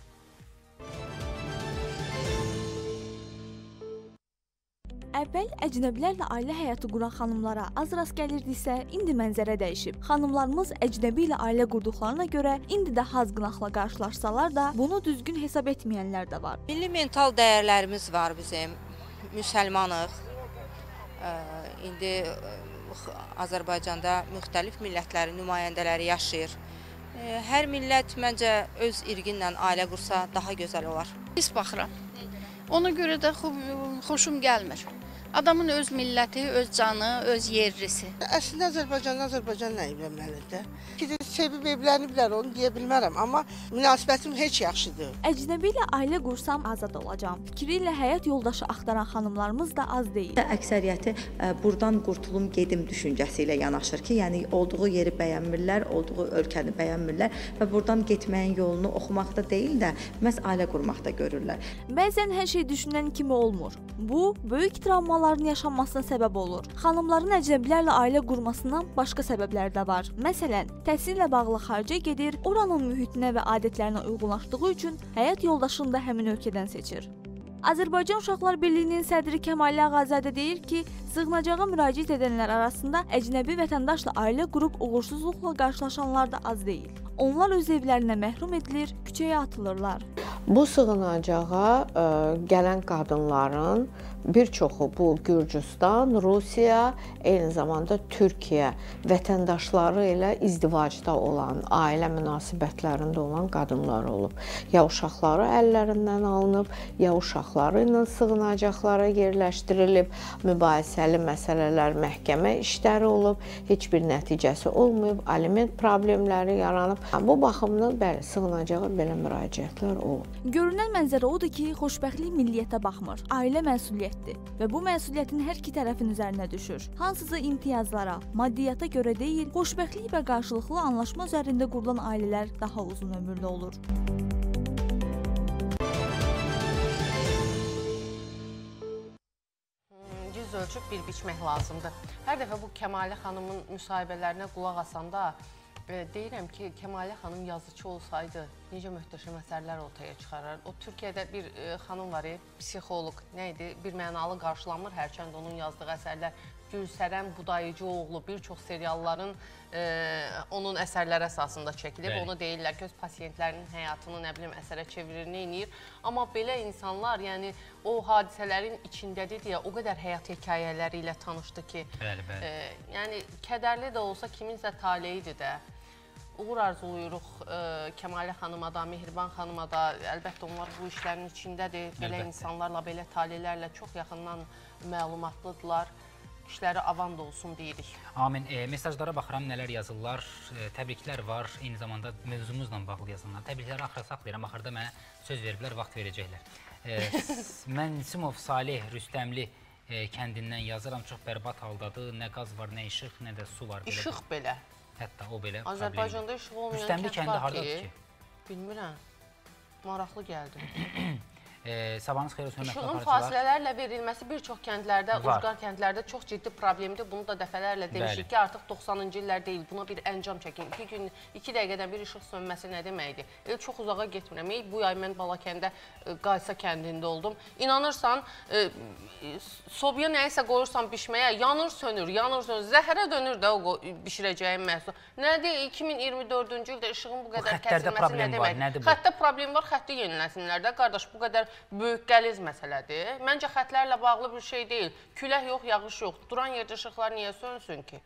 Əvvəl əcnəbilərlə ailə həyatı quran xanımlara az rast gəlirdiksə, indi mənzərə dəyişib. Xanımlarımız əcnəbi ilə ailə qurduqlarına görə indi də hazqınaqla qarşılaşsalar da, bunu düzgün hesab etməyənlər də var. Milli mental dəyərlərimiz var bizim, müsəlmanıq. İndi Azərbaycanda müxtəlif millətlərin nümayəndələri yaşayır. Hər millət məncə öz irqinlə ailə qursa daha gözəl olar. Pis baxıram. Ona görə də xoşum gəlmir. Adamın öz milləti, öz canı, öz yerlisi. Əslində Azərbaycanla evlənməlidir. Sevib evləniblər, onu deyə bilmərəm, amma münasibətim heç yaxşıdır. Əcnəbi ilə ailə qursam azad olacağam. Fikri ilə həyat yoldaşı axtaran xanımlarımız da az deyil. Əksəriyyəti buradan qurtulum gedim düşüncəsi ilə yanaşır ki, yəni olduğu yeri bəyənmirlər, olduğu ölkəni bəyənmirlər və buradan getməyin yolunu oxumaqda deyil də, məhz ailə qurmaqda görürlər. Bəzən hər şey düşünən kimi olmur. Bu, böyük travmaların yaşanmasına səbəb olur. Xanımların əcnəbilərlə ailə qurmasından başqa səbəblər də var. Məsələn, təhsillə bağlı xaricə gedir, oranın mühitinə və adətlərinə uyğunlaşdığı üçün həyat yoldaşını da həmin ölkədən seçir. Azərbaycan Uşaqlar Birliyinin sədri Kəmal Ağazadə deyir ki, sığınacağa müraciət edənlər arasında əcnəbi vətəndaşla ailə qurub uğursuzluqla qarşılaşanlar da az deyil. Onlar öz evlərinə məhrum edilir, küçəyə atılırlar. Bu sığınacağa gələn qadınların bir çoxu bu Gürcüstan, Rusiya, eyni zamanda Türkiyə vətəndaşları ilə izdivacda olan, ailə münasibətlərində olan qadınlar olub. Ya uşaqları əllərindən alınıb, ya uşaqları ilə sığınacaqlara yerləşdirilib, mübahisəli məsələlər, məhkəmə işləri olub, heç bir nəticəsi olmayıb, aliment problemləri yaranıb. Bu baxımdan bəli, sığınacağa belə müraciətlər olub. Görünən mənzərə odur ki, xoşbəxtlik milliyyətə baxmır, ailə məsuliyyətdir və bu məsuliyyətin hər iki tərəfin üzərinə düşür. Hansısa imtiyazlara, maddiyata görə deyil, xoşbəxtlik və qarşılıqlı anlaşma üzərində qurulan ailələr daha uzun ömürlü olur. Yüz ölçüb bir biçmək lazımdır. Hər dəfə bu Kəmalə xanımın müsahibələrinə qulaq asanda deyirəm ki, Kəmalə xanım yazıcı olsaydı necə möhtəşəm əsərlər ortaya çıxarar. O Türkiyədə bir xanım var, psixoloq, nə idi? Bir mənalı qarşılanmır, hərçənd onun yazdığı əsərlər Gülsərən Budayıcıoğlu bir çox serialların onun əsərləri əsasında çəkilib. Onu deyirlər ki, öz pasiyentlərinin həyatını nə bilim əsərə çevirir, neyniyir. Amma belə insanlar, yəni o hadisələrin içindədir deyə o qədər həyat hekayələri ilə tanışdı ki, yəni kədərli də olsa kiminsə taleyidir də. Uğur arzuluyuruq Kəmalə xanıma da, Mehriban xanıma da, əlbəttə onlar bu işlərin içindədir. Belə insanlarla, belə talelərlə çox yaxından məlumatlıdırlar. İşləri avan da olsun deyirik. Amin. Mesajlara baxıram, nələr yazırlar. Təbriklər var, eyni zamanda mövzumuzla bağlı yazılanlar. Təbrikləri axıra saxlayıram, axırda mənə söz veriblər, vaxt verəcəklər. Mən Simov Salih Rüstəmli kəndindən yazıram, çox bərbad haldadır. Nə qaz var, nə işıq, nə də su var. İşıq belə. Hətta o belə problem. Azərbaycanda işıq olmayan kənd var ki, bilmirəm, maraqlı gəldi. Sabahınız xeyir olsun, İşığın fasilələrlə verilməsi bir çox kəndlərdə, ucqar kəndlərdə çox ciddi problemdir. Bunu da dəfələrlə demişik ki, artıq 90-cı illər deyil, buna bir əncam çəkin. 2 dəqiqədən bir işıq sönməsi nə deməkdir? Çox uzağa getmirəm. Bu ay mən Balakəndə Qaysa kəndində oldum. İnanırsan, sobaya nəyisə qoyursan bişməyə, yanır, sönür, zəhərə dönür də o bişirəcəyim məhsul. Nədir? 2024-cü ildə işığın bu qədər kəsilməsi nə demək? Xəttə problem var, xətti yeniləsinlər də. Qardaş, bu qədər böyük qəliz məsələdir. Məncə xətlərlə bağlı bir şey deyil. Külək yox, yağış yox. Duran yerdə işıqlar niyə sönsün ki?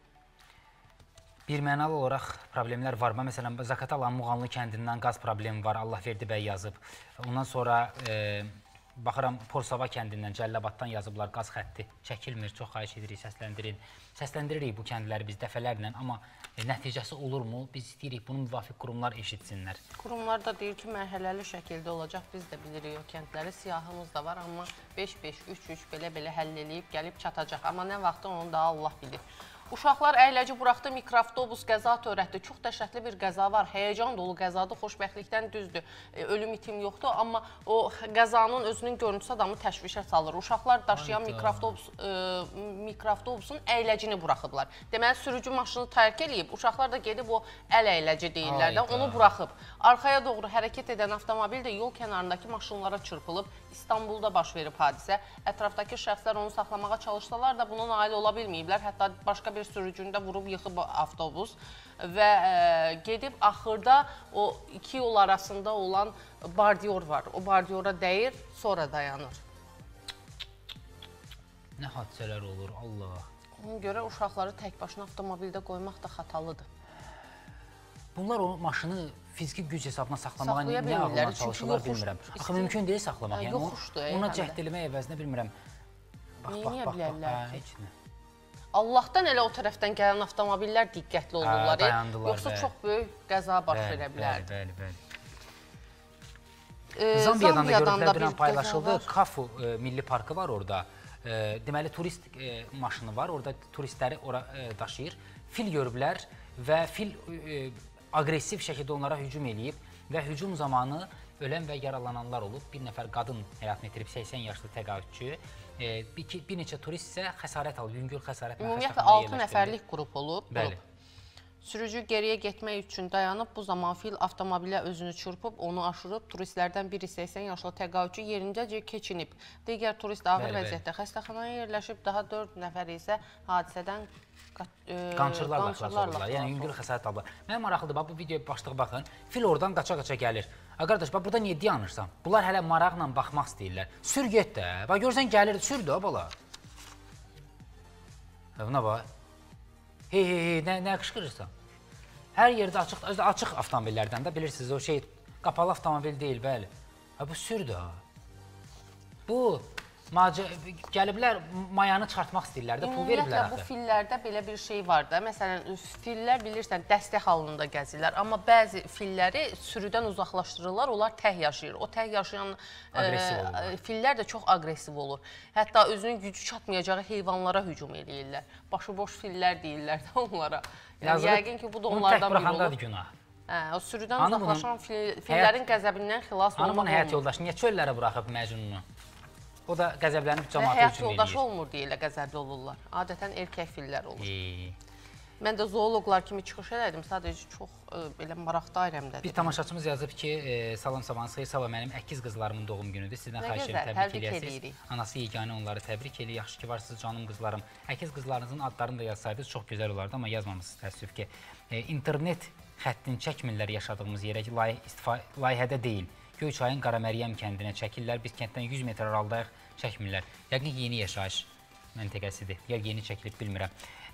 Bir mənalı olaraq problemlər var. Məsələn, Zaqatalanın Muğanlı kəndindən qaz problemi var. Allahverdi bəy yazıb. Ondan sonra baxıram Porsava kəndindən, Cəlilabaddan yazıblar, qaz xətti çəkilmir. Çox xahiş edirik, səsləndirin. Səsləndiririk bu kəndləri biz dəfələrlə, amma nəticəsi olurmu? Biz istəyirik bunu müvafiq qurumlar eşitsinlər. Qurumlar da deyir ki, mərhələli şəkildə olacaq. Biz də bilirik o kəndləri, siyahımız da var, amma 5-5, 3-3 belə həll eləyib, gəlib çatacaq. Amma nə vaxtda onu da Allah bilir. Uşaqlar əyləci buraxdı, mikroavtobus qəza törətdi. Çox dəhşətli bir qəza var, həyəcan dolu qəzadır, xoşbəxtlikdən düzdür. Ölüm itim yoxdur, amma o qəzanın özünün görüntüsü adamı təşvişə salır. Uşaqlar daşıyan mikroavtobusun əyləcini buraxıblar. Deməli, sürücü maşını tərk eləyib, uşaqlar da gedib o əl əyləci deyirlər də, onu buraxıb. Arxaya doğru hərəkət edən avtomobil də yol kənarındakı maşınlara çırpılıb. İstanbulda baş verib hadisə. Ətrafdakı şəxslər onu saxlamağa çalışsalar da buna nail ola bilməyiblər. Hətta başqa bir sürücünü də vurub yıxıb avtobus və gedib axırda o iki yol arasında olan bardiyor var. O bardiyora dəyir, sonra dayanır. Nə hadisələr olur, Allah. Ona görə uşaqları tək başına avtomobildə qoymaq da xatalıdır. Bunlar o maşını fiziki güc hesabına saxlamağa nə ağına çalışırlar bilmirəm. Axı mümkün deyil saxlamaq. Ona cəhd eləmək əvəzinə bilmirəm. Neyə bilərlər ki? Allahdan elə o tərəfdən gələn avtomobillər diqqətli olurlar. Yoxsa çox böyük qəza baş verə bilər. Zambiyadan da görüntülər dünən paylaşıldı. Kafu Milli Parkı var orada. Deməli, turist maşını var. Orada turistləri daşıyır. Fil görüblər və fil aqressiv şəkildə onlara hücum eləyib və hücum zamanı ölən və yaralananlar olub. Bir nəfər qadın həyatını itirib, 80 yaşlı təqaüdçü. Bir neçə turist isə xəsarət alıb, yüngül xəsarət. Ümumiyyətlə 6 nəfərlik qrup olub. Sürücü geriyə getmək üçün dayanıb, bu zaman fil avtomobilə özünü çırpıb, onu aşırıb, turistlərdən biri 80 yaşlı təqaüdçü yerindəcə keçinib. Digər turist ağır vəziyyətdə xəstəxanaya yerləşib, daha 4 nəfər isə hadisədən qançırlarla xilas olurlar. Yəni yüngül xəsarət alırlar. Mənə maraqlıdır, bu videoya başlığı baxın. Fil oradan qaça-qaça gəlir. Qardaş, burada niyə dayanırsan? Bunlar hələ maraqla baxmaq istəyirlər. Sür get də. Bax, görsən gəlir, sür də bala. Buna bax. Hey, nə qışqırırsan? Hər yerdə açıq avtomobillərdən də bilirsiniz, o şey qapalı avtomobil deyil, bəli. Bu sür də. Bu gəliblər mayanı çıxartmaq istəyirlər də, pul veriblər axı. Bu fillərdə belə bir şey var da, məsələn, fillər bilirsən, dəstək halında gəzirlər, amma bəzi filləri sürüdən uzaqlaşdırırlar, onlar tək yaşayır. O tək yaşayan fillər də çox aqressiv olur. Hətta özünün gücü çatmayacağı heyvanlara hücum eləyirlər. Başıboş fillər deyirlər də onlara. Yəqin ki, bu da onlardan biri olur. Onu tək buraxandadır günah. O sürüdən uzaqlaşan fillərin qəzəbindən xilas olmaq olmur. Hanımın həyat yoldaşı niyə çöllərə buraxıb Məcnunu? O da qəzəblənib cəmaata həyat hücum eləyir. yoldaşı olmur deyilə qəzəbli olurlar. Adətən erkək fillər olur. Mən də zooloqlar kimi çıxış elədim. Sadəcə çox belə maraq dairəmdədir. Bir tamaşaçımız yazıb ki, salam sabahınız xeyir, sabah mənim əkiz qızlarımın doğum günüdür. Sizdən xahiş edirəm, təbrik eləyəsiniz. Anası yeganə onları təbrik eləyir. Yaxşı ki, varsınız canım qızlarım. Əkiz qızlarınızın adlarını da yazsaydınız çox gözəl olardı, amma yazmamışsınız təəssüf ki. İnternet xəttini çəkmirlər yaşadığımız yerə, layihədə deyil. Göyçayın Qaraməriyəm kəndinə çəkirlər. Biz kənddən 100 metr aralıdayıq, çəkmirlər. Yəqin ki, yeni yaşayış məntəqəsidir. Ya yeni çəkilib, bilmirəm.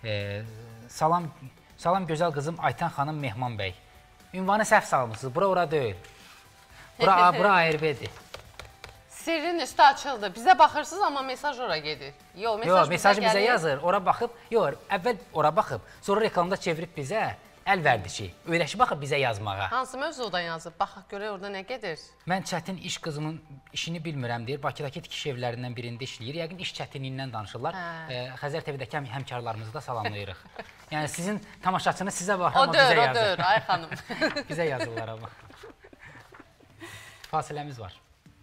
Salam gözəl qızım Aytan xanım Mehman bəy. Ünvanı səhv salmışsınız. Bura deyil. Bura ARB-dir. Sirrin üstü açıldı. Bizə baxırsınız, amma mesaj ora gedir. Yox, mesajı bizə yazır. Ora baxıb, əvvəl ora baxıb, sonra reklamda çevirib bizə. Əl verdi ki, öyrəşib baxıb bizə yazmağa. Hansı mövzudan yazıb? Baxaq görək orada nə gedir? Mən çətin iş qızımın işini bilmirəm deyir. Bakıdakı tikiş evlərindən birində işləyir. Yəqin iş çətinliyindən danışırlar. Xəzər TV-dəki həmkarlarımızı da salamlayırıq. Yəni sizin tamaşaçınız sizə baxır, amma bizə yazır. O dör, ay xanım. Bizə yazırlar amma. Fasiləmiz var.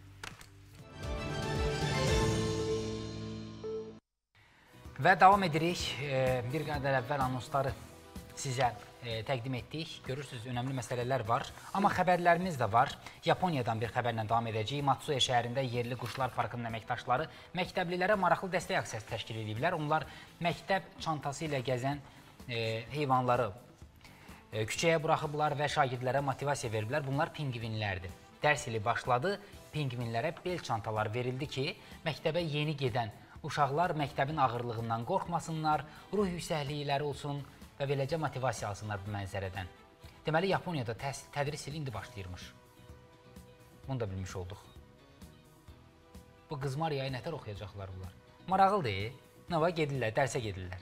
Və davam edirik. Bir qədər əvvəl anonsları sizə təqdim etdik. Görürsünüz, önəmli məsələlər var. Amma xəbərlərimiz də var. Yaponiyadan bir xəbərlə davam edəcəyik. Matsue şəhərində yerli quşlar parkının əməkdaşları məktəblilərə maraqlı dəstək aksiyası təşkil ediblər. Onlar məktəb çantası ilə gəzən heyvanları küçəyə buraxıblar və şagirdlərə motivasiya veriblər. Bunlar pingvinlərdir. Dərs ili başladı. Pingvinlərə bel çantalar verildi ki, məktəbə yeni gedən uşaqlar məktəbin ağırlığından qorxmasınlar, ruh yüksəklikləri olsun və beləcə motivasiya alsınlar bu mənzərədən. Deməli, Yaponiyada tədris ili indi başlayırmış. Bunu da bilmiş olduq. Bu qızmar yayı nətər oxuyacaqlar bunlar? Maraqlıdır. Nə var? Gedirlər, dərsə gedirlər.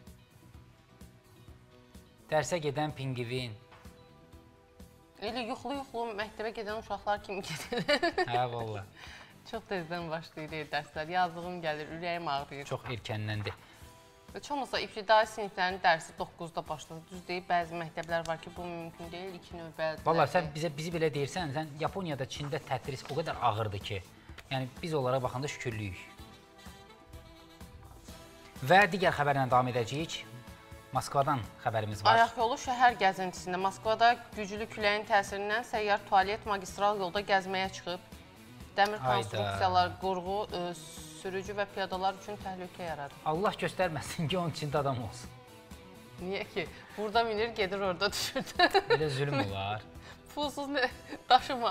Dərsə gedən pingvin. Elə yuxulu-yuxulu məktəbə gedən uşaqlar kimi gedirlər. Hə, valla. Çox tezdən başlayır dərslər. Yazığım gəlir, ürəyim ağrıyır. Çox erkəndəndir. Heç olmasa ibtidai siniflərin dərsi 9-da başladı. Düz deyib, bəzi məktəblər var ki, bu mümkün deyil, 2 növbədir. Valla, sən bizi belə deyirsən, sən Yaponiyada, Çində tədris o qədər ağırdır ki, yəni biz onlara baxanda şükürlüyük. Və digər xəbərlə davam edəcəyik. Moskvadan xəbərimiz var. Ayaq yolu şəhər gəzintisində Moskvada güclü küləyin təsirindən səyyar tualet magistral yolda gəzməyə çıxıb. Dəmir konstruksiyalar, qurğu, sürücü və piyadalar üçün təhlükə yaradır. Allah göstərməsin ki, onun içində adam olsun. Niyə ki? Burada minir, gedir, orada düşür. Belə zülüm olar. Pulsuz daşıma.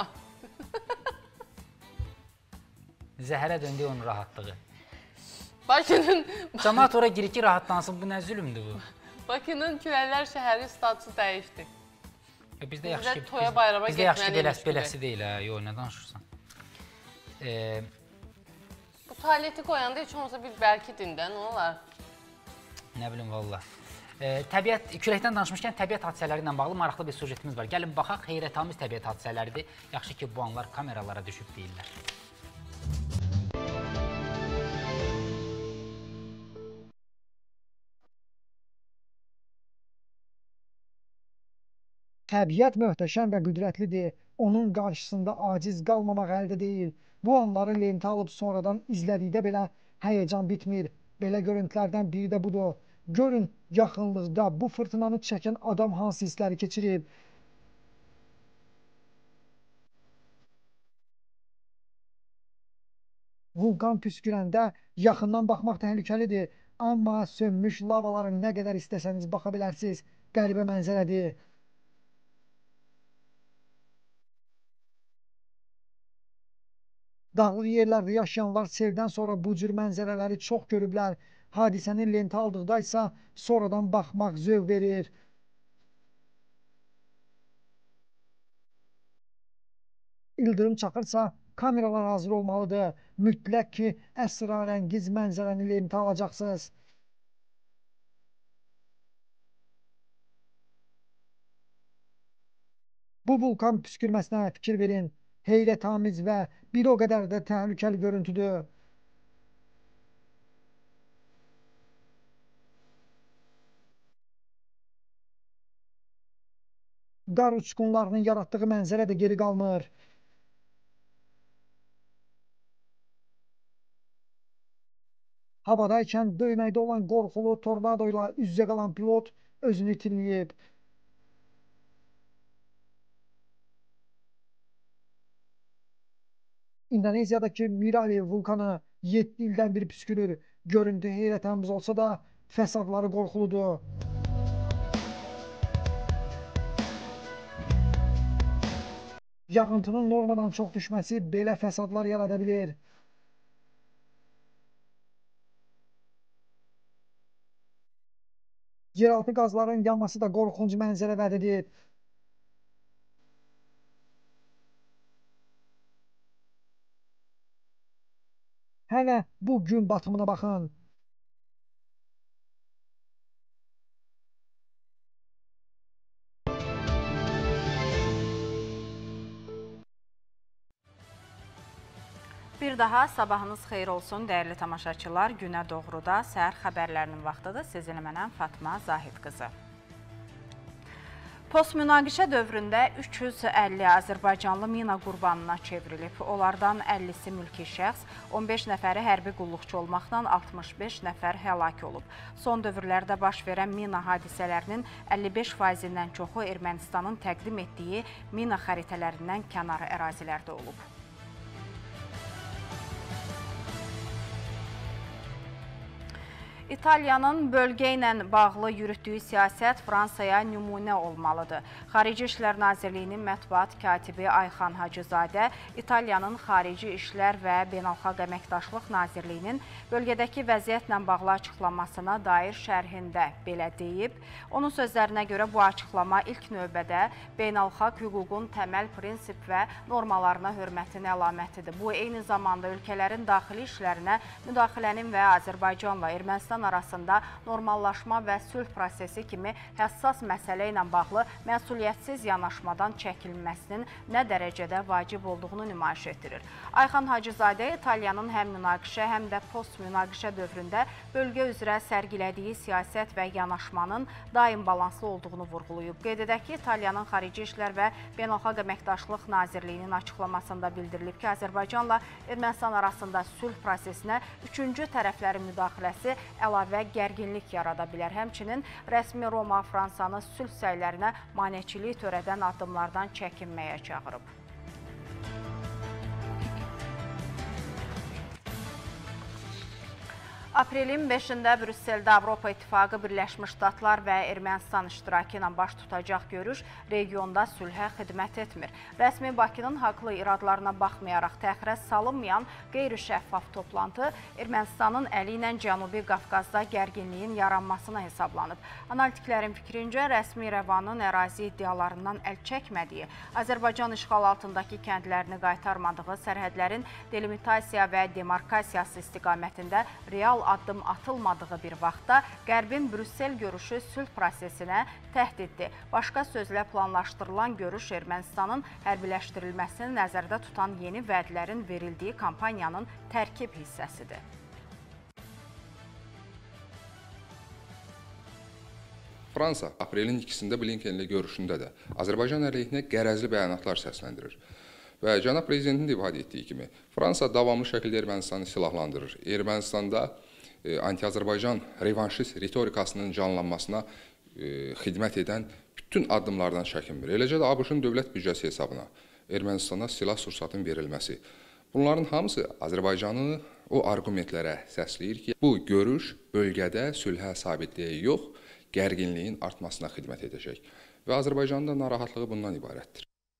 Zəhərə döndü onun rahatlığı. Bakının... Cəmaat ora girir ki, rahatlansın. Bu nə zülümdür bu? Bakının Küləklər şəhəri statusu dəyişdi. Bizdə yaxşı beləsi deyil, yox, nə danışırsan? Bu tualeti koyanda heç olmasa bir bəlkə dində, nə olar? Nə bilim, valla. Küləkdən danışmışkən təbiət hadisələri ilə bağlı maraqlı bir sujetimiz var. Gəlin baxaq, heyrətamiz təbiət hadisələridir. Yaxşı ki, bu anlar kameralara düşüb deyirlər. Təbiət möhtəşəm və qüdrətlidir. Onun qarşısında aciz qalmamaq əldə deyil. Bu anları lentə alıb sonradan izlədikdə belə həyəcan bitmir. Belə görüntülərdən biri də budur. Görün yaxınlıqda bu fırtınanı çəkən adam hansı hissləri keçirib. Vulkan püskürəndə yaxından baxmaq təhlükəlidir. Amma sönmüş lavaların nə qədər istəsəniz baxa bilərsiniz. Qəribə mənzərədir. Dağlıq yerlərdə yaşayanlar seldən sonra bu cür mənzərələri çox görüblər. Hadisənin lenti aldıqda isə sonradan baxmaq zövq verir. İldırım çaxırsa kameralar hazır olmalıdır. Mütləq ki, əsrarəngiz mənzərəni lenti alacaqsınız. Bu vulkan püskürməsinə fikir verin. Heyrətamiz və bir o qədər də təhlükəli görüntüdür. Qar uçqunlarının yaratdığı mənzərə də geri qalmır. Havadaykən döyməkdə olan qorxulu tornado ilə üz-üzə qalan pilot özünü itirməyib. İndoneziyadakı Mirali vulkanı 7 ildən bir püskürür. Görüntü heyrətamiz olsa da fəsadları qorxuludur. Yağıntının normadan çox düşməsi belə fəsadlar yarada bilir. Yeraltı qazların yanması da qorxunc mənzərə vəd edir. Hələ bu gün batımına baxın. Bir daha sabahınız xeyir olsun, dəyərli tamaşaçılar. Günə doğruda səhər xəbərlərinin vaxtıdır. Sizinlə mənəm Fatma Zahid qızı. Postmünaqişə dövründə 350 Azərbaycanlı mina qurbanına çevrilib. Onlardan 50-si mülki şəxs, 15 nəfəri hərbi qulluqçu olmaqla 65 nəfər həlak olub. Son dövrlərdə baş verən mina hadisələrinin 55%-dən çoxu Ermənistanın təqdim etdiyi mina xəritələrindən kənar ərazilərdə olub. İtaliyanın bölgə ilə bağlı yürütdüyü siyasət Fransaya nümunə olmalıdır. Xarici İşlər Nazirliyinin mətbuat katibi Ayxan Hacızadə İtaliyanın Xarici İşlər və Beynəlxalq Əməkdaşlıq Nazirliyinin bölgədəki vəziyyətlə bağlı açıqlamasına dair şərhində belə deyib. Onun sözlərinə görə bu açıqlama ilk növbədə beynəlxalq hüququn təməl prinsip və normalarına hörmətin əlamətidir. Bu, eyni zamanda ölkələrin daxili işlərinə müdaxilənin və Azərbaycanla Ermənistan arasında normallaşma və sülh prosesi kimi həssas məsələ ilə bağlı məsuliyyətsiz yanaşmadan çəkilməsinin nə dərəcədə vacib olduğunu nümayiş etdirir. Ayxan Hacızadə İtaliyanın həm münaqişə, həm də post-münaqişə dövründə bölgə üzrə sərgilədiyi siyasət və yanaşmanın daim balanslı olduğunu vurğulayıb. Qeyd edək ki, İtaliyanın Xarici İşlər və Beynəlxalq Əməkdaşlıq Nazirliyinin açıqlamasında bildirilib ki, Azərbaycanla Ermənistan arasında sülh prosesinə üçüncü tərəflərin müdaxiləsi əlavə gərginlik yarada bilər. Həmçinin rəsmi Roma Fransanı sülh səylərinə maneçilik törədən addımlardan çəkinməyə çağırıb. Aprelin 5-də Brüsseldə Avropa İttifaqı, Birləşmiş Ştatlar və Ermənistan iştirakı ilə baş tutacaq görüş regionda sülhə xidmət etmir. Rəsmi Bakının haqlı iradlarına baxmayaraq təxirə salınmayan qeyri-şəffaf toplantı Ermənistanın əli ilə Cənubi Qafqazda gərginliyin yaranmasına hesablanıb. Analitiklərin fikrincə, rəsmi İrəvanın ərazi iddialarından əl çəkmədiyi, Azərbaycan işğal altındakı kəndlərini qaytarmadığı, sərhədlərin delimitasiya və demarkasiyası istiqamətində real addım atılmadığı bir vaxtda Qərbin Brüssel görüşü sülh prosesinə təhdiddir. Başqa sözlə planlaşdırılan görüş Ermənistanın hərbiləşdirilməsini nəzərdə tutan yeni vədlərin verildiyi kampaniyanın tərkib hissəsidir. Fransa aprelin 2-sində Blinkenlə görüşündə də Azərbaycan əleyhinə qərəzli bəyanatlar səsləndirir. Və cənab prezidentin də ifadə etdiyi kimi, Fransa davamlı şəkildə Ermənistanı silahlandırır. Ermənistanda anti-Azərbaycan revanşist ritorikasının canlanmasına xidmət edən bütün addımlardan çəkinmir. Eləcə də ABŞ-ın dövlət büdcəsi hesabına Ermənistana silah sursatın verilməsi. Bunların hamısı Azərbaycanı o arqumentlərə səsləyir ki, bu görüş bölgədə sülhə, sabitliyə yox, gərginliyin artmasına xidmət edəcək. Və Azərbaycanın da narahatlığı bundan ibarətdir.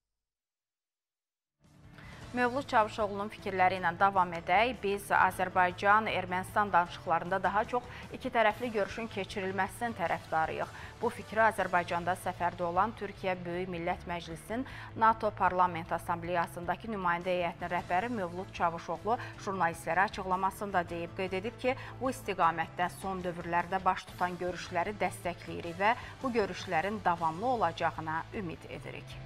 Mövlud Çavuşoğlu'nun fikirləri ilə davam edək. Biz Azərbaycan-Ermənistan danışıqlarında daha çox iki tərəfli görüşün keçirilməsinin tərəfdarıyıq. Bu fikri Azərbaycanda səfərdə olan Türkiyə Böyük Millət Məclisinin NATO Parlament Assambleyasındakı nümayəndə heyətinin rəhbəri Mövlud Çavuşoğlu jurnalistlərə açıqlamasında deyib. Qeyd edib ki, bu istiqamətdə son dövrlərdə baş tutan görüşləri dəstəkləyirik və bu görüşlərin davamlı olacağına ümid edirik.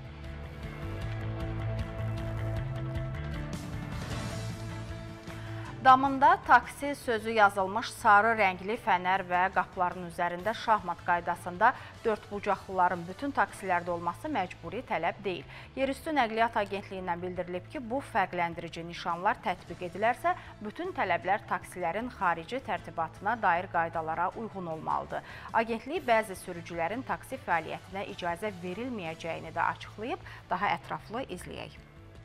Damında taksi sözü yazılmış sarı rəngli fənər və qapıların üzərində şahmat qaydasında dördbucaqlıların bütün taksilərdə olması məcburi tələb deyil. Yerüstü Nəqliyyat Agentliyindən bildirilib ki, bu fərqləndirici nişanlar tətbiq edilərsə, bütün tələblər taksilərin xarici tərtibatına dair qaydalara uyğun olmalıdır. Agentlik bəzi sürücülərin taksi fəaliyyətinə icazə verilməyəcəyini də açıqlayıb, daha ətraflı izləyək.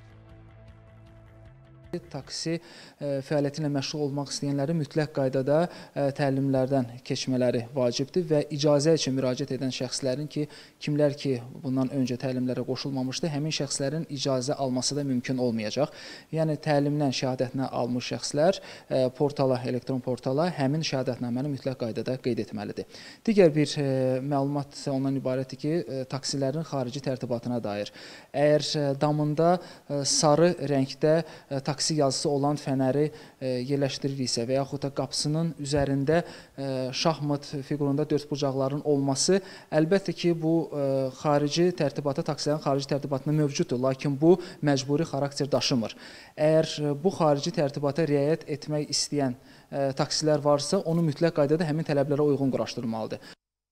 Taksi fəaliyyəti ilə məşğul olmaq istəyənlərin mütləq qaydada təlimlərdən keçmələri vacibdir və icazə üçün müraciət edən şəxslərin ki, kimlər ki bundan öncə təlimlərə qoşulmamışdı, həmin şəxslərin icazə alması da mümkün olmayacaq. Yəni təlimdən şəhadətnamə almış şəxslər portala, elektron portala həmin şəhadətnaməni mütləq qaydada qeyd etməlidir. Digər bir məlumat isə ondan ibarətdir ki, taksilərin xarici tərtibatına dair. Əgər damında sarı rəngdə taksi yazısı olan fənəri yerləşdiririksə və yaxud da qapısının üzərində şahmat fiqurunda dördbucaqların olması, əlbəttə ki, bu xarici tərtibata, taksilərin xarici tərtibatında mövcuddur, lakin bu məcburi xarakter daşımır. Əgər bu xarici tərtibata riayət etmək istəyən taksilər varsa, onu mütləq qaydada həmin tələblərə uyğun quraşdırmalıdır.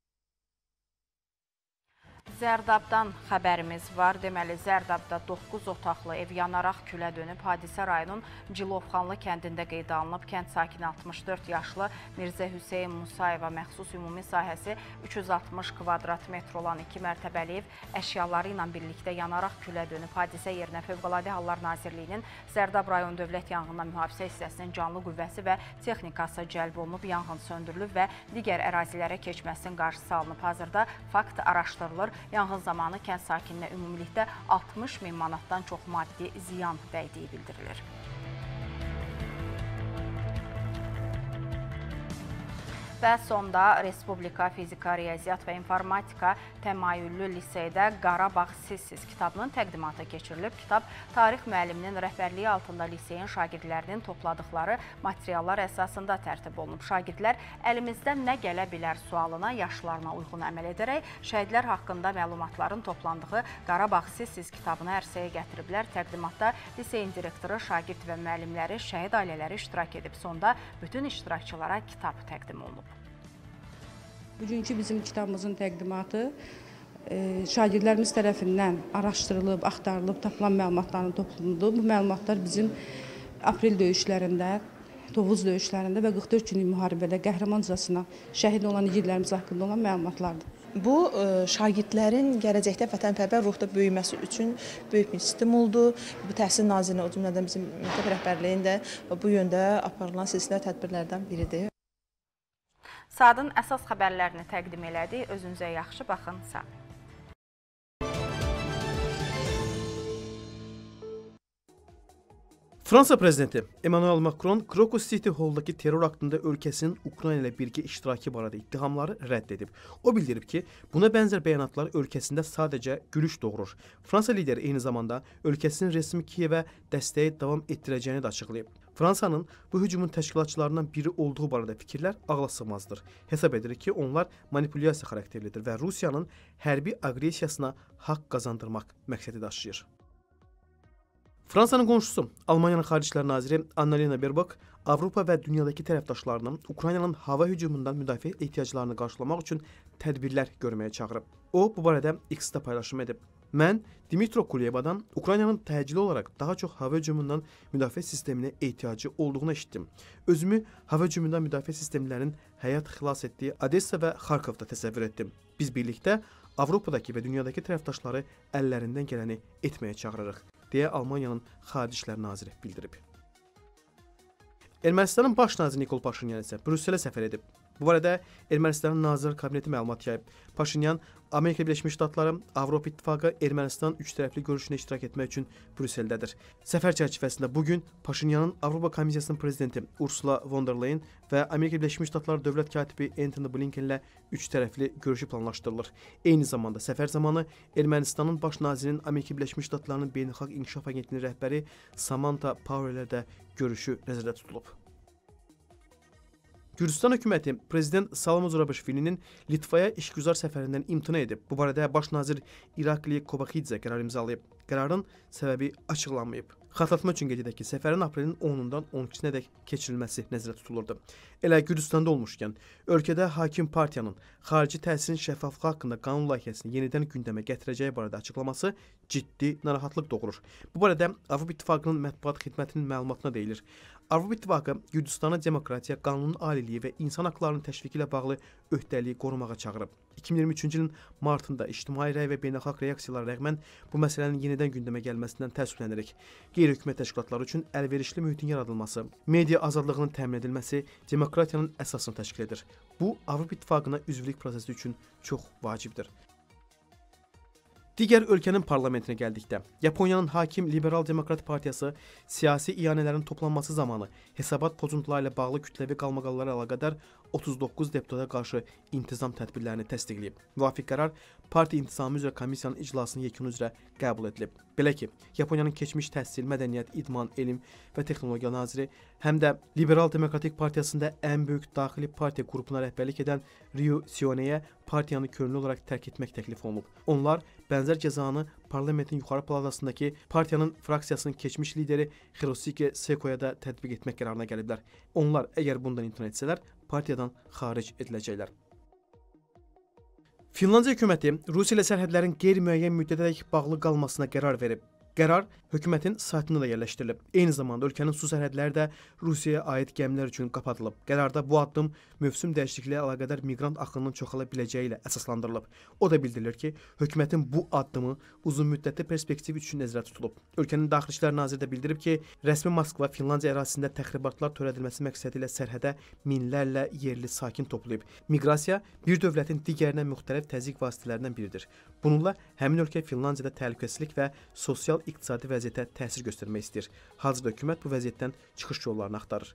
Zərdabdan xəbərimiz var. Deməli, Zərdabda 9 otaqlı ev yanaraq külə dönüb. Hadisə rayonun Cilovxanlı kəndində qeydə alınıb. Kənd sakini 64 yaşlı Mirzə Hüseyn Musayeva məxsus ümumi sahəsi 360 kvadrat metr olan 2 mərtəbəli ev əşyaları ilə birlikdə yanaraq külə dönüb. Hadisə yerinə Fövqəladə Hallar Nazirliyinin Zərdab rayon dövlət yanğından mühafizə hissəsinin canlı qüvvəsi və texnikası cəlb olunub, yanğın söndürülüb və digər ərazilərə keçməsinin qarşısı alınıb. Hazırda fakt araşdırılır. Yanğın zamanı kənd sakininə ümumilikdə 60 min manatdan çox maddi ziyan dəydiyi bildirilir. Və sonda Respublika Fizika, Riyaziyyat və İnformatika təmayüllü liseydə Qarabağ Sizsiz kitabının təqdimatı keçirilib. Kitab tarix müəlliminin rəhbərliyi altında liseyin şagirdlərinin topladıqları materiallar əsasında tərtib olunub. Şagirdlər əlimizdən nə gələ bilər sualına yaşlarına uyğun əməl edərək şəhidlər haqqında məlumatların toplandığı Qarabağ Sizsiz kitabını ərsəyə gətiriblər. Təqdimatda liseyin direktoru, şagird və müəllimləri, şəhid ailələri iştirak edib. Sonda bütün iştirakçılara kitab təqdim olunub. Bugünkü bizim kitabımızın təqdimatı şagirdlərimiz tərəfindən araşdırılıb, axtarılıb, tapılan məlumatların toplanıldı. Bu məlumatlar bizim aprel döyüşlərində, Tovuz döyüşlərində və 44 günlük müharibədə qəhrəmancasına şəhid olan igidlərimiz haqqında olan məlumatlardır. Bu, şagirdlərin gələcəkdə vətənpərvər ruhda böyüməsi üçün böyük bir stimuldur. Bu, Təhsil Nazirliyinin, o cümlədən bizim məktəb rəhbərliyində bu yöndə aparılan silsilə tədbirlərdən biridir. Saatın əsas xəbərlərini təqdim elədik. Özünüzə yaxşı baxın. Sağ olun. Fransa prezidenti Emmanuel Macron Crocus City Hall-dakı terror aktında ölkəsinin Ukrayna ilə birgə iştirakı barədə ittihamları rədd edib. O bildirib ki, buna bənzər bəyanatlar ölkəsində sadəcə gülüş doğurur. Fransa lideri eyni zamanda ölkəsinin rəsmi Kiyevə dəstəyi davam etdirəcəyini də açıqlayıb. Fransanın bu hücumun təşkilatçılarından biri olduğu barədə fikirlər ağlasığmazdır. Hesab edilir ki, onlar manipulyasiya xarakterlidir və Rusiyanın hərbi aqressiyasına haqq qazandırmaq məqsədi daşıyır. Fransanın qonşusu Almaniyanın Xarici İşlər naziri Annalena Baerbock Avropa və dünyadakı tərəfdaşlarının Ukraynanın hava hücumundan müdafiə ehtiyaclarını qarşılamaq üçün tədbirlər görməyə çağırıb. O, bu barədə X-də paylaşım edib. Mən Dmitro Kulevadan Ukraynanın təcili olaraq daha çox hava hücumundan müdafiə sisteminə ehtiyacı olduğunu eşitdim. Özümü hava hücumundan müdafiə sistemlərinin həyat xilas etdiyi Odessa və Xarkovda təsəvvür etdim. Biz birlikdə Avropadakı və dünyadakı tərəfdaşları əllərindən gələni etməyə çağırırıq, deyə Almaniyanın Xarici İşlər naziri bildirib. Ermənistanın baş naziri Nikol Paşinyan isə Brüsselə səfər edib. Bu barədə Ermənistanın Nazirlər Kabineti məlumat yayıb. Paşinyan Amerika Birləşmiş Ştatları, Avropa İttifaqı Ermənistan üçtərəfli görüşünə iştirak etmək üçün Brüsseldədir. Səfər çərçivəsində bugün Paşinyanın Avropa Komissiyasının prezidenti Ursula von der Leyen və Amerika Birləşmiş Ştatları dövlət katibi Antony Blinkenlə üçtərəfli görüşü planlaşdırılır. Eyni zamanda səfər zamanı Ermənistanın baş nazirinin Amerika Birləşmiş Ştatlarının Beynəlxalq İnkişaf Agentliyinin rəhbəri Samantha Power ilə də görüşü nəzərdə tutulub. Gürcüstan hökuməti prezident Salomon Zurabišvilinin Litvaya işgüzar səfərindən imtina edib. Bu barədə baş nazir İrakli Kobaxidze qərar imzalayıb. Qərarın səbəbi açıqlanmayıb. Xatırlatma üçün qeyd edək ki, səfərin aprelin 10-dan 12-sinədək keçirilməsi nəzərdə tutulurdu. Elə Gürcüstanda olmuşkən, ölkədə hakim partiyanın xarici təsirin şəffaflığı haqqında qanun layihəsini yenidən gündəmə gətirəcəyi barədə açıqlaması ciddi narahatlıq doğurur. Bu barədə Avropa İttifaqının mətbuat xidmətinin məlumatına deyilir. Avropa İttifaqı Gürcüstanı demokratiya, qanunun aliliyi və insan haqlarının təşviqi ilə bağlı öhdəliyi qorumağa çağırıb. 2023-cü ilin martında ictimai rəy və beynəlxalq reaksiyalara rəğmən bu məsələnin yenidən gündəmə gəlməsindən təəssüflənirik. Qeyri-hökumət təşkilatları üçün əlverişli mühitin yaradılması, media azadlığının təmin edilməsi demokratiyanın əsasını təşkil edir. Bu, Avropa İttifaqına üzvlük prosesi üçün çox vacibdir. Digər ölkənin parlamentinə gəldikdə, Yaponiyanın hakim Liberal Demokrat Partiyası siyasi iyanələrin toplanması zamanı hesabat pozuntuları ilə bağlı kütləvi qalmaqallara əlaqədar 39 deputata qarşı intizam tədbirlərini təsdiqləyib. Müvafiq qərar partiya intizamı üzrə komissiyanın iclasının yekunu üzrə qəbul edilib. Belə ki, Yaponiyanın keçmiş təhsil, mədəniyyət, idman, elm və texnologiya naziri həm də Liberal Demokratik Partiyasında ən böyük daxili partiya qrupuna rəhbərlik edən Ryu Sioneyə partiyanı könüllü olaraq tərk etmək təklif olunub. Onlar bənzər cəzanı parlamentin yuxarı palatasındakı partiyanın fraksiyasının keçmiş lideri Hiroshige Seikoya da tətbiq etmək qərarına gəliblər. Onlar əgər bundan imtina etsələr, partiyadan xaric ediləcəklər. Finlandiya hökuməti Rusiya ilə sərhədlərin qeyri-müəyyən müddətədək bağlı qalmasına qərar verib. Qərar hökumətin saytında da yerləşdirilib. Eyni zamanda ölkənin su sərhədləri də Rusiyaya aid gəmilər üçün qapadılıb. Qərarda bu addım mövsüm dəyişikliyi ilə əlaqədar miqrant axınının çoxala biləcəyi ilə əsaslandırılıb. O da bildirilir ki, hökumətin bu addımı uzunmüddətli perspektiv üçün nəzərdə tutulub. Ölkənin Daxili İşlər naziri də bildirib ki, rəsmi Moskva Finlandiya ərazisində təxribatlar törədilməsi məqsədi ilə sərhədə minlərlə yerli sakin toplayıb. Miqrasiya bir dövlətin digərinə müxtəlif təzyiq vasitələrindən biridir. Bununla həmin ölkə Finlandiyada təhlükəsizlik və sosial-iqtisadi vəziyyətə təsir göstərmək istəyir. Hazırda hökumət bu vəziyyətdən çıxış yollarını axtarır.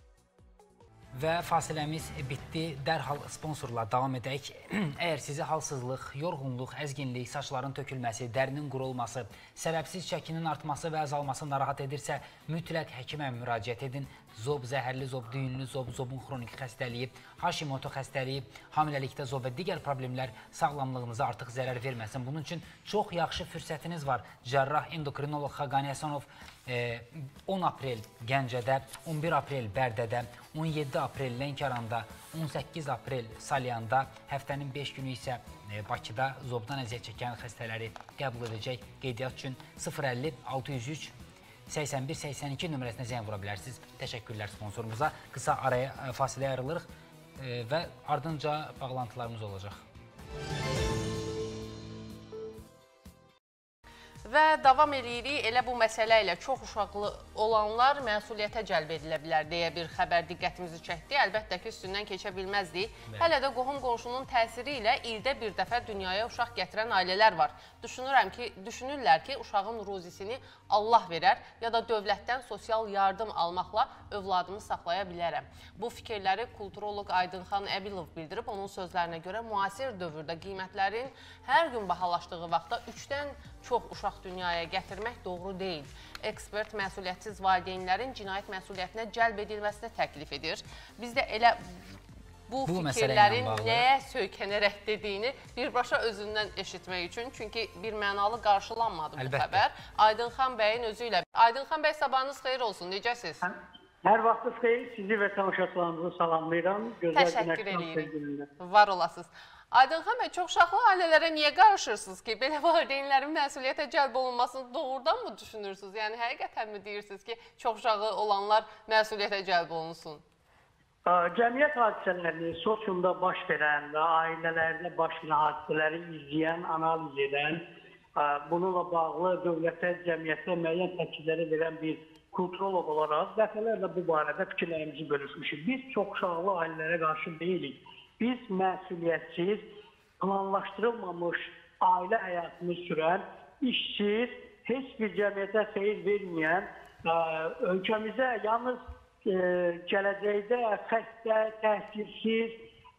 Və fasiləmiz bitdi. Dərhal sponsorla davam edək. Əgər sizi halsızlıq, yorğunluq, əzginlik, saçların tökülməsi, dərinin qurulması, səbəbsiz çəkinin artması və azalması narahat edirsə, mütləq həkimə müraciət edin. Zob, zəhərli zob, düyünlü zob, zobun xronik xəstəliyi, Hashimoto xəstəliyi, hamiləlikdə zob və digər problemlər sağlamlığınıza artıq zərər verməsin. Bunun üçün çox yaxşı fürsətiniz var. Cərrah endokrinoloq Xaqani Həsənov 10 aprel Gəncədə, 11 aprel Bərdədə, 17 aprel Lənkəranda, 18 aprel Salyanda, həftənin 5 günü isə Bakıda zobdan əziyyət çəkən xəstələri qəbul edəcək. Qeydiyyat üçün 050 603 81-82 nömrəsinə zəng vura bilərsiniz. Təşəkkürlər sponsorumuza. Qısa araya fasiləyə ayrılırıq və ardınca bağlantılarımız olacaq. Və davam edirik. Elə bu məsələ ilə çox uşaqlı olanlar məsuliyyətə cəlb edilə bilər deyə bir xəbər diqqətimizi çəkdi. Əlbəttə ki, üstündən keçə bilməzdik. Hələ də qohum-qonşunun təsiri ilə ildə bir dəfə dünyaya uşaq gətirən ailələr var. Düşünürlər ki, uşağın ruzisini Allah verər ya da dövlətdən sosial yardım almaqla övladımı saxlaya bilərəm. Bu fikirləri kulturoloq Aydınxan Əbilov bildirib. Onun sözlərinə görə müasir dövrdə qiymətlərin hər gün bahalaşdığı vaxtda 3-dən çox uşaq dünyaya gətirmək doğru deyil. Ekspert məsuliyyətsiz valideynlərin cinayət məsuliyyətinə cəlb edilməsini təklif edir. Biz də elə bu fikirlərin nəyə söykənərək dediyini birbaşa özündən eşitmək üçün, çünki bir mənalı qarşılanmadı bu xəbər. Aydınxan bəyin özü ilə. Aydınxan bəy, sabahınız xeyir olsun, necəsiz? Hər vaxtınız xeyir, sizi və tamaşaçılarınızı salamlayıram. Təşəkkür edirik. Var olasınız. Aydın xanım, çoxuşaqlı ailələrə niyə qarışırsınız ki? Belə valideynlərin məsuliyyətə cəlb olunmasını doğrudan mı düşünürsünüz? Yəni, həqiqətən mi deyirsiniz ki, çoxuşaqlı olanlar məsuliyyətə cəlb olunsun? Cəmiyyət hadisələrini, sosiumda baş verən və ailələrdə baş verən hadisələri izləyən, analiz edən, bununla bağlı dövlətə, cəmiyyətə müəyyən təklifləri verən bir kulturolog olaraq dəfələrlə bu barədə fikirlərimizi bölüşmüşük. Biz çoxuşaqlı ailələrə qarşı deyilik. Biz məsuliyyətsiz, planlaşdırılmamış ailə həyatını sürən, işsiz, heç bir cəmiyyətə xeyir verməyən, ölkəmizə yalnız gələcəkdə xəstə, təhsilsiz,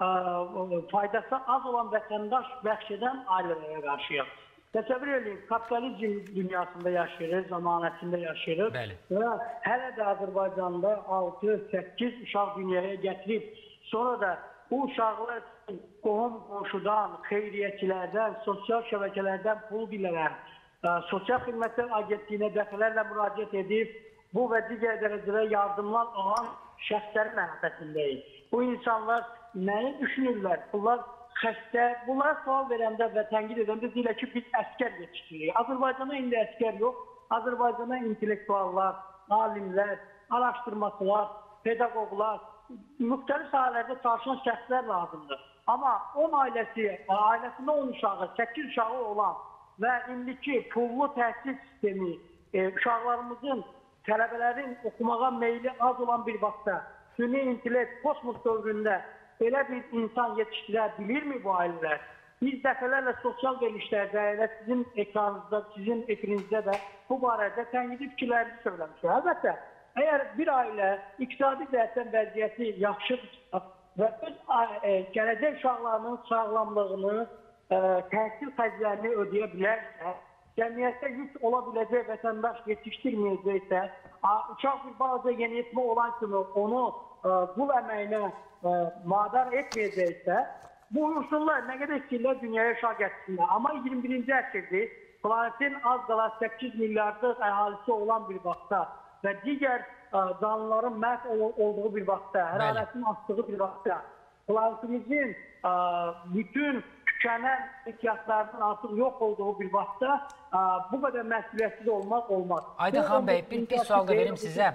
faydası az olan vətəndaş bəxş edən ailələrə qarşıyıq. Təsəvvür edin, kapitalizm dünyasında yaşayırıq, zamanəsində yaşayırıq və hələ də Azərbaycanda 6-8 uşaq dünyaya gətirib, sonra da bu uşaqlar qohum-qonşudan, xeyriyyətçilərdən, sosial şəbəkələrdən pul dilənən, Sosial Xidmətlər Agentliyinə dəfələrlə müraciət edib, bu və digər dərəcədə yardımlar alan şəxslərin əhatəsindəyik. Bu insanlar nəyi düşünürlər? Bunlar xəstə, bunlara sual verəndə və tənqid edəndə deyirlər ki, biz əskər yetişdiririk. Azərbaycana indi əskər yox, Azərbaycana intellektuallar, alimlər, araşdırmacılar, pedaqoqlar, müxtəlif sahələrdə çalışan şəxslər lazımdır. Amma 10 ailəsində 10 uşağı, 8 uşağı olan və indiki pullu təhsil sistemi, uşaqlarımızın, tələbələrin oxumağa meyli az olan bir vaxtda, süni intellekt, kosmos dövründə belə bir insan yetişdirə bilirmi bu ailələr? Biz dəfələrlə sosial verilişlərdə və sizin ekranınızda, sizin efirinizdə də bu barədə tənqidi fikirlərimizi söyləmişik. Əlbəttə, əgər bir ailə iqtisadi cəhətdən vəziyyəti yaxşıdırsa və öz gələcək uşaqlarının sağlamlığını, təhsil xərclərini ödəyə bilərsə, cəmiyyətdə yük ola biləcək vətəndaş yetişdirməyəcəksə, uşaq bir balaca yeniyetmə olan kimi onu qul əməyinə madar etməyəcəksə, bu unsurlar nə qədər istəyirlər dünyaya uşaq gətirsinlər. Amma 21-ci əsrdir, planetin az qala 8 milyardlıq əhalisi olan bir vaxtda və digər canlıların məhv olduğu bir vaxtda, hərarətin artdığı bir vaxtda, planetimizin bütün tükənən ehtiyatlarının artıq yox olduğu bir vaxtda bu qədər məsuliyyətsiz olmaz. Aydın xan bəy, bir sual da verim sizə.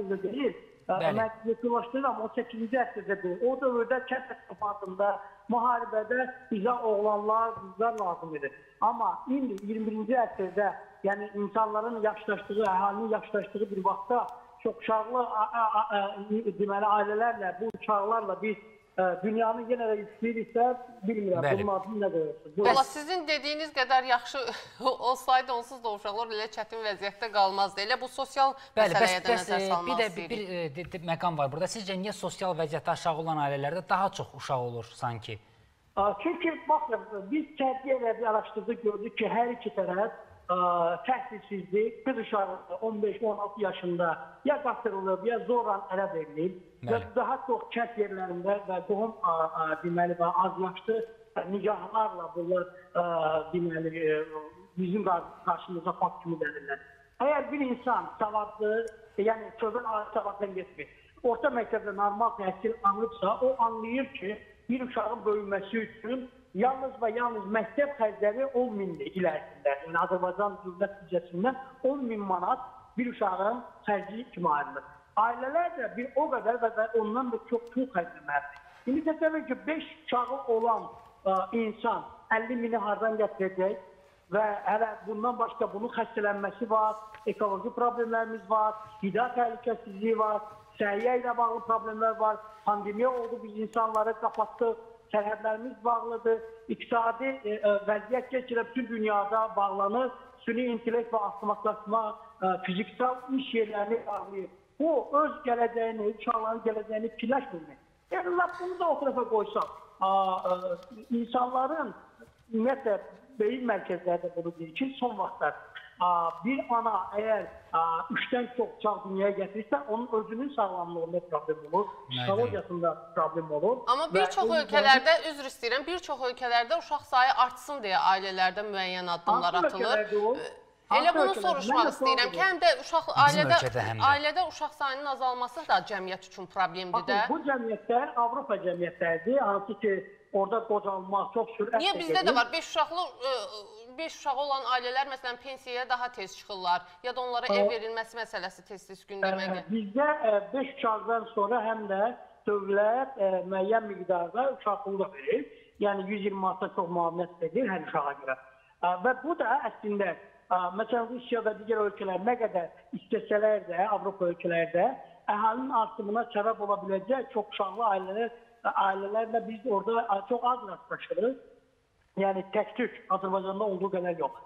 Mən yekunlaşdırıram, 18-ci əsrdədir. O dövrdə kənd təsərrüfatında, müharibədə bizə oğlanlar, qızlar lazım idi. Amma indi 21-ci əsrdə, yəni insanların yaşlaşdığı, əhalinin yaşlaşdığı bir vaxtda çoxuşaqlı deməli ailələrlə, bu uşaqlarla biz dünyanın yenə də istəyiriksə, bilmirəm, bunun adını nə qoyursuz? Valla sizin dediyiniz qədər yaxşı olsaydı, onsuz da uşaqlar elə çətin vəziyyətdə qalmazdı. Elə bu sosial məsələyə də nəzər salmaq istəyirik. Bir məqam var burada. Sizcə, niyə sosial vəziyyəti aşağı olan ailələrdə daha çox uşaq olur sanki? Çünki, baxın, biz çərkiyyə bir araşdırdıq, gördük ki, hər iki tərəf təhsilsizlik, qız uşağı 15-16 yaşında ya qaçırılıb, ya zorla ərə verilib və daha çox kənd yerlərində və qohum deməli və az yaşlı nigahlarla bunlar deməli bizim qarşımıza fakt kimi gəlirlər. Əgər bir insan savadlı, yəni sözün savaddan getmir, orta məktəbdə normal təhsil alırsa, o anlayır ki, bir uşağın böyüməsi üçün yalnız və yalnız məktəb xərcləri 10 mindir ilərisində. Yəni Azərbaycan dövlət büdcəsindən 10 min manat bir uşağın xərci kimi ayrılır. Ailələr də bir o qədər və ondan da çox pul xərcləməlidir. İndi təsəvvür ki, 5 uşağı olan insan 50 mini hardan gətirəcək və hələ bundan başqa bunun xəstələnməsi var, ekoloji problemlərimiz var, qida təhlükəsizliyi var, səhiyyə ilə bağlı problemlər var, pandemiya oldu, biz insanları qapatdıq, sərhədlərimiz bağlıdır, iqtisadi vəziyyət keçirə bütün dünyada bağlanır, süni intellekt və avtomatlaşma, fiziksel iş yerlərini bağlayır. Bu, öz gələcəyini, uşaqların gələcəyini fikirləşmir. Yəni, bunu da o tərəfə qoysaq, insanların, ümumiyyətlə, beyin mərkəzlərdə bunu deyir ki, son vaxtlar bir ana əgər 3-dən çox uşaq dünyaya gətirirsə, onun özünün sağlamlığında problem olur, psikologiyasında problem olur. Amma bir çox ölkələrdə, üzr istəyirəm, bir çox ölkələrdə uşaq sayı artsın deyə ailələrdə müəyyən addımlar atılır. Elə bunu soruşmaq istəyirəm ki, həm də ailədə uşaq sayının azalması da cəmiyyət üçün problemdir də. Bu cəmiyyətlər Avropa cəmiyyətləridir, hansı ki, orada qocalma çox sürətlə gedir. Niyə bizdə də var? 5 uşağı olan ailələr məsələn pensiyaya daha tez çıxırlar ya da onlara ev verilməsi məsələsi tez-tez gündəmə gəlir. Bizdə 5 uşaqdan sonra həm də dövlət müəyyən miqdarda uşaqlıq verir. Yəni 120 manata çox müavinət edir hər uşağa görə. Və bu da əslində, məsələn Rusiya və digər ölkələr nə qədər istəsələr də, Avropa ölkələrdə əhalinin artımına səbəb ola biləcək çox uşaqlı ailələrlə biz orada çox az rastlaşırıq. Yəni tək-tük Azərbaycanda olduğu qədər yox.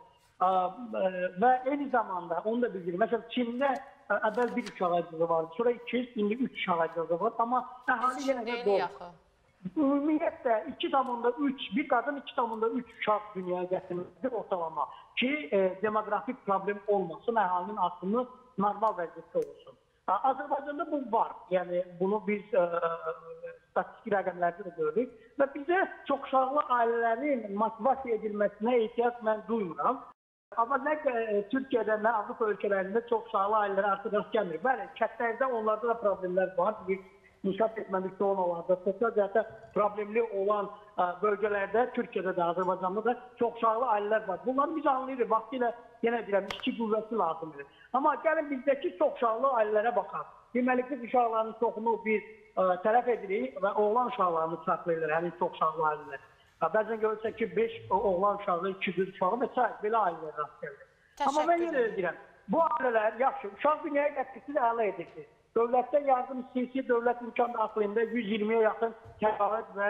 Və eyni zamanda onu da bildirir. Məsələn Çində əvvəl 1 uşaq acılığı vardı, sonra 2, indi 3 uşaq acılığı var. Amma əhali yenə də doğru. Ümumiyyətlə 2,3, bir qadın 2,3 uşaq dünyaya gətirməlidir ortalama ki, demografik problem olmasın, əhalinin artımı normal vəziyyətdə olsun. Azərbaycanda bu var, yəni bunu biz statistik rəqəmlərdə də görürük və bizə çox uşaqlı ailələrin motivasiya edilməsinə ehtiyac mən duymuram. Amma nə Türkiyədə, nə Avropa ölkələrində çox uşaqlı ailələr artıq rast gəlmir. Bəli, kəndlərdə onlarda da problemlər var. İnkişaf etməmişdə olanlarda, sosial cəhətdə problemli olan bölgələrdə, Türkiyədə də, Azərbaycanda da çox uşaqlı ailələr var. Bunları biz anlayırıq, vaxtilə yenə deyirəm, işçi qüvvəsi lazımdır. Amma gəlin bizdəki çox uşaqlı ailələrə baxaq. Deməli, qız uşaqlarının çoxunu biz tərəf edirik və oğlan uşaqlarını saxlayırlar, həmin çox uşaqlı ailələr. Bəzən görürsə ki, 5 oğlan uşağı, 2 qız uşağı və s. belə ailələr rast gəlir. Amma mən yenə deyirəm, bu ailələr yaxşı, uşaq dünyaya gətirsiz, əla edirsiniz. Dövlətdən yardım istəyirsə, dövlət imkan daxilində 120-yə yaxın təqaüd və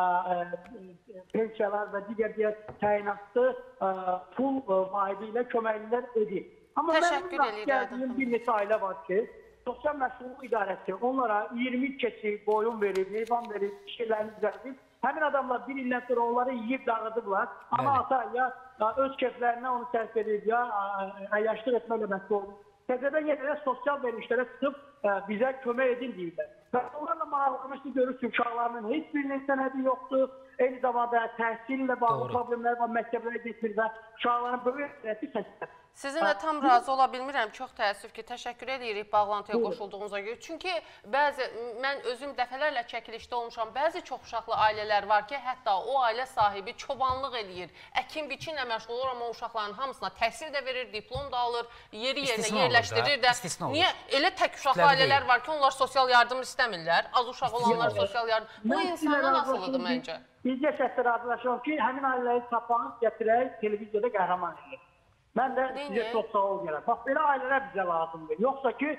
pensiyalar və digər təyinatlı pul vahidi ilə köməklər edir. Amma mənim rast gəldiyim bir neçə ailə var ki, Sosial Məsulluq İdarəsi onlara 20 keçi boyun verir, heyvan verir, şeylərini düzəldir. Həmin adamlar bir ildən sonra onları yiyib dağıdıblar. Amma ata ya öz keyflərinə onu sərf edir, ya əyyaşlıq etməklə məsul olur. Təzədən yenə də sosial verilişlərə çıxıb bizə kömək edin deyirlər. Və onlarla maraqlanmışsınız, görürsünüz, uşaqlarının heç birinin sənədi yoxdur. Eyni zamanda təhsillə bağlı problemlər var, məktəblərə getmir və uşaqların böyük ətrəfi səslər. Sizinlə tam razı ola bilmirəm. Çox təəssüf ki, təşəkkür edirik bağlantıya qoşulduğunuza görə. Çünki mən özüm dəfələrlə çəkilişdə olmuşam. Bəzi çox uşaqlı ailələr var ki, hətta o ailə sahibi çobanlıq eləyir, əkin-biçinlə məşğul olur, amma uşaqların hamısına təhsil də verir, diplom da alır, yeri yerinə yerləşdirir də. Niyə? Elə tək uşaqlı ailələr var ki, onlar sosial yardım istəmirlər, az uşaq olanlar sosial yardım. Bu insandan asılıdır məncə. Bizcə şəhətdə razılaşıram ki, həmin ailələri tapanıb gətirək, televiziyada qəhrəman edir. Mən də sizə çox sağ ol gələm. Bax, belə ailələr bizə lazımdır. Yoxsa ki,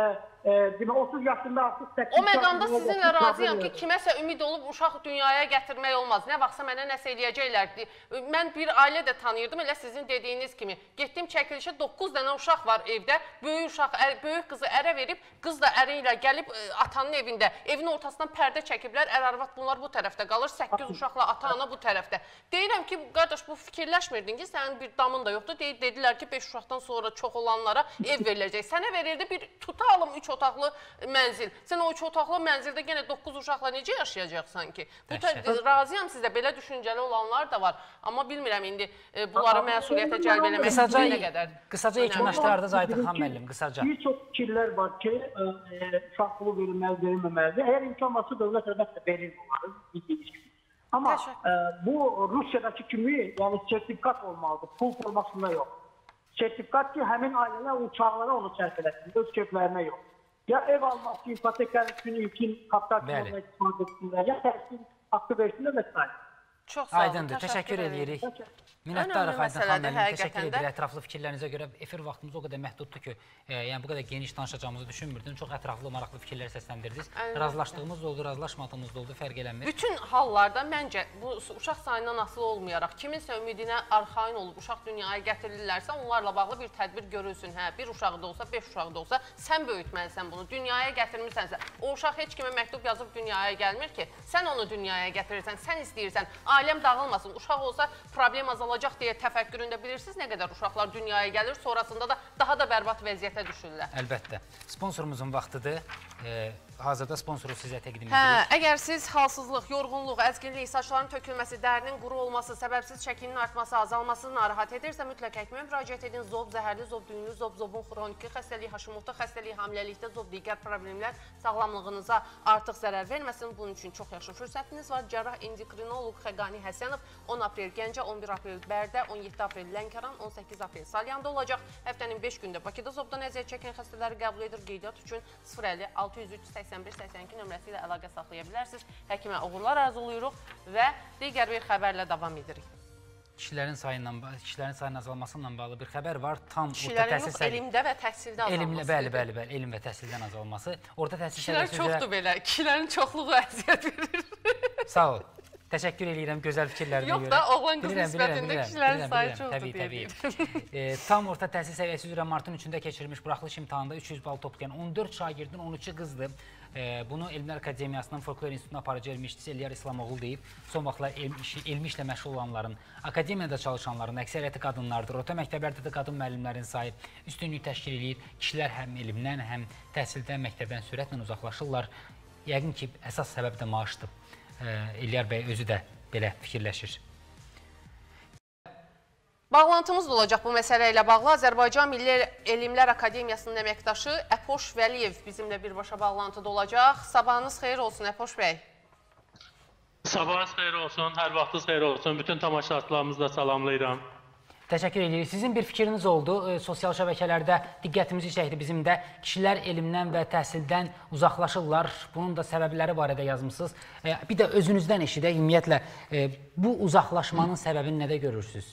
30 yaşında artıq 8 o məqamda sizinlə razıyam ki, kiməsə ümid olub uşaq dünyaya gətirmək olmaz. Nə vaxtsa mənə nəsə eləyəcəklər. Mən bir ailə də tanıyırdım, elə sizin dediyiniz kimi. Getdim çəkilişə, 9 dənə uşaq var evdə. Böyük qızı ərə verib, qız da əri ilə gəlib atanın evində. Evin ortasından pərdə çəkiblər, ər-arvad bunlar bu tərəfdə qalır, 8 uşaqla ata-ana bu tərəfdə. Deyirəm ki, qardaş, bu fikirləşmirdin ki, sənin bir damın da yoxdur. Dedilər ki, 5 uşaqdan sonra çox olanlara ev veriləcək. Sənə verildi bir tutalım 3 otaqlı mənzil. Sən o 3 otaqlı mənzildə yenə 9 uşaqla necə yaşayacaqsan ki? Razıyam sizdə, belə düşüncəli olanlar da var. Amma bilmirəm indi bunları məsuliyyətə cəlb eləmək nə qədər. Qısaca yekunlaşdırardınız Aydın xan müəllim, qısaca. Bir çox fikirlər var ki, uşaqlı verilməli, verilməməlidir. Əgər imkan varsa dövlət əlbəttə verir bunları. Amma bu Rusiyadakı kimi, yəni sertifikat olmalıdır, pul formasında yox. Sertifikat ki, həmin ailələr uçaqlara onu sərf eləsin, öz keyflərinə yox. Ya ev alması, ipoteklər üçün ilkin kapital kimi istifade etsinlər, ya təhsil haqqı versinlər və s. Aydındır, təşəkkür edirik. Minnətdarıq Aydın xan müəllim, təşəkkür edirik ətraflı fikirlərinizə görə. Efir vaxtımız o qədər məhduddur ki, yəni bu qədər geniş danışacağımızı düşünmürdüm. Çox ətraflı, maraqlı fikirlər səsləndirdiniz. Razılaşdığımız da oldu, razılaşmadığımız da oldu, fərq eləmir. Bütün hallarda məncə bu uşaq sayından asılı olmayaraq, kiminsə ümidinə arxain olub uşaq dünyaya gətirilirlərsə, onlarla bağlı bir tədbir görülsün. Hə, bir uşağı da olsa, 5 uşağı da olsa, sən böyütməlisən bunu, dünyaya gətirmirsənsə. O uşaq heç kimə məktub yazıb dünyaya gəlmir ki, sən onu dünyaya gətirirsən, sən istəyirsən, ailəm dağılmasın, uşaq olsa problem azalacaq deyə təfəkküründə bilirsiniz nə qədər uşaqlar dünyaya gəlir, sonrasında da daha da bərbad vəziyyətə düşürlər. Əlbəttə. Sponsorumuzun vaxtıdır. hazırda sponsoru sizə təqdim edirik. Əgər siz halsızlıq, yorğunluq, əzginlik, saçların tökülməsi, dərinin quru olması, səbəbsiz çəkinin artması, azalması narahat edirsə, mütləq həkimə müraciət edin. Zob, zəhərli zob, düyünlü zob, zobun xroniki xəstəliyi, haşimoto xəstəliyi, hamiləlikdə zob, digər problemlər sağlamlığınıza artıq zərər verməsin. Bunun üçün çox yaxşı fürsətiniz var. Cərrah endokrinoloq Xəqani Həsənov 10 aprel Gəncə, 11 aprel Bərdə, 17 aprel Lənkəran, 18 aprel Salyanda olacaq. Həftənin 5 gündə Bakıda zobdan əziyyət çəkən xəstələri qəbul edir. Qeydiyyat üçün 050-603-81-82 nömrəsi ilə əlaqə saxlaya bilərsiniz. Həkimə uğurlar arzuluyuruq və digər bir xəbərlə davam edirik. Kişilərin sayının azalmasıyla bağlı bir xəbər var. Kişilərin yox, elmdə və təhsildə azalması. Bəli, elm və təhsildən azalması. Kişilər çoxdur belə, kişilərin çoxluğu əziyyət verir. Sağ ol. Təşəkkür edirəm gözəl fikirlərinə görə. Yox da, oğlan qız nisbətində kişilərin sayı çoxdur dedik. Tam orta təhsil səviyyəsi üzrə martın 3-də keçirilmiş buraxılış imtahanında 300 bal toplayan 14 şagirdin 13-ü qızdır. Bunu Elmlər Akademiyasının Folklor İnstitutuna aparıcı elm işçisi Eliyar İslamoğlu deyib. Son vaxtlar elm işlə məşğul olanların, akademiyada çalışanların əksəriyyəti qadınlardır. Orta məktəblərdə də qadın müəllimlərin sayı üstünlük təşkil edir. Kişilər həm elmdən, həm təhsildən, məktəbdən sürətlə uzaqlaşırlar. Yəqin ki, əsas səbəb də maaşdır. İlyar bəy özü də belə fikirləşir. Bağlantımız da olacaq bu məsələ ilə bağlı. Azərbaycan Milli Elmlər Akademiyasının əməkdaşı Əpoş Vəliyev bizimlə birbaşa bağlantıda olacaq. Sabahınız xeyir olsun Əpoş bəy. Sabahınız xeyir olsun, hər vaxtınız xeyir olsun. Bütün tamaşaçılarımızı da salamlayıram. Təşəkkür edirik. Sizin bir fikriniz oldu. Sosial şəbəkələrdə diqqətimizi çəkdi bizim də. Kişilər elmdən və təhsildən uzaqlaşırlar. Bunun da səbəbləri barədə yazmışsınız. Bir də özünüzdən eşidək. Ümumiyyətlə, bu uzaqlaşmanın səbəbini nədə görürsünüz?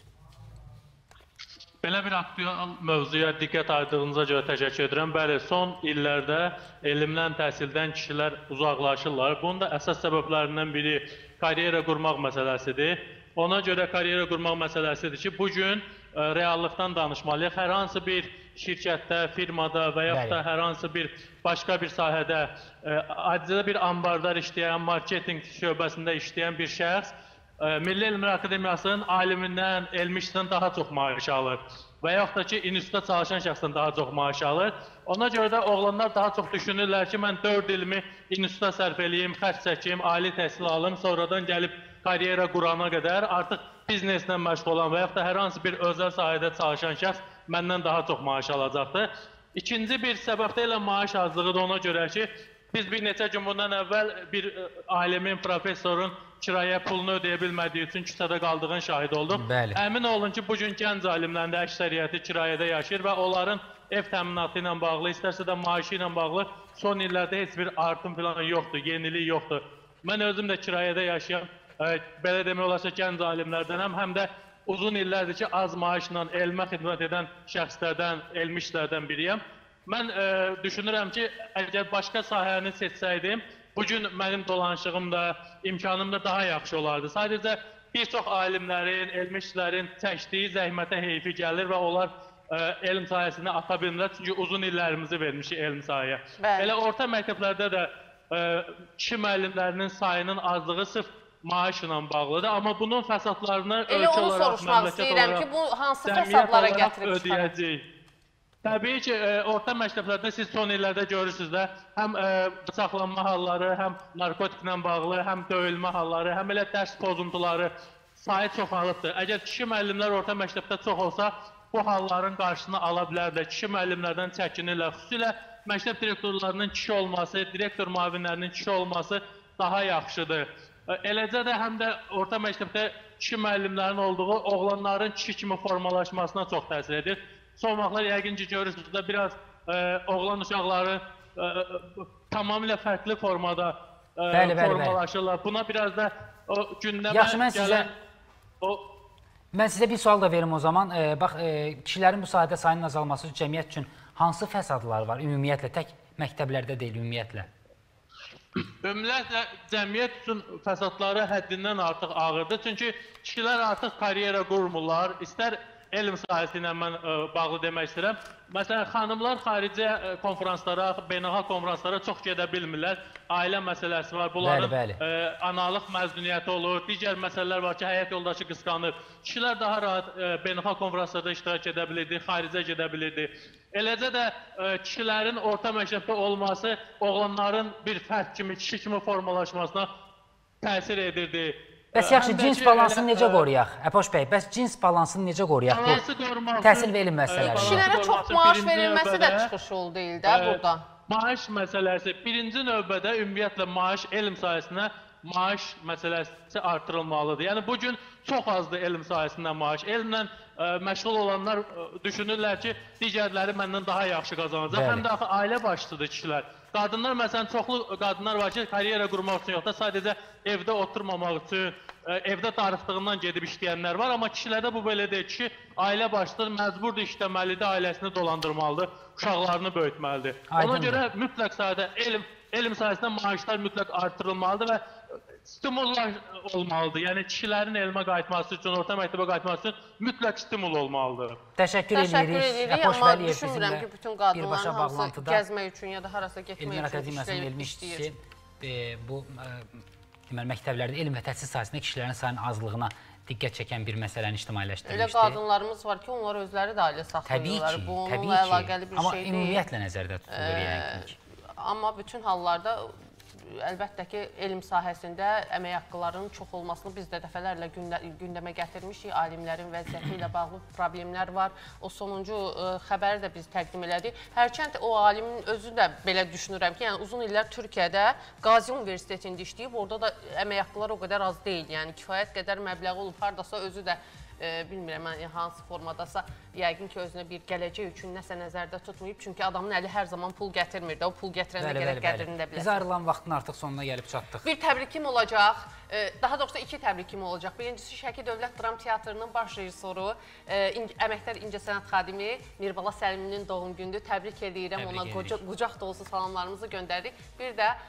Belə bir aktual mövzuya diqqət ayırdığınıza görə təşəkkür edirəm. Bəli, son illərdə elmdən, təhsildən kişilər uzaqlaşırlar. Bunun da əsas səbəblərindən biri karyera qurmaq məsələsidir. Ona görə karyera qurmaq məsələsidir ki, bugün reallıqdan danışmalıyıq. Hər hansı bir şirkətdə, firmada və yaxud da hər hansı bir başqa bir sahədə, adicədə bir ambardar işləyən, marketinq şöbəsində işləyən bir şəxs Milli Elmlər Akademiyasının alimindən, elm işçisindən daha çox maaş alır və yaxud da ki, institutda çalışan şəxsdən daha çox maaş alır. Ona görə də oğlanlar daha çox düşünürlər ki, mən 4 ilimi institutda sərf eləyim, xərc çəkim, ali təhsil alım, sonradan gəlib karyera qurana qədər artıq bizneslə məşğul olan və yaxud da hər hansı bir özəl sahədə çalışan şəxs məndən daha çox maaş alacaqdır. İkinci bir səbəb də elə maaş azlığıdır ona görə ki, biz bir neçə gün bundan əvvəl bir alimin, professorun kirayə pulunu ödəyə bilmədiyi üçün küçədə qaldığın şahid oldum. Əmin olun ki, bugün gənc alimlərin də əksəriyyəti kirayədə yaşayır və onların ev təminatı ilə bağlı, istərsə də maaşı ilə bağlı son illərdə heç bir artım falan yoxdur, yenilik yoxdur. Mən özüm də kirayədə yaşayan, belə demək olarsa gənc alimlərdənəm, həm də uzun illərdir ki, az maaşla elmə xidmət edən şəxslərdən, elm işçilərdən biriyəm. Mən düşünürəm ki, əgər başqa sahəni seçsəydim, bugün mənim dolanışığım da, imkanım da daha yaxşı olardı. Sadəcə bir çox alimlərin, elm işçilərin çəkdiyi zəhmətə heyfi gəlir və onlar elm sahəsində ata bilmirlər, çünki uzun illərimizi vermişik elm sahəyə. Elə orta məktəblərdə də kişi müəllimlərinin sayının azlığı sırf maaşla bağlıdır, amma bunun fəsadlarını ölkə olaraq, məmləkət olaraq, cəmiyyət olaraq ödəyəcəyik. Təbii ki, orta məktəblərdə siz son illərdə görürsünüz də, həm bıçaqlanma halları, həm narkotiklə bağlı, həm döyülmə halları, həm elə dərs pozuntuları sayı çoxalıbdır. Əgər kişi müəllimlər orta məktəbdə çox olsa, bu halların qarşısını ala bilərlər. Kişi müəllimlərdən çəkinirlər. Xüsusilə məktəb direktorlarının kişi olması, direktor müavinlərinin kişi olması daha yaxşıdır. Eləcə də həm də orta məktəbdə kişi müəllimlərin olduğu oğlanların kişi kimi formalaşmasına çox təsir edir. Son vaxtlar yəqin ki, görürsünüz də biraz oğlan uşaqları tamamilə fərqli formada formalaşırlar. Buna biraz da gündəmə gələn... Mən sizə bir sual da verim o zaman. Bax, kişilərin bu sahədə sayının azalması cəmiyyət üçün hansı fəsadlar var? Ümumiyyətlə, tək məktəblərdə deyil, ümumiyyətlə. Ümumiyyətlə, cəmiyyət üçün fəsadları həddindən artıq ağırdır. Çünki kişilər artıq karyera qurmurlar. İstər elm sahəsi ilə mən bağlı demək istəyirəm. Məsələn, xanımlar xarici konferanslara, beynəlxalq konferanslara çox gedə bilmirlər. Ailə məsələsi var, bunların analıq məzuniyyəti olur, digər məsələlər var ki, həyat yoldaşı qısqanır. Kişilər daha rahat beynəlxalq konferanslarda iştirak edə bilirdi, xaricə gedə bilirdi. Eləcə də kişilərin orta məktəbdə olması oğlanların bir fərd kimi, kişi kimi formalaşmasına təsir edirdi. Bəs yaxşı, cins balansını necə qoruyaq? Əpoş bəy, bəs cins balansını necə qoruyaq bu təhsil və elm məsələləri? Kişilərə çox maaş verilməsi də çıxış yolu deyil də burada. Maaş məsələsi, birinci növbədə ümumiyyətlə maaş elm sahəsinə maaş məsələsi artırılmalıdır. Yəni bugün çox azdır elm sahəsində maaş. Elmlə məşğul olanlar düşünürlər ki, digərləri məndən daha yaxşı qazanacaq. Həm də axı ailə başçıdır kişilər. Qadınlar, məsələn, çoxlu qadınlar var ki, karyera qurmaq üçün yox da sadəcə evdə oturmamaq üçün, evdə darıxdığından gedib işləyənlər var. Amma kişilərdə bu belə deyil. Kişi ailə başçıdır, məcburdur işləməlidir, ailəsini dolandırmalıdır, uşaqlarını böyütməlidir. Ona görə mütləq sahədə elm sahəsində maaşlar mütləq artırılmalıdır və stimullar olmalıdır. Yəni kişilərin elmə qayıtması üçün, orta məktəbə qayıtması üçün mütləq stimul olmalıdır. Təşəkkür edirik. Amma düşünmürəm ki, bütün qadınların hamısı gəzmək üçün ya da harasa getmək üçün işləyir. Bu məktəblərdə elm və təhsil sahəsində kişilərin sayının azlığına diqqət çəkən bir məsələni ictimailəşdirmişdi. Elə qadınlarımız var ki, onlar özləri də ailə saxlayırlar. Bu onunla əlaqəli bir şey deyil. Amma ümumiyyətlə nəzərdə tutulur yəni ki. Amma bütün hallarda əlbəttə ki, elm sahəsində əmək haqqılarının çox olmasını biz də dəfələrlə gündəmə gətirmişik. Alimlərin vəziyyəti ilə bağlı problemlər var. O sonuncu xəbəri də biz təqdim elədik. Hərçənd o alimin özü də belə düşünürəm ki, yəni uzun illər Türkiyədə Qazi Universitetində işləyib, orada da əmək haqqıları o qədər az deyil. Yəni kifayət qədər məbləği olub, hardasa özü də bilmirəm, hansı formadasa yəqin ki, özünə bir gələcək üçün nəsə nəzərdə tutmayıb. Çünki adamın əli hər zaman pul gətirmir də, o pul gətirəndə gərək qədrini də biləsən. Biz ayrılan vaxtın artıq sonuna gəlib çatdıq. Bir təbrikim olacaq, daha doğrusu iki təbrikim olacaq. Birincisi Şəki Dövlət Dram Teatrının baş rejissoru, əməkdar incəsənət xadimi Mirbala Səliminin doğum gündür. Təbrik edirəm, ona qucaq dolusu salamlarımızı göndərdik. Bir də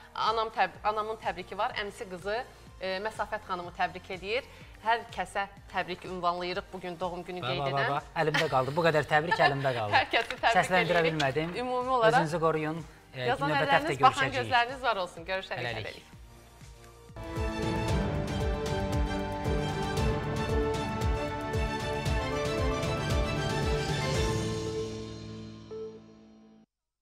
anamın təbriki var, əmsi qızı Məsafət xanımı təbrik edir. Hər kəsə təbrik ünvanlayırıq bugün doğum günü qeyd edən. Əlimdə qaldı, bu qədər təbrik əlimdə qaldı. Hər kəsi təbrik edirik. Səsləndirə bilmədim. Ümumi olaraq özünüzü qoruyun. yazan əlləriniz, baxan gözləriniz var olsun. Görüşərik.